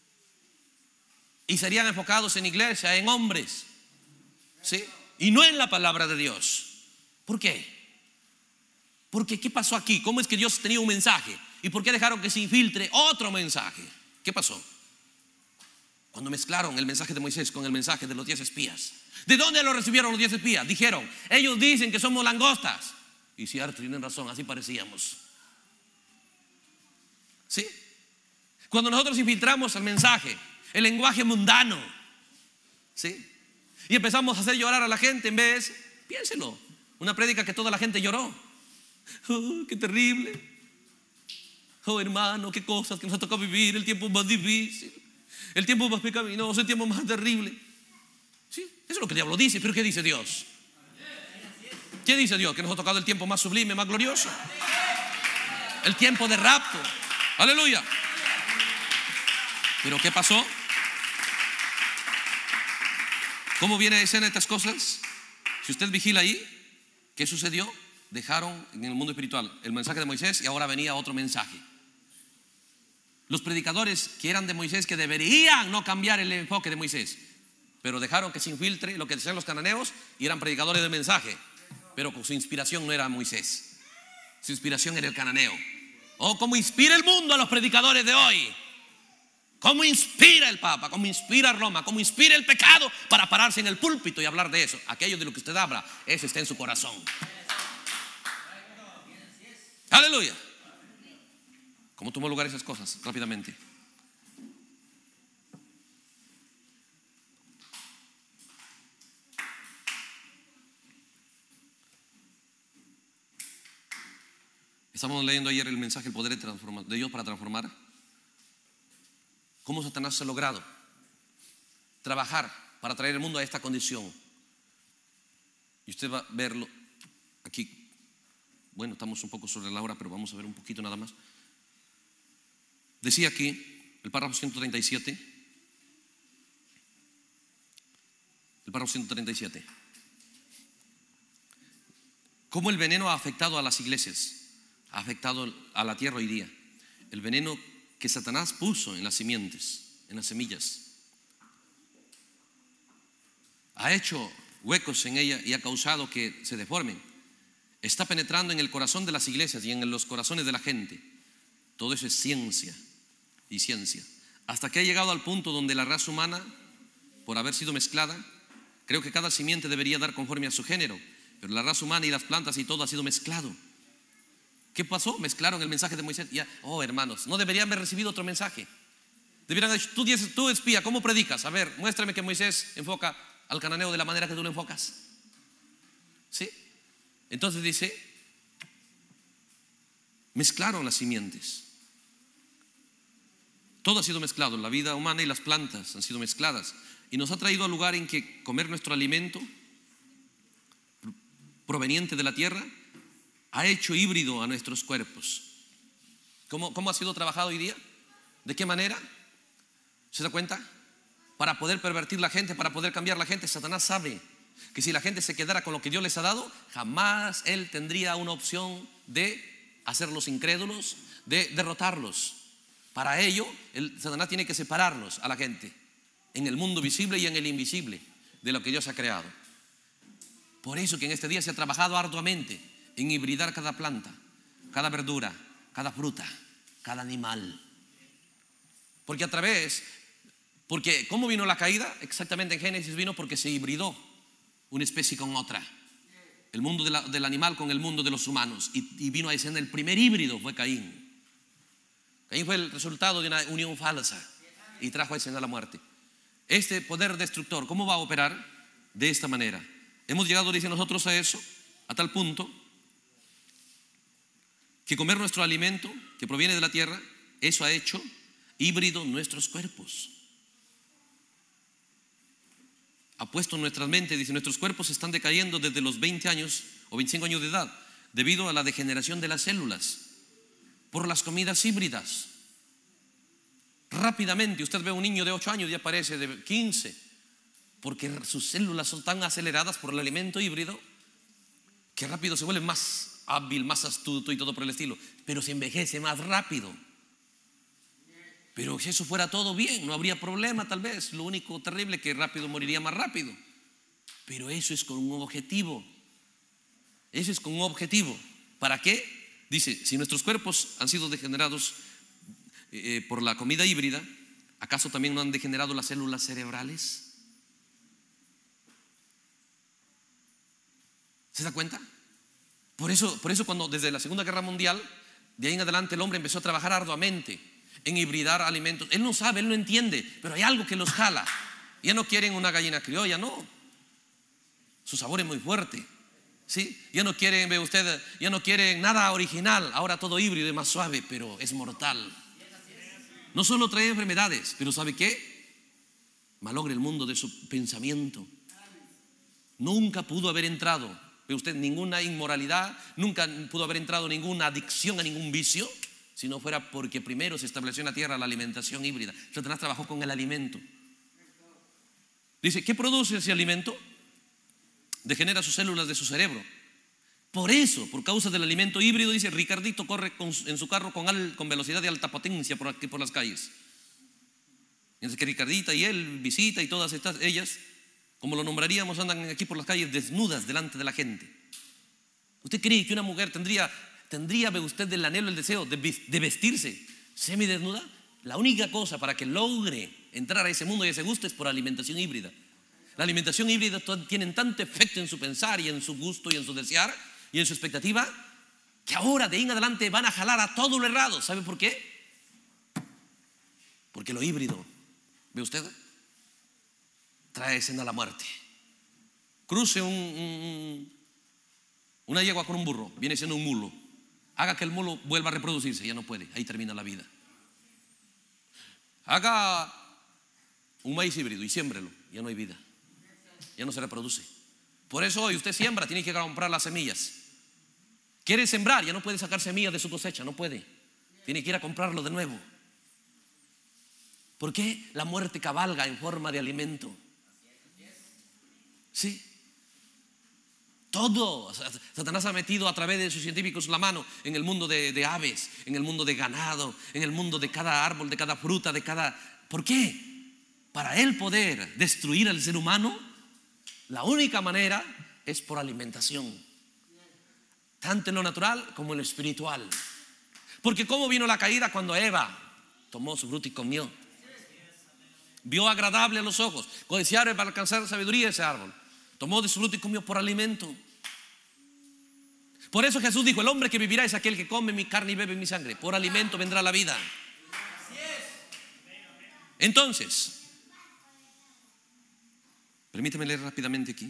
Y serían enfocados en iglesia, en hombres. ¿Sí? Y no en la palabra de Dios. ¿Por qué? Porque ¿qué pasó aquí? ¿Cómo es que Dios tenía un mensaje? ¿Y por qué dejaron que se infiltre otro mensaje? ¿Qué pasó? Cuando mezclaron el mensaje de Moisés con el mensaje de los diez espías. ¿De dónde lo recibieron los diez espías? Dijeron, ellos dicen que somos langostas. Y cierto, tienen razón, así parecíamos. ¿Sí? Cuando nosotros infiltramos el mensaje, el lenguaje mundano, ¿sí? Y empezamos a hacer llorar a la gente en vez, piénselo, una prédica que toda la gente lloró. Oh, qué terrible. Oh, hermano, qué cosas que nos ha tocado vivir. El tiempo más difícil, el tiempo más pecaminoso, el tiempo más terrible. Sí, eso es lo que el diablo dice. Pero ¿qué dice Dios? ¿Qué dice Dios? Que nos ha tocado el tiempo más sublime, más glorioso. El tiempo de rapto. Aleluya. Pero ¿qué pasó? ¿Cómo viene a escena estas cosas? Si usted vigila ahí, ¿qué sucedió? Dejaron en el mundo espiritual el mensaje de Moisés y ahora venía otro mensaje. Los predicadores que eran de Moisés, que deberían no cambiar el enfoque de Moisés, pero dejaron que se infiltre lo que decían los cananeos y eran predicadores del mensaje, pero con su inspiración no era Moisés, su inspiración era el cananeo. Oh, cómo inspira el mundo a los predicadores de hoy. Cómo inspira el Papa, cómo inspira Roma, cómo inspira el pecado para pararse en el púlpito y hablar de eso. Aquello de lo que usted habla, eso está en su corazón. Aleluya. ¿Cómo tomó lugar esas cosas? Rápidamente. Estamos leyendo ayer el mensaje, el poder de, transformar, de Dios para transformar. ¿Cómo Satanás ha logrado trabajar para traer el mundo a esta condición? Y usted va a verlo aquí. Bueno, estamos un poco sobre la hora, pero vamos a ver un poquito nada más. Decía aquí, el párrafo ciento treinta y siete. El párrafo ciento treinta y siete. ¿Cómo el veneno ha afectado a las iglesias? Ha afectado a la tierra hoy día. El veneno que Satanás puso en las simientes, en las semillas, ha hecho huecos en ella y ha causado que se deformen. Está penetrando en el corazón de las iglesias y en los corazones de la gente. Todo eso es ciencia y ciencia. Hasta que ha llegado al punto donde la raza humana, por haber sido mezclada, creo que cada simiente debería dar conforme a su género, pero la raza humana y las plantas y todo ha sido mezclado. ¿Qué pasó? Mezclaron el mensaje de Moisés. Ya, oh, hermanos, no deberían haber recibido otro mensaje. Deberían haber dicho, tú, dices, tú espía, ¿cómo predicas? A ver, muéstrame que Moisés enfoca al cananeo de la manera que tú lo enfocas. ¿Sí? Entonces dice, mezclaron las simientes. Todo ha sido mezclado, la vida humana y las plantas han sido mezcladas. y nos ha traído al lugar en que comer nuestro alimento proveniente de la tierra ha hecho híbrido a nuestros cuerpos. ¿Cómo, cómo ha sido trabajado hoy día? ¿De qué manera? ¿Se da cuenta? Para poder pervertir la gente, para poder cambiar la gente. Satanás sabe que si la gente se quedara con lo que Dios les ha dado, jamás él tendría una opción de hacerlos incrédulos, de derrotarlos. Para ello, el, Satanás tiene que separarlos a la gente en el mundo visible y en el invisible de lo que Dios ha creado. Por eso que en este día se ha trabajado arduamente en hibridar cada planta, cada verdura, cada fruta, cada animal. Porque a través, porque ¿cómo vino la caída? Exactamente en Génesis vino porque se hibridó una especie con otra. El mundo de la, del animal con el mundo de los humanos. Y, y vino a escena el primer híbrido, fue Caín. Caín fue el resultado de una unión falsa y trajo a escena la muerte. Este poder destructor, ¿cómo va a operar? De esta manera. Hemos llegado, dicen nosotros, a eso, a tal punto que comer nuestro alimento que proviene de la tierra, eso ha hecho híbrido nuestros cuerpos. Ha puesto en nuestras mentes, dice, nuestros cuerpos están decayendo desde los veinte años o veinticinco años de edad debido a la degeneración de las células por las comidas híbridas. Rápidamente usted ve a un niño de ocho años y aparece de quince, porque sus células son tan aceleradas por el alimento híbrido que rápido se vuelve más hábil, más astuto y todo por el estilo, pero se envejece más rápido. Pero si eso fuera todo bien, no habría problema tal vez. Lo único terrible es que rápido moriría más rápido. Pero eso es con un objetivo. Eso es con un objetivo. ¿Para qué? Dice, si nuestros cuerpos han sido degenerados eh, por la comida híbrida, ¿acaso también no han degenerado las células cerebrales? ¿Se da cuenta? Por eso, por eso cuando desde la Segunda Guerra Mundial, de ahí en adelante el hombre empezó a trabajar arduamente en hibridar alimentos. Él no sabe, él no entiende, pero hay algo que los jala. Ya no quieren una gallina criolla, no. Su sabor es muy fuerte, ¿sí? Ya no quieren, ve usted, ya no quieren nada original. Ahora todo híbrido es más suave, pero es mortal. No solo trae enfermedades, pero ¿sabe qué? Malogra el mundo de su pensamiento. Nunca pudo haber entrado, ve usted, ninguna inmoralidad, nunca pudo haber entrado ninguna adicción a ningún vicio, si no fuera porque primero se estableció en la tierra la alimentación híbrida. Satanás trabajó con el alimento. Dice, ¿qué produce ese alimento? Degenera sus células de su cerebro. Por eso, por causa del alimento híbrido, dice, Ricardito corre con, en su carro con, al, con velocidad de alta potencia por aquí por las calles. Mientras que Ricardita y él visita y todas estas, ellas, como lo nombraríamos, andan aquí por las calles desnudas delante de la gente. ¿Usted cree que una mujer tendría... ¿Tendría usted el anhelo, el deseo de vestirse semidesnuda? La única cosa para que logre entrar a ese mundo y a ese gusto es por alimentación híbrida. La alimentación híbrida tiene tanto efecto en su pensar y en su gusto y en su desear y en su expectativa que ahora de ahí en adelante van a jalar a todo lo errado. ¿Sabe por qué? Porque lo híbrido, ¿ve usted? Trae escena a la muerte. Cruce un, un, una yegua con un burro, viene siendo un mulo. Haga que el mulo vuelva a reproducirse, ya no puede, ahí termina la vida. Haga un maíz híbrido y siémbrelo, ya no hay vida, ya no se reproduce. Por eso hoy usted siembra, tiene que comprar las semillas. Quiere sembrar, ya no puede sacar semillas de su cosecha, no puede. Tiene que ir a comprarlo de nuevo. ¿Por qué? La muerte cabalga en forma de alimento. Sí. Todo, Satanás ha metido a través de sus científicos la mano en el mundo de, de aves, en el mundo de ganado, en el mundo de cada árbol, de cada fruta, de cada... ¿Por qué? Para él poder destruir al ser humano, la única manera es por alimentación, tanto en lo natural como en lo espiritual. Porque ¿cómo vino la caída? Cuando Eva tomó su fruto y comió. Vio agradable a los ojos, codiciar para alcanzar sabiduría ese árbol. Tomó de su fruto y comió por alimento. Por eso Jesús dijo, el hombre que vivirá es aquel que come mi carne y bebe mi sangre. Por alimento vendrá la vida. Entonces, permíteme leer rápidamente aquí.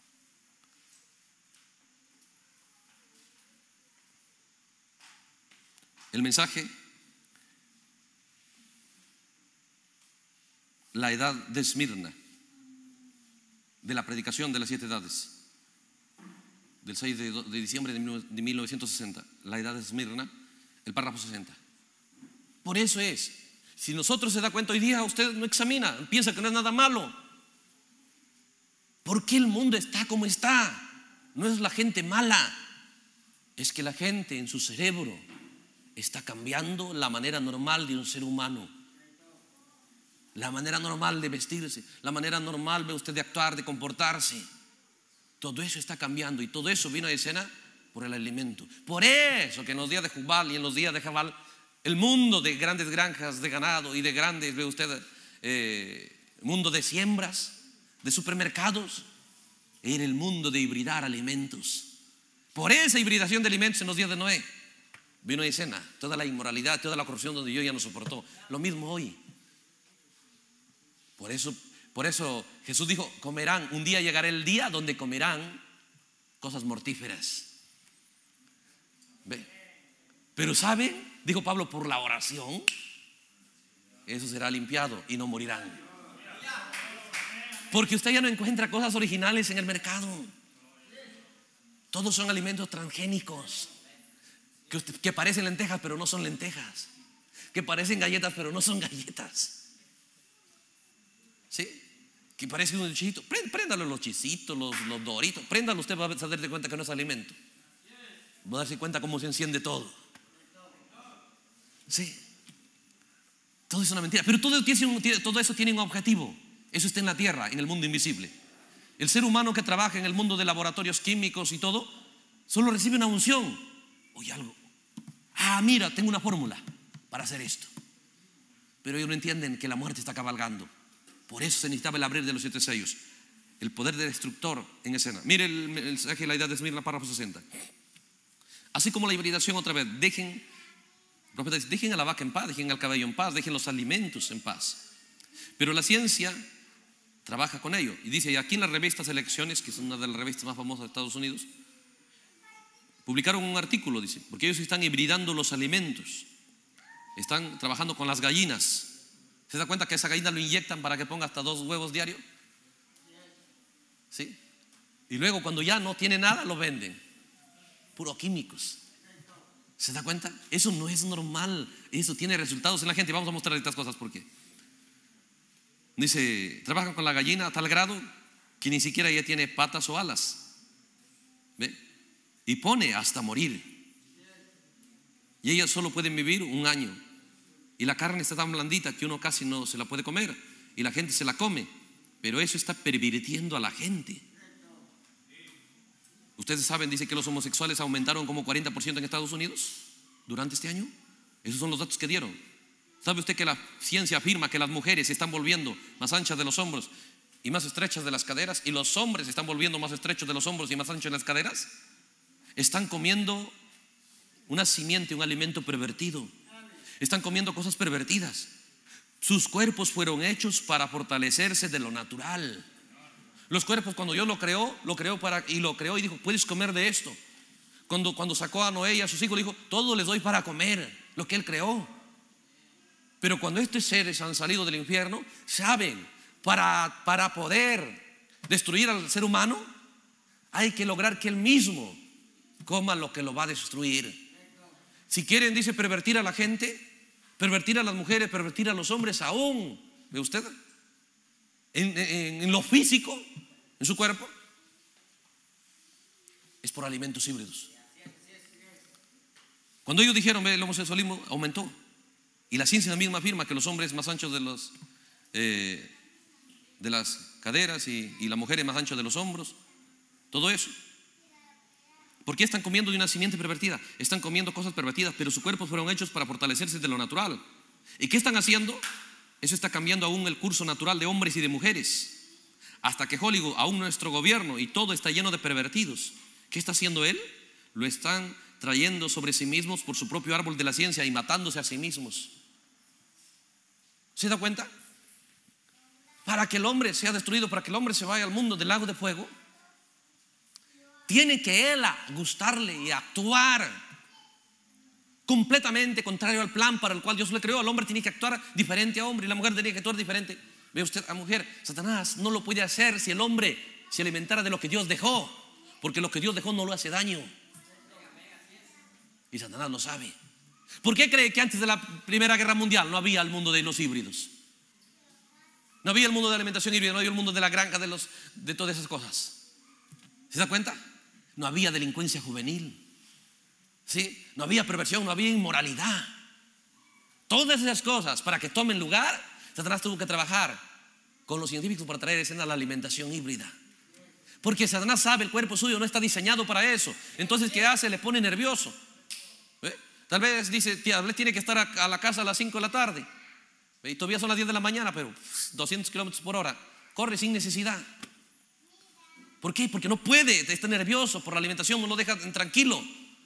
El mensaje, la edad de Esmirna. de la predicación de las siete edades, del seis de diciembre de mil novecientos sesenta, la edad de Esmirna, el párrafo sesenta. Por eso es, si nosotros se da cuenta hoy día, usted no examina, piensa que no es nada malo. ¿Por qué el mundo está como está? No es la gente mala, es que la gente en su cerebro está cambiando la manera normal de un ser humano, la manera normal de vestirse, la manera normal de usted de actuar, de comportarse. Todo eso está cambiando y todo eso vino a escena por el alimento. Por eso que en los días de Jubal y en los días de Jabal, el mundo de grandes granjas de ganado y de grandes, ve usted, eh, mundo de siembras, de supermercados, era el mundo de hibridar alimentos. Por esa hibridación de alimentos en los días de Noé vino a escena toda la inmoralidad, toda la corrupción donde Dios ya no soportó. Lo mismo hoy. Por eso, por eso Jesús dijo, comerán, un día llegará el día donde comerán cosas mortíferas. ¿Ve? Pero ¿saben? Dijo Pablo, por la oración eso será limpiado y no morirán. Porque usted ya no encuentra cosas originales en el mercado. Todos son alimentos transgénicos que, usted, que parecen lentejas pero no son lentejas, que parecen galletas pero no son galletas. ¿Sí? Que parece un chisito. Préndalo los chisitos, los, los doritos. Préndalo, usted va a darse cuenta que no es alimento. Va a darse cuenta cómo se enciende todo. Sí. Todo es una mentira. Pero todo, tiene, todo eso tiene un objetivo. Eso está en la tierra, en el mundo invisible. El ser humano que trabaja en el mundo de laboratorios químicos y todo, solo recibe una unción. Oye, algo. Ah, mira, tengo una fórmula para hacer esto. Pero ellos no entienden que la muerte está cabalgando. Por eso se necesitaba el abrir de los siete sellos, el poder del destructor en escena. Mire el mensaje de la edad de Esmirna, párrafo sesenta. Así como la hibridación otra vez, dejen, el profeta dice, dejen a la vaca en paz, dejen al caballo en paz, dejen los alimentos en paz. Pero la ciencia trabaja con ello. Y dice, aquí en la revista Selecciones, que es una de las revistas más famosas de Estados Unidos, publicaron un artículo, dice, porque ellos están hibridando los alimentos, están trabajando con las gallinas. ¿Se da cuenta que esa gallina lo inyectan para que ponga hasta dos huevos diarios? ¿Sí? Y luego cuando ya no tiene nada lo venden. Puro químicos. ¿Se da cuenta? Eso no es normal. Eso tiene resultados en la gente. Vamos a mostrar estas cosas por qué. Dice, trabajan con la gallina a tal grado que ni siquiera ya tiene patas o alas. ¿Ve? Y pone hasta morir. Y ellas solo pueden vivir un año. Y la carne está tan blandita que uno casi no se la puede comer. Y la gente se la come. Pero eso está pervirtiendo a la gente. Ustedes saben, dice que los homosexuales aumentaron como cuarenta por ciento en Estados Unidos durante este año. Esos son los datos que dieron. ¿Sabe usted que la ciencia afirma que las mujeres se están volviendo más anchas de los hombros y más estrechas de las caderas? Y los hombres se están volviendo más estrechos de los hombros y más anchos de las caderas. Están comiendo una simiente, un alimento pervertido. Están comiendo cosas pervertidas. Sus cuerpos fueron hechos para fortalecerse de lo natural. Los cuerpos, cuando Dios lo creó, lo creó para, y lo creó y dijo, puedes comer de esto. Cuando, cuando sacó a Noé y a sus hijos, le dijo, todo les doy para comer lo que Él creó. Pero cuando estos seres han salido del infierno, saben, para, para poder destruir al ser humano, hay que lograr que Él mismo coma lo que lo va a destruir. Si quieren, dice, pervertir a la gente, pervertir a las mujeres, pervertir a los hombres aún, ¿ve usted? En, en, en lo físico, en su cuerpo, es por alimentos híbridos. Cuando ellos dijeron, ve, el homosexualismo aumentó, y la ciencia misma afirma que los hombres más anchos de, los, eh, de las caderas y, y las mujeres más anchos de los hombros, todo eso. ¿Por qué están comiendo de una simiente pervertida? Están comiendo cosas pervertidas, pero sus cuerpos fueron hechos para fortalecerse de lo natural. ¿Y qué están haciendo? Eso está cambiando aún el curso natural de hombres y de mujeres. Hasta que Hollywood, aún nuestro gobierno y todo está lleno de pervertidos. ¿Qué está haciendo él? Lo están trayendo sobre sí mismos por su propio árbol de la ciencia y matándose a sí mismos. ¿Se da cuenta? Para que el hombre sea destruido, para que el hombre se vaya al mundo del lago de fuego, tiene que él gustarle y actuar completamente contrario al plan para el cual Dios le creó. El hombre tiene que actuar diferente a hombre y la mujer tiene que actuar diferente Ve usted a mujer, Satanás no lo puede hacer si el hombre se alimentara de lo que Dios dejó, porque lo que Dios dejó no lo hace daño. Y Satanás lo sabe. ¿Por qué cree que antes de la Primera Guerra Mundial no había el mundo de los híbridos? No había el mundo de la alimentación híbrida, no había el mundo de la granja, de, los, de todas esas cosas. ¿Se da cuenta? No había delincuencia juvenil, ¿sí? No había perversión, no había inmoralidad. Todas esas cosas, para que tomen lugar, Satanás tuvo que trabajar con los científicos para traer escena la alimentación híbrida. Porque Satanás sabe, el cuerpo suyo no está diseñado para eso. Entonces, ¿qué hace? Le pone nervioso. ¿Ve? Tal vez dice, tal vez tiene que estar a, a la casa a las cinco de la tarde. ¿Ve? Y todavía son las diez de la mañana, pero doscientos kilómetros por hora. Corre sin necesidad. ¿Por qué? Porque no puede, está nervioso por la alimentación, no lo deja tranquilo.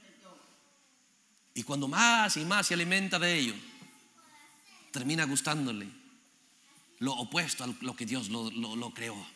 Y cuando más y más se alimenta de ello, termina gustándole lo opuesto a lo que Dios lo, lo, lo creó.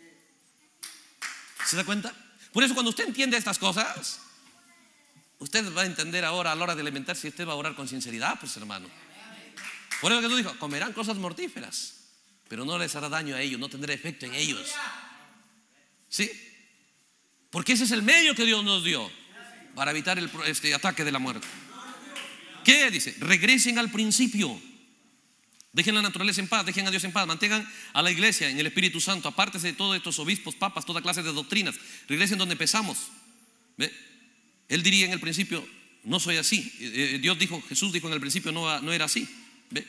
¿Se da cuenta? Por eso cuando usted entiende estas cosas, usted va a entender ahora a la hora de alimentarse, usted va a orar con sinceridad, pues hermano. Por eso que tú dijo, comerán cosas mortíferas, pero no les hará daño a ellos, no tendrá efecto en ellos. ¿Sí? Porque ese es el medio que Dios nos dio para evitar el, este ataque de la muerte. ¿Qué dice? Regresen al principio. Dejen la naturaleza en paz, dejen a Dios en paz, mantengan a la iglesia en el Espíritu Santo, apártense de todos estos obispos, papas, toda clase de doctrinas. Regresen donde empezamos. ¿Ve? Él diría en el principio, no soy así. Dios dijo, Jesús dijo en el principio, no, no era así. ¿Ve?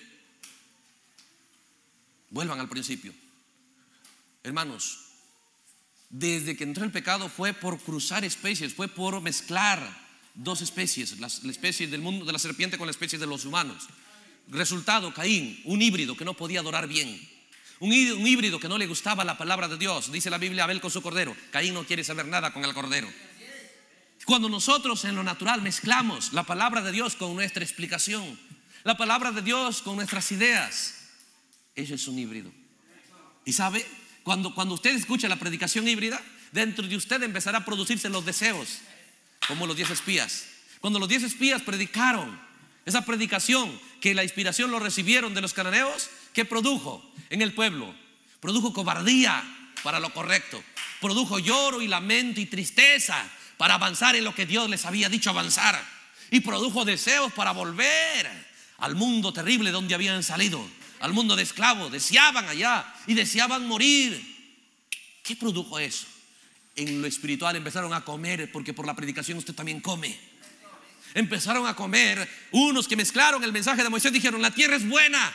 Vuelvan al principio. Hermanos, desde que entró el pecado fue por cruzar especies, fue por mezclar dos especies, la, la especie del mundo de la serpiente con la especie de los humanos. Resultado, Caín, un híbrido que no podía adorar bien, un, un híbrido que no le gustaba la palabra de Dios. Dice la Biblia, Abel con su cordero. Caín no quiere saber nada con el cordero. Cuando nosotros en lo natural mezclamos la palabra de Dios con nuestra explicación, la palabra de Dios con nuestras ideas, eso es un híbrido. Y sabe, cuando, cuando usted escucha la predicación híbrida, dentro de usted empezará a producirse los deseos, como los diez espías. Cuando los diez espías predicaron esa predicación, que la inspiración lo recibieron de los cananeos, ¿qué produjo en el pueblo? Produjo cobardía para lo correcto, produjo lloro y lamento y tristeza para avanzar en lo que Dios les había dicho avanzar, y produjo deseos para volver al mundo terrible donde habían salido, al mundo de esclavos. Deseaban allá y deseaban morir. ¿Qué produjo eso? En lo espiritual empezaron a comer, porque por la predicación usted también come. Empezaron a comer. Unos que mezclaron el mensaje de Moisés dijeron, la tierra es buena.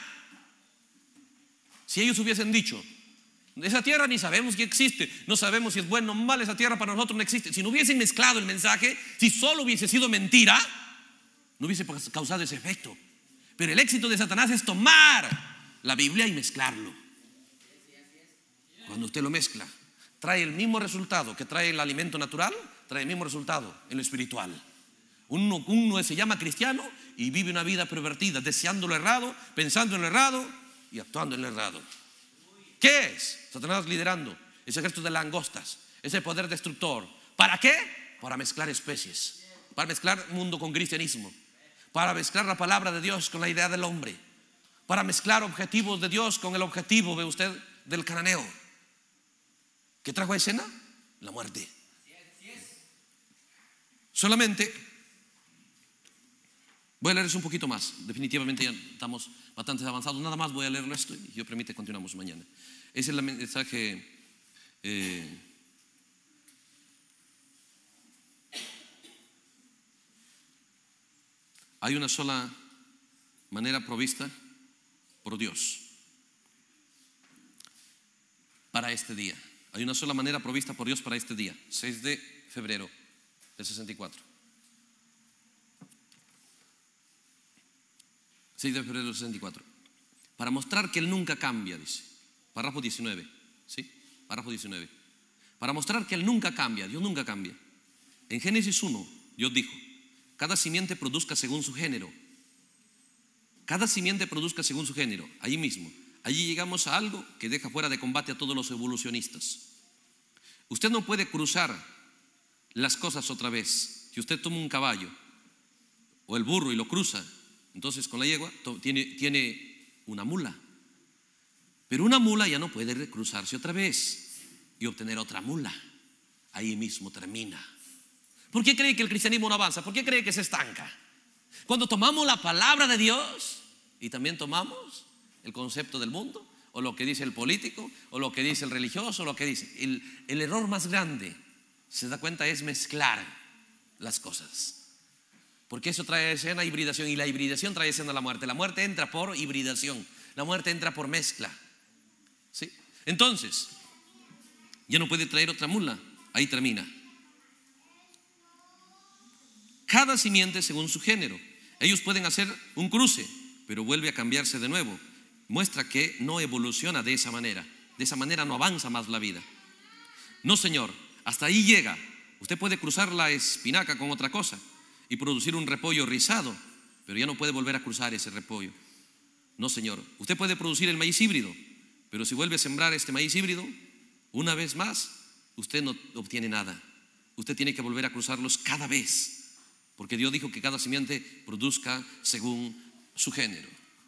Si ellos hubiesen dicho, esa tierra ni sabemos que existe, no sabemos si es buena o mal, esa tierra para nosotros no existe. Si no hubiesen mezclado el mensaje, si solo hubiese sido mentira, no hubiese causado ese efecto. Pero el éxito de Satanás es tomar la Biblia y mezclarlo. Cuando usted lo mezcla, trae el mismo resultado que trae el alimento natural, trae el mismo resultado en lo espiritual. Uno, uno se llama cristiano y vive una vida pervertida, deseando lo errado, pensando en lo errado y actuando en lo errado. ¿Qué es? Satanás liderando ese ejército de langostas, ese poder destructor. ¿Para qué? Para mezclar especies, para mezclar mundo con cristianismo, para mezclar la palabra de Dios con la idea del hombre, para mezclar objetivos de Dios con el objetivo, ve usted, del cananeo. ¿Qué trajo a escena? La muerte. Solamente voy a leerles un poquito más. Definitivamente ya estamos bastante avanzados. Nada más voy a leerlo esto y Dios permite continuamos mañana. Ese es el mensaje. eh, Hay una sola manera provista por Dios para este día. Hay una sola manera provista por Dios para este día, seis de febrero del sesenta y cuatro. seis de febrero del sesenta y cuatro. Para mostrar que Él nunca cambia, dice. Párrafo diecinueve. ¿Sí? Párrafo diecinueve. Para mostrar que Él nunca cambia, Dios nunca cambia. En Génesis uno, Dios dijo, cada simiente produzca según su género. Cada simiente produzca según su género. Allí mismo. Allí llegamos a algo que deja fuera de combate a todos los evolucionistas. Usted no puede cruzar las cosas otra vez. Si usted toma un caballo o el burro y lo cruza, entonces con la yegua tiene, tiene una mula. Pero una mula ya no puede recruzarse otra vez y obtener otra mula. Ahí mismo termina. ¿Por qué cree que el cristianismo no avanza? ¿Por qué cree que se estanca? Cuando tomamos la palabra de Dios y también tomamos el concepto del mundo, o lo que dice el político, o lo que dice el religioso, o lo que dice el, el error más grande, se da cuenta, es mezclar las cosas, porque eso trae escena hibridación, y la hibridación trae escena la muerte. La muerte entra por hibridación, la muerte entra por mezcla, ¿sí? Entonces ya no puede traer otra mula, ahí termina. Cada simiente según su género. Ellos pueden hacer un cruce, pero vuelve a cambiarse de nuevo. Muestra que no evoluciona de esa manera. De esa manera no avanza más la vida. No, señor, hasta ahí llega. Usted puede cruzar la espinaca con otra cosa y producir un repollo rizado, pero ya no puede volver a cruzar ese repollo. No, señor, usted puede producir el maíz híbrido, pero si vuelve a sembrar este maíz híbrido, una vez más, usted no obtiene nada. Usted tiene que volver a cruzarlos cada vez, porque Dios dijo que cada simiente produzca según su género.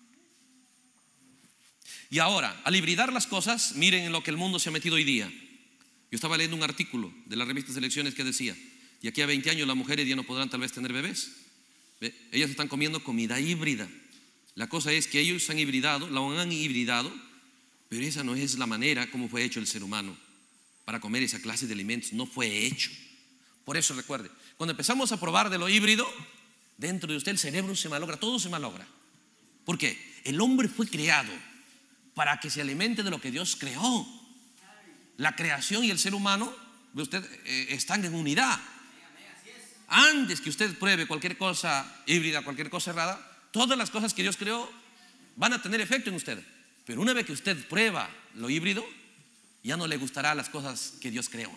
Y ahora, al hibridar las cosas, miren en lo que el mundo se ha metido hoy día. Yo estaba leyendo un artículo de la revista Selecciones que decía: de aquí a veinte años las mujeres ya no podrán tal vez tener bebés. ¿Ve? Ellas están comiendo comida híbrida. La cosa es que ellos han hibridado, la han hibridado, pero esa no es la manera como fue hecho el ser humano para comer esa clase de alimentos. No fue hecho. Por eso recuerde, cuando empezamos a probar de lo híbrido, dentro de usted el cerebro se malogra, todo se malogra. ¿Por qué? El hombre fue creado para que se alimente de lo que Dios creó. La creación y el ser humano, usted, eh, están en unidad. Antes que usted pruebe cualquier cosa híbrida, cualquier cosa errada, todas las cosas que Dios creó van a tener efecto en usted. Pero una vez que usted prueba lo híbrido, ya no le gustará las cosas que Dios creó.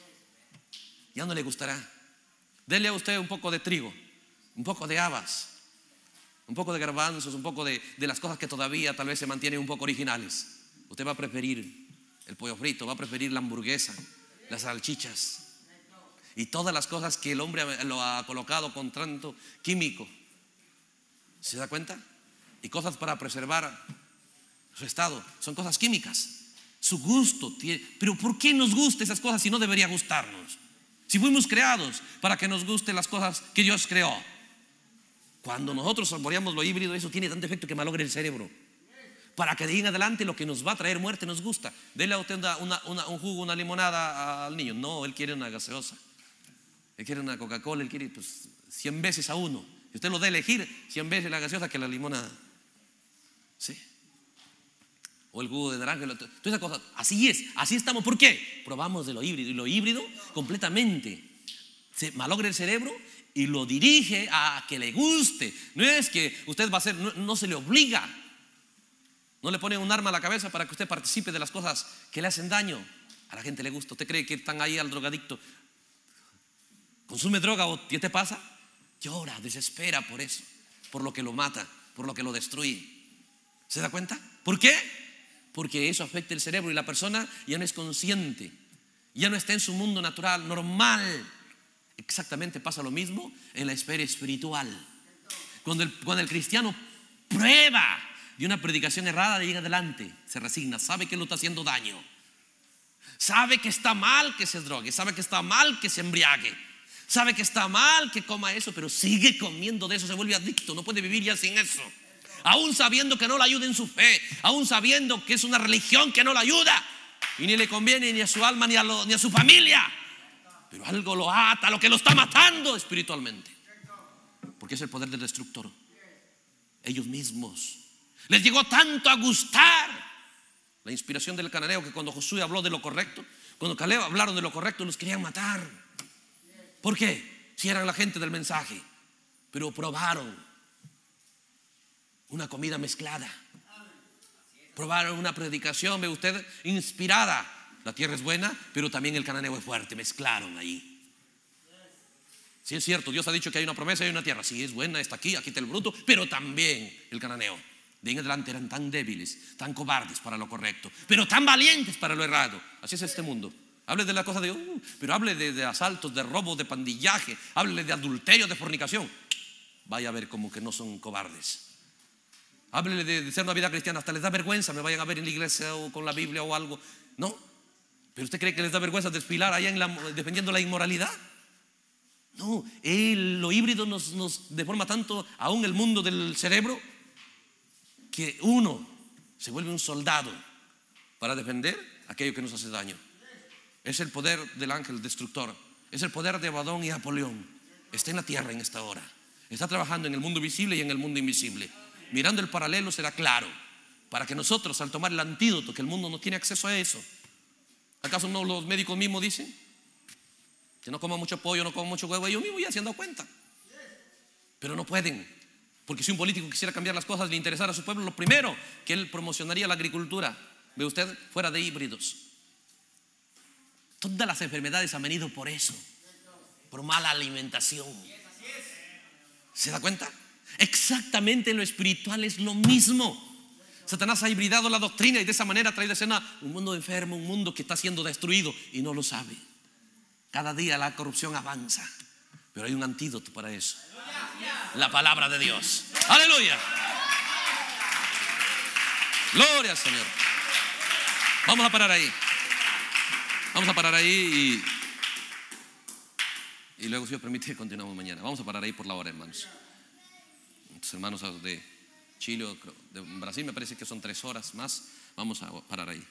Ya no le gustará. Dele a usted un poco de trigo, un poco de habas, un poco de garbanzos, un poco de, de las cosas que todavía tal vez se mantienen un poco originales. Usted va a preferir el pollo frito, va a preferir la hamburguesa, las salchichas y todas las cosas que el hombre lo ha colocado con tanto químico. ¿Se da cuenta? Y cosas para preservar su estado, son cosas químicas. Su gusto tiene, pero ¿por qué nos gustan esas cosas si no debería gustarnos? Si fuimos creados para que nos gusten las cosas que Dios creó. Cuando nosotros saboreamos lo híbrido, eso tiene tanto efecto que malogra el cerebro. Para que de ahí en adelante lo que nos va a traer muerte nos gusta. Dele a usted una, una, una, un jugo, una limonada al niño. No, él quiere una gaseosa. Él quiere una Coca-Cola, él quiere pues cien veces a uno. Y usted lo da a elegir cien veces la gaseosa que la limonada. Sí. O el jugo de naranja. Todas esas cosas. Así es, así estamos. ¿Por qué? Probamos de lo híbrido. Y lo híbrido completamente se malogra el cerebro y lo dirige a que le guste. No es que usted va a hacer, no, no se le obliga. No le ponen un arma a la cabeza para que usted participe de las cosas que le hacen daño. A la gente le gusta. ¿Usted cree que están ahí al drogadicto? ¿Consume droga o qué te pasa? Llora, desespera por eso, por lo que lo mata, por lo que lo destruye. ¿Se da cuenta? ¿Por qué? Porque eso afecta el cerebro y la persona ya no es consciente, ya no está en su mundo natural, normal. Exactamente pasa lo mismo en la esfera espiritual. Cuando el, cuando el cristiano prueba de una predicación errada, de ahí en adelante se resigna, sabe que lo está haciendo daño, sabe que está mal que se drogue, sabe que está mal que se embriague, sabe que está mal que coma eso, pero sigue comiendo de eso, se vuelve adicto, no puede vivir ya sin eso. Aún sabiendo que no le ayuda en su fe, aún sabiendo que es una religión que no le ayuda y ni le conviene ni a su alma ni a, lo, ni a su familia, pero algo lo ata, lo que lo está matando espiritualmente, porque es el poder del destructor. Ellos mismos les llegó tanto a gustar la inspiración del cananeo que cuando Josué habló de lo correcto, cuando Caleb hablaron de lo correcto, los querían matar. ¿Por qué? Si eran la gente del mensaje, pero probaron una comida mezclada, probaron una predicación, ve usted, inspirada. La tierra es buena, pero también el cananeo es fuerte. Mezclaron ahí. Sí, es cierto, Dios ha dicho que hay una promesa y hay una tierra. Sí, es buena, está aquí, aquí está el bruto, pero también el cananeo. De ahí en adelante eran tan débiles, tan cobardes para lo correcto, pero tan valientes para lo errado. Así es este mundo. Hable de la cosa de, uh, pero hable de, de asaltos, de robo, de pandillaje, hable de adulterio, de fornicación. Vaya a ver como que no son cobardes. Háblele de, de ser una vida cristiana, hasta les da vergüenza, me vayan a ver en la iglesia o con la Biblia o algo. No, pero usted cree que les da vergüenza desfilar allá en la, defendiendo la inmoralidad. No, el, lo híbrido nos, nos deforma tanto aún el mundo del cerebro, que uno se vuelve un soldado para defender aquello que nos hace daño. Es el poder del ángel destructor, es el poder de Abadón y Apolión. Está en la tierra en esta hora, está trabajando en el mundo visible y en el mundo invisible. Mirando el paralelo será claro, para que nosotros, al tomar el antídoto, que el mundo no tiene acceso a eso. ¿Acaso no los médicos mismos dicen que no coman mucho pollo, no coman mucho huevo? Ellos mismos ya se han dado cuenta, pero no pueden, porque si un político quisiera cambiar las cosas, le interesara a su pueblo, lo primero que él promocionaría la agricultura, ve usted, fuera de híbridos. Todas las enfermedades han venido por eso, por mala alimentación. ¿Se da cuenta? Exactamente, en lo espiritual es lo mismo. Satanás ha hibridado la doctrina y de esa manera ha traído a escena un mundo enfermo, un mundo que está siendo destruido y no lo sabe. Cada día la corrupción avanza, pero hay un antídoto para eso: la palabra de Dios. ¡Aleluya! Gloria al Señor. Vamos a parar ahí. Vamos a parar ahí y, y luego, si Dios permite, continuamos mañana. Vamos a parar ahí por la hora, hermanos. Nuestros hermanos de Chile, de Brasil, me parece que son tres horas más. Vamos a parar ahí.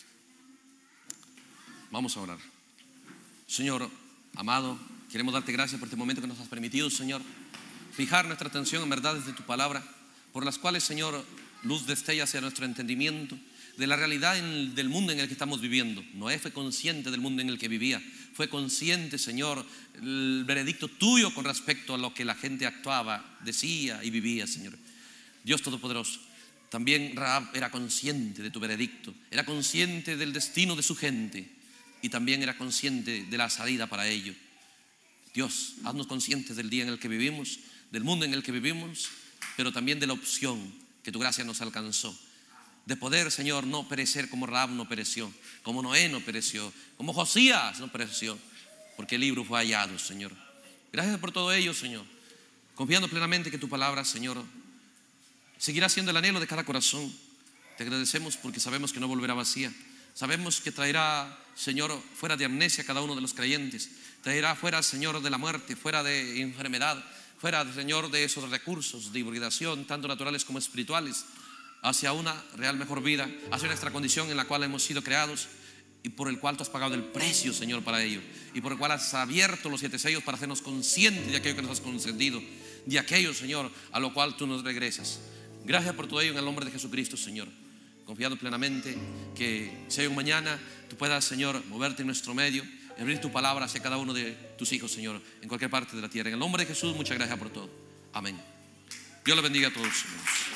Vamos a orar. Señor amado, queremos darte gracias por este momento que nos has permitido, Señor, fijar nuestra atención en verdades de tu palabra, por las cuales, Señor, luz destella hacia nuestro entendimiento de la realidad en, del mundo en el que estamos viviendo. Noé fue consciente del mundo en el que vivía, fue consciente, Señor, el veredicto tuyo con respecto a lo que la gente actuaba, decía y vivía, Señor. Dios Todopoderoso, también Rahab era consciente de tu veredicto, era consciente del destino de su gente y también era consciente de la salida para ello. Dios, haznos conscientes del día en el que vivimos, del mundo en el que vivimos, pero también de la opción que tu gracia nos alcanzó, de poder, Señor, no perecer como Rahab no pereció, como Noé no pereció, como Josías no pereció, porque el libro fue hallado, Señor. Gracias por todo ello, Señor, confiando plenamente que tu palabra, Señor, seguirá siendo el anhelo de cada corazón. Te agradecemos porque sabemos que no volverá vacía. Sabemos que traerá, Señor, fuera de amnesia a cada uno de los creyentes. Traerá fuera, Señor, de la muerte, fuera de enfermedad, fuera, Señor, de esos recursos de hibridación, tanto naturales como espirituales, hacia una real mejor vida, hacia nuestra condición en la cual hemos sido creados y por el cual tú has pagado el precio, Señor, para ello, y por el cual has abierto los siete sellos para hacernos conscientes de aquello que nos has concedido, de aquello, Señor, a lo cual tú nos regresas. Gracias por todo ello en el nombre de Jesucristo, Señor, confiando plenamente que si hay un mañana tú puedas, Señor, moverte en nuestro medio y abrir tu palabra hacia cada uno de tus hijos, Señor, en cualquier parte de la tierra. En el nombre de Jesús, muchas gracias por todo. Amén. Dios los bendiga a todos, hermanos.